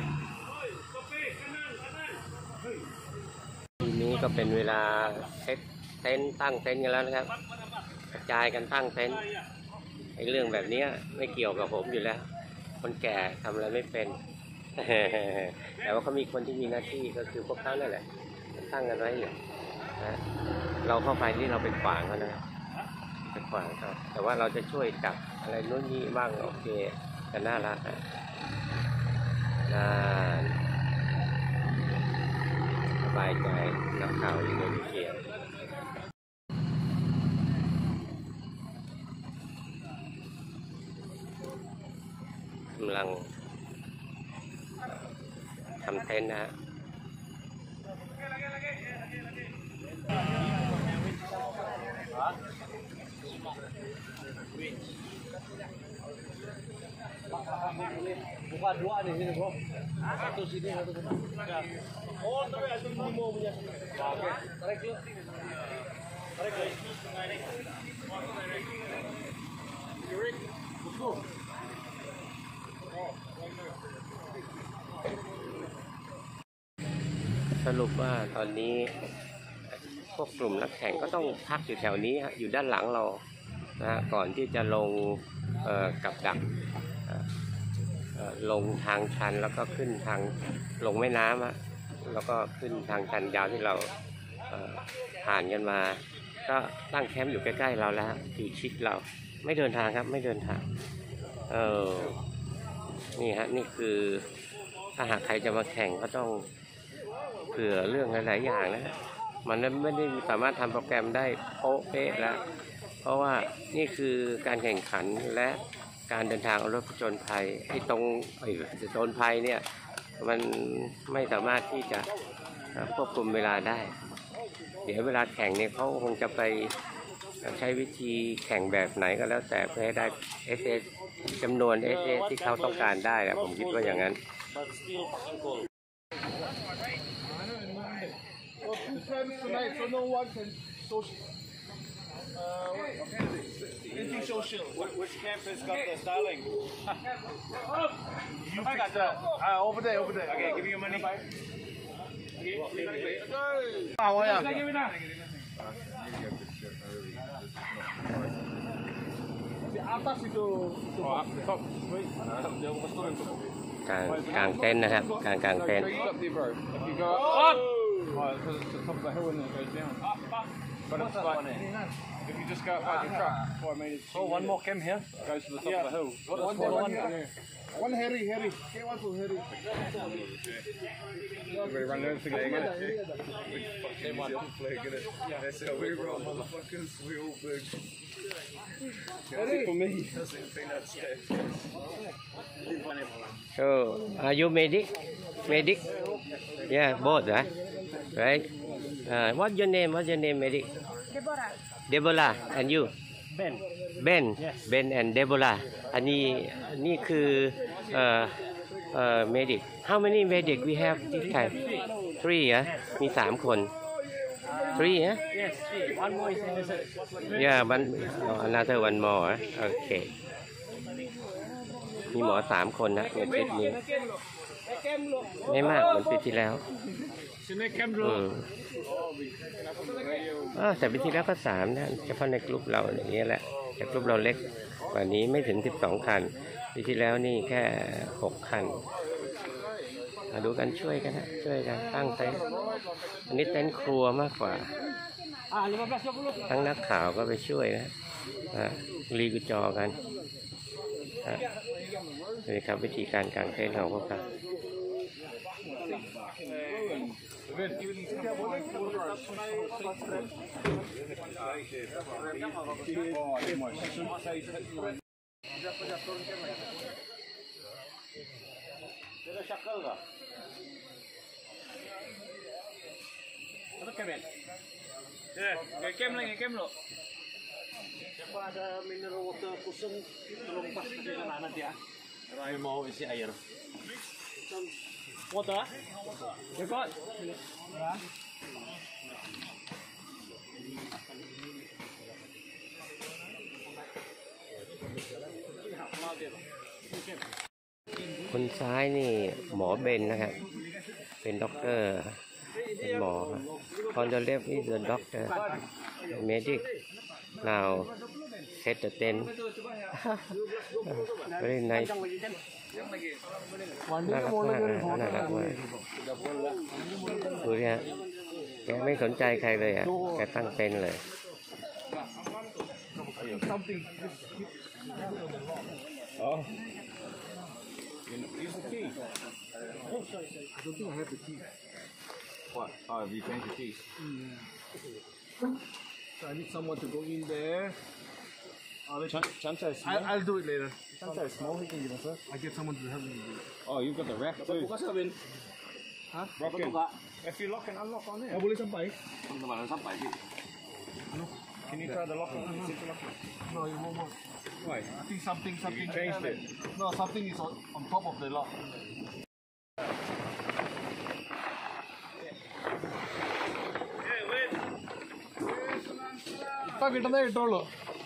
ทีนี้ก็เป็นเวลาเซตเต็นท์ตั้งเต็นท์กันแล้วนะครับกระจายกันตั้งเต็นท์ไอ้เรื่องแบบนี้ไม่เกี่ยวกับผมอยู่แล้วคนแก่ทำอะไรไม่เป็น แต่ว่าเขามีคนที่มีหน้าที่ก็คือพวกเขานั่นแหละตั้งกันไว้เนี่ยนะเราเข้าไปนี่เราไปขวางเขานะไปขวางเขาแต่ว่าเราจะช่วยจับอะไรนู้นนี่บ้างโอเคแต่น่ารักนะน่าสบายใจนักข่าวอินโดนีเซียกำลังทำเต็นท์นะฮะ buka dua di sini bro, satu sini satu sini. Oh tapi ada lima punya. Oke, tarik dulu. Tarik guys. Yurik, buku. สรุปว่าตอนนี้พวกกลุ่มนักแข่งก็ต้องพักอยู่แถวนี้ฮะอยู่ด้านหลังเรานะก่อนที่จะลงกับดักลงทางชันแล้วก็ขึ้นทางลงแม่น้ำฮะแล้วก็ขึ้นทางชันยาวที่เราผ่านกันมาก็ตั้งแคมป์อยู่ใกล้ๆเราแล้วอยู่ชิดเราไม่เดินทางครับไม่เดินทางเออนี่ฮะนี่คือถ้าหากใครจะมาแข่งก็ต้องเผื่อเรื่องหลายๆอย่างนะมันไม่ได้สามารถทำโปรแกรมได้โป๊ะเป๊ะแล้วเพราะว่านี่คือการแข่งขันและการเดินทางเอารถผจญภัยไอ้ตรงไอ้ผจญภัยเนี่ยมันไม่สามารถที่จะควบคุมเวลาได้เดี๋ยวเวลาแข่งเนี่ยเขาคงจะไปใช้วิธีแข่งแบบไหนก็แล้วแต่เพื่อให้ได้ เอส เอส จำนวน เอส เอส ที่เขาต้องการได้นะผมคิดว่าอย่างนั้น Well, two camps tonight, so no one can social. Uh, anything social. Which camp has got the styling? You I got that. Ah, over there, over there. Okay, give me your money. Ah, oh yeah. Di atas itu. Oh, top. กลางกลางเต็นท์นะครับกลางกลางเต็นท์ Oh, because it's the top of the hill and it goes down. But it's like, if you just go up the track, before I made it. Oh, one more cam here. Goes to the top yeah. of the hill. One, one, one, one, yeah. one Harry, Harry. Get one for Harry. Everybody run over together. Fucking one flag in it. That's how we roll, motherfuckers. We all big. That's it for me. That's it for that step. So, are you medic? Medic? Yeah, both, right? Right? Uh, what's your name? What's your name, medic? Deborah. Deborah, and you? Ben. Ben. Yes. Ben and Deborah. อันนี้นี่คือเอ่อเอ่อ medic. How many medic we have this time? Three อ่ะมีสามคน Three อ่ะ Yes, three. One more is in the Yeah, one another one more. Okay. มีหมอสามคนนะในทริปนี้ไม่มากเหมือนปีที่แล้วอืมอ๋อแต่ปีที่แล้วก็สามนะเฉพาะในกลุ่มเราอย่างนี้แหละแต่กลุ่มเราเล็กกว่านี้ไม่ถึงสิบสองคันปีที่แล้วนี่แค่หกคันมาดูกันช่วยกันนะช่วยกันตั้งเต็นท์อันนี้เต็นท์ครัวมากกว่าทั้งนักข่าวก็ไปช่วยนะรีกุจอกันนี่ครับวิธีการกางเต็นท์ของพวกเรา Kem lagi, kem lo. Siapa ada mineral water kosong, tolong pas ke kanan nanti ya. Saya mau isi air. Water? Ya kok? Ya. คนซ้ายนี่หมอเบนนะครับ เป็นด็อกเตอร์เป็นหมอ On the left is the doctor medic now set the tent very nice น่ารักมากนะน่ารักมากดูดิฮะแกไม่สนใจใครเลยอ่ะแกตั้งเต็นท์เลย Oh. Use the key. Oh, sorry, sorry. I don't think I have the key. What? Oh, have you changed the keys? Mm. So I need someone to go in there. I'll Ch Chancha is small? I'll, I'll do it later. Chancha is small, he can give us a... I get someone to help me do it. Oh, you've got the rack too. Huh? Broken. If you lock and unlock on it. Oh, boleh sampai? Can you try the lock? No, you won't work. Why? I think something, something changed it. No, something is on, on top of the lock. Hey, wait. Pak, kita naik dulu.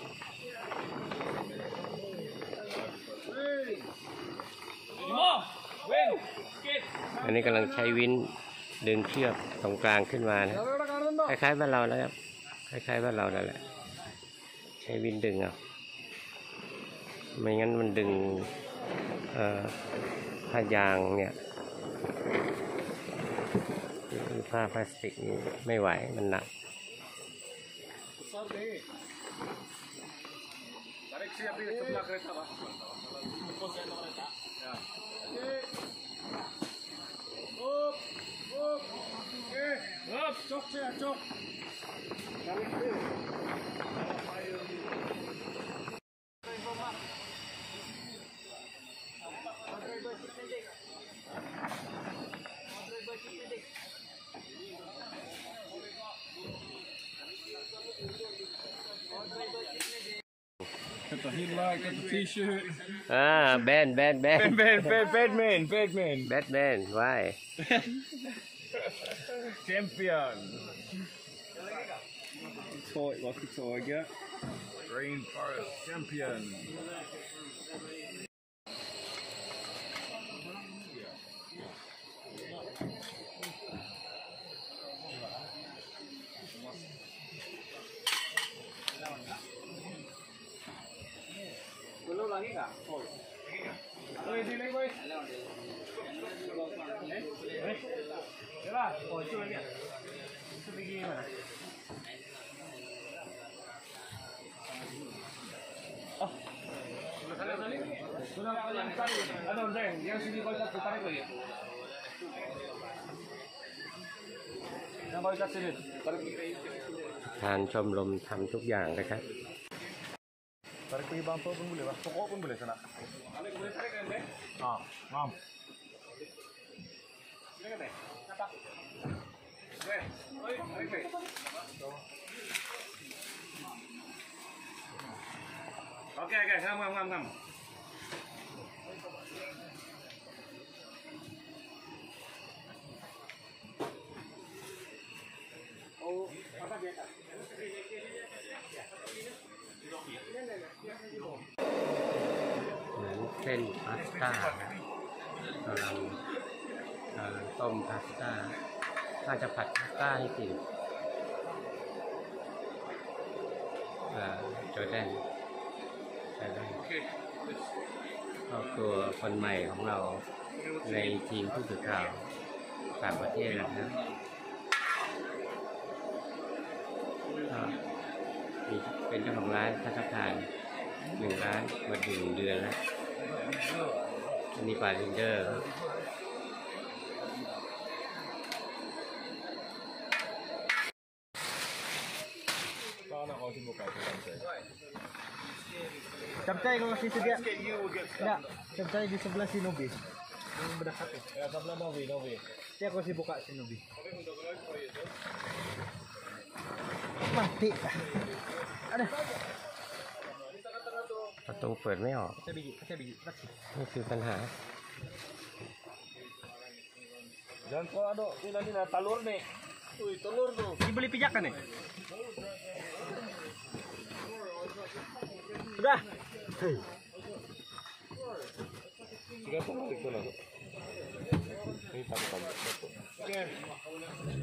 อันนี้กำลังใช้วินดึงเชือกตรงกลางขึ้นมานะคล้ายๆบ้านเราแล้วครับคล้ายๆบ้านเรานั่นแหละใช้วินดึงเอาไม่งั้นมันดึงผ้ายางเนี่ยผ้าพลาสติกนี่ไม่ไหวมันหนัก Cok, cok, cok. Got the headlight, got the t-shirt. Ah, Ben, Ben, Ben. Ben, Ben, Batman, Batman. Batman, why? Champion. Toy, what's the toy get? Green Forest Champion. Belum lagi kak? Oh. Oi, sini boy. Eh? Yalah, oh itu lagi. Itu pergi mana? Oh. Sudah kali? Sudah yang kali. Ada orang yang sini kau tak tarik lagi. Yang kau tak sini. ทางชมรมทำทุกอย่างนะครับ Tarik pergi bumper pun boleh, pokok pun boleh sana. Boleh tarik kan, Dek? Ah, mam. Silakan, Dek. Siapa? Dek, oi, tarik, Dek. Oke, oke, ngam, ngam, ngam, ngam. Oh, apa dia? เหมือนเส้นพาสต้ากำลังกำลังต้มพาสต้าน่าจะผัดพาสต้าให้กินจอร์แดนจอร์แดนครอบครัวคนใหม่ของเราในทีมผู้สื่อข่าวต่างประเทศนะครับมีเป็นเจ้าของร้านพัฒนาหนึ่งร้านมาถึงเดือนแล้วอันนี้ปาลินเดอร์ Capcay kau masih sedia. Enggak, capcay di sebelah Shinobi. Yang berdekat tu. Ya, sebelah Novi, Novi. Saya aku masih buka Shinobi. Mati. Ada. ประตูเปิดไม่ออก Saya biji, saya biji. นี่คือปัญหา Jangan kau ada ini nanti ada telur nih. Wih, telur tuh. Ini boleh pijakan nih? Sudah. Tiga puluh itu lah. Ini tambah tambah. Oke.